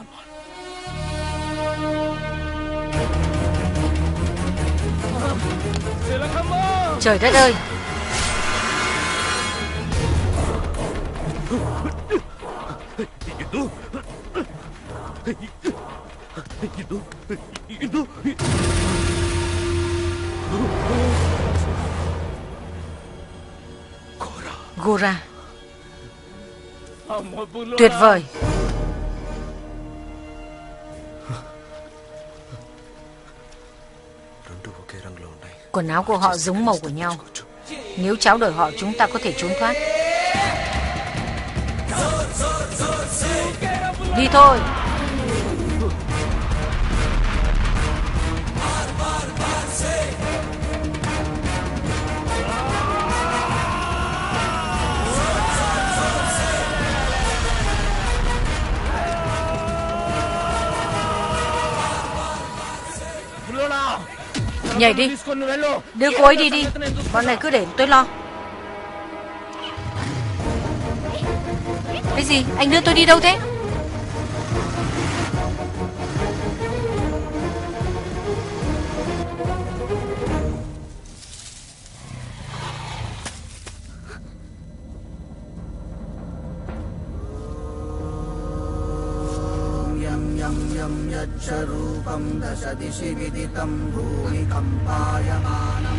Trời đất ơi! Gora. Tuyệt vời. Quần áo của họ giống màu của nhau. Nếu tráo đổi họ, chúng ta có thể trốn thoát. Đi thôi. Nhảy đi. Đưa cô ấy đi đi. Bọn này cứ để tôi lo. Cái gì? Anh đưa tôi đi đâu thế? यच्चरूपं दश दिशि विदितं भूमिकम्पायमानम्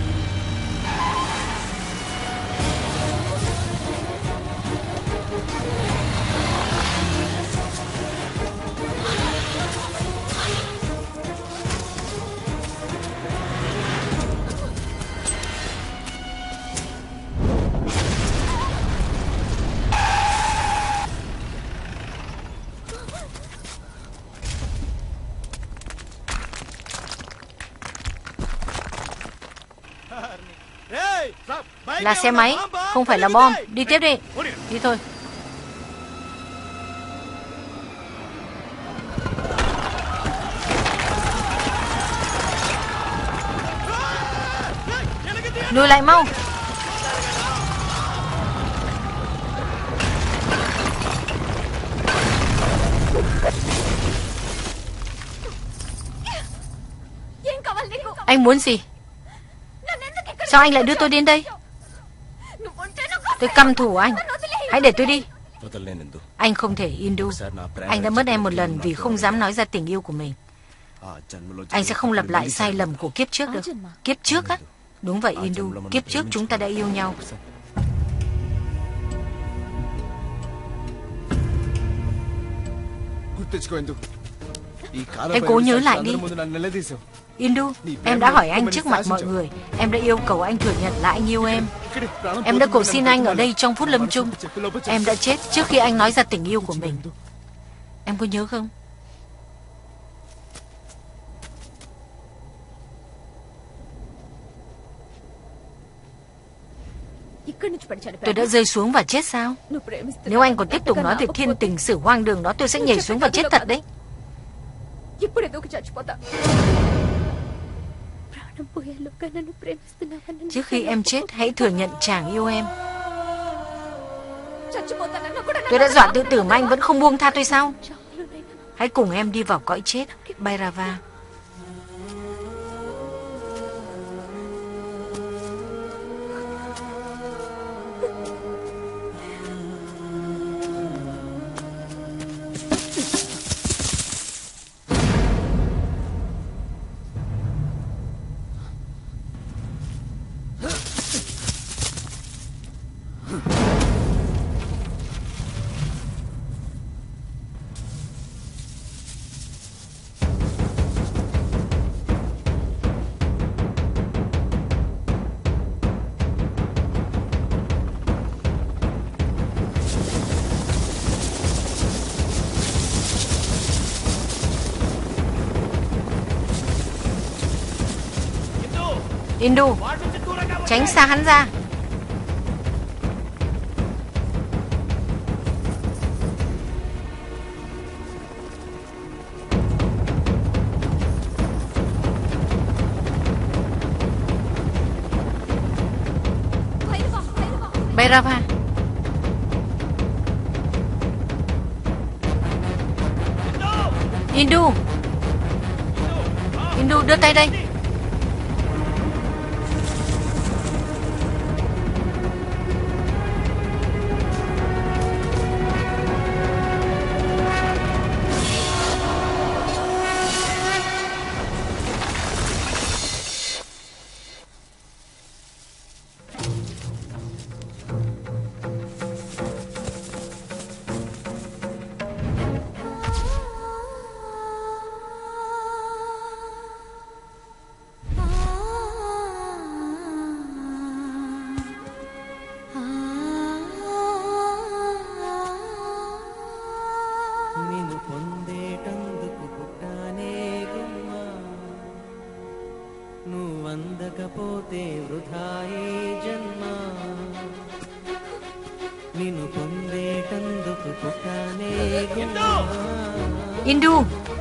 Là xe máy, không phải là bom. Đi tiếp đi. Đi thôi. Lùi lại mau. Anh muốn gì? Sao anh lại đưa tôi đến đây? Tôi căm thù anh. Hãy để tôi đi. Anh không thể, Indu. Anh đã mất em một lần vì không dám nói ra tình yêu của mình. Anh sẽ không lặp lại sai lầm của kiếp trước được. Kiếp trước á? Đúng vậy, Indu. Kiếp trước chúng ta đã yêu nhau. Em cố nhớ lại đi. Indu, em đã hỏi anh trước mặt mọi người. Em đã yêu cầu anh thừa nhận là anh yêu em. Em đã cầu xin anh ở đây trong phút lâm chung. Em đã chết trước khi anh nói ra tình yêu của mình. Em có nhớ không? Tôi đã rơi xuống và chết sao? Nếu anh còn tiếp tục nói về thiên tình sử hoang đường đó, tôi sẽ nhảy xuống và chết thật đấy. Trước khi em chết, hãy thừa nhận chàng yêu em. Tôi đã dọa tự tử mà anh vẫn không buông tha tôi sao? Hãy cùng em đi vào cõi chết, Bhairava. Indu, tránh xa hắn ra. Bhairava. Indu. Indu, đưa tay đây. Indu.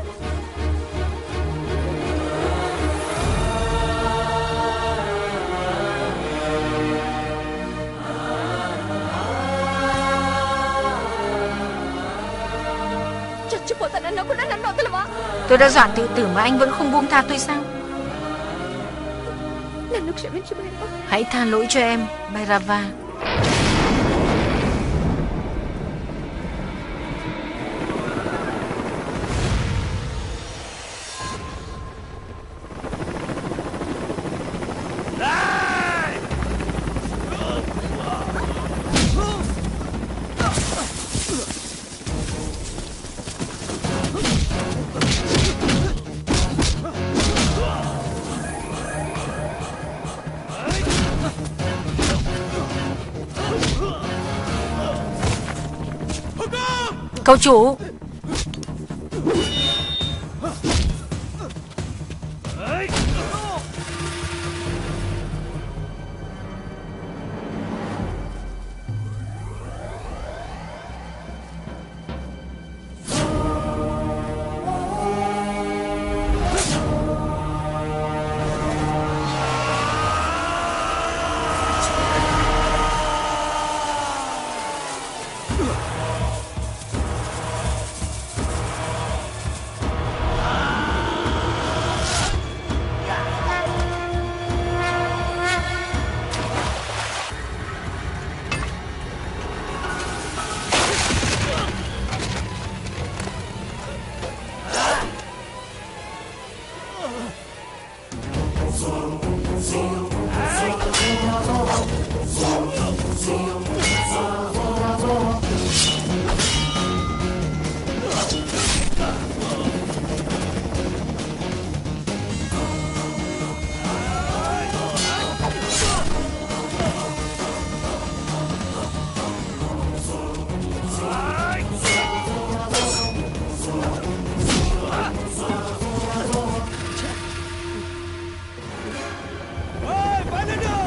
Tôi đã dọa tự tử mà anh vẫn không buông tha tôi sao? Hãy tha lỗi cho em, Bhairava. Cậu chủ.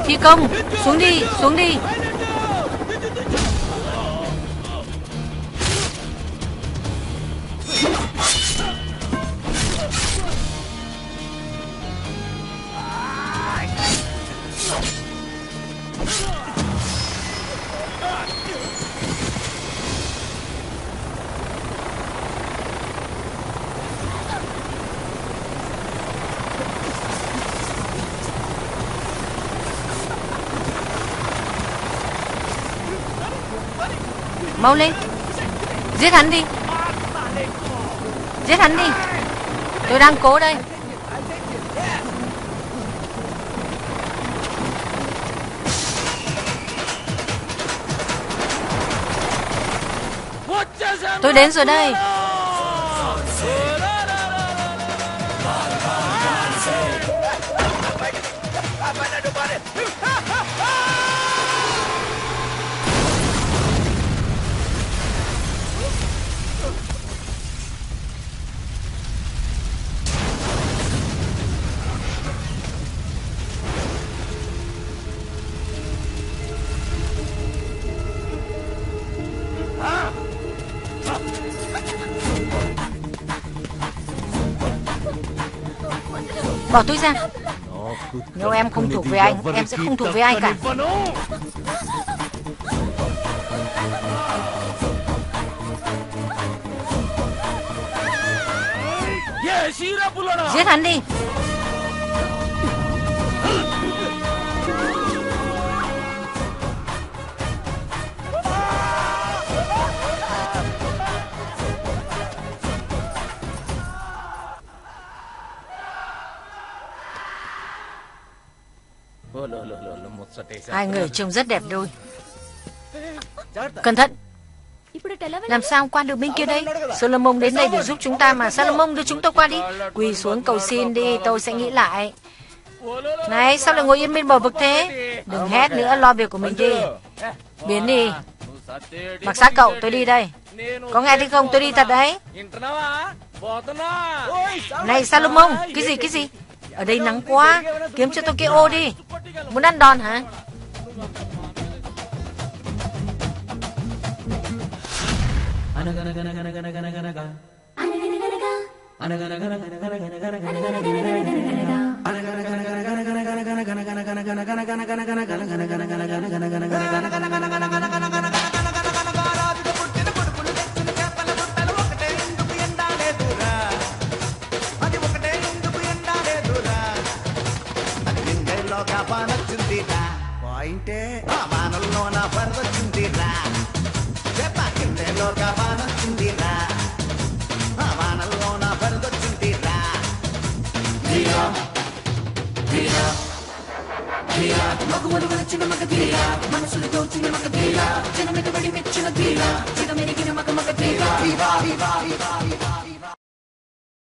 Phi công, xuống đi, xuống đi. Mau lên, giết hắn đi, giết hắn đi. Tôi đang cố đây. Tôi đến rồi đây. Bỏ tôi ra. Nếu em không thuộc về anh, em sẽ không thuộc với ai cả. Giết hắn đi. Hai người trông rất đẹp đôi. Cẩn thận. Làm sao qua được bên kia đây? Solomon đến đây để giúp chúng ta mà. Solomon đưa chúng tôi qua đi. Quỳ xuống cầu xin đi, tôi sẽ nghĩ lại. Này, sao lại ngồi yên bên bờ vực thế? Đừng hét nữa, lo việc của mình đi. Biến đi. Mặc xác cậu, tôi đi đây. Có nghe thấy không? Tôi đi thật đấy. Này Solomon, cái gì cái gì? Ở đây nắng quá, kiếm cho tôi cái ô đi. Muốn ăn đòn hả? Viva, viva, viva.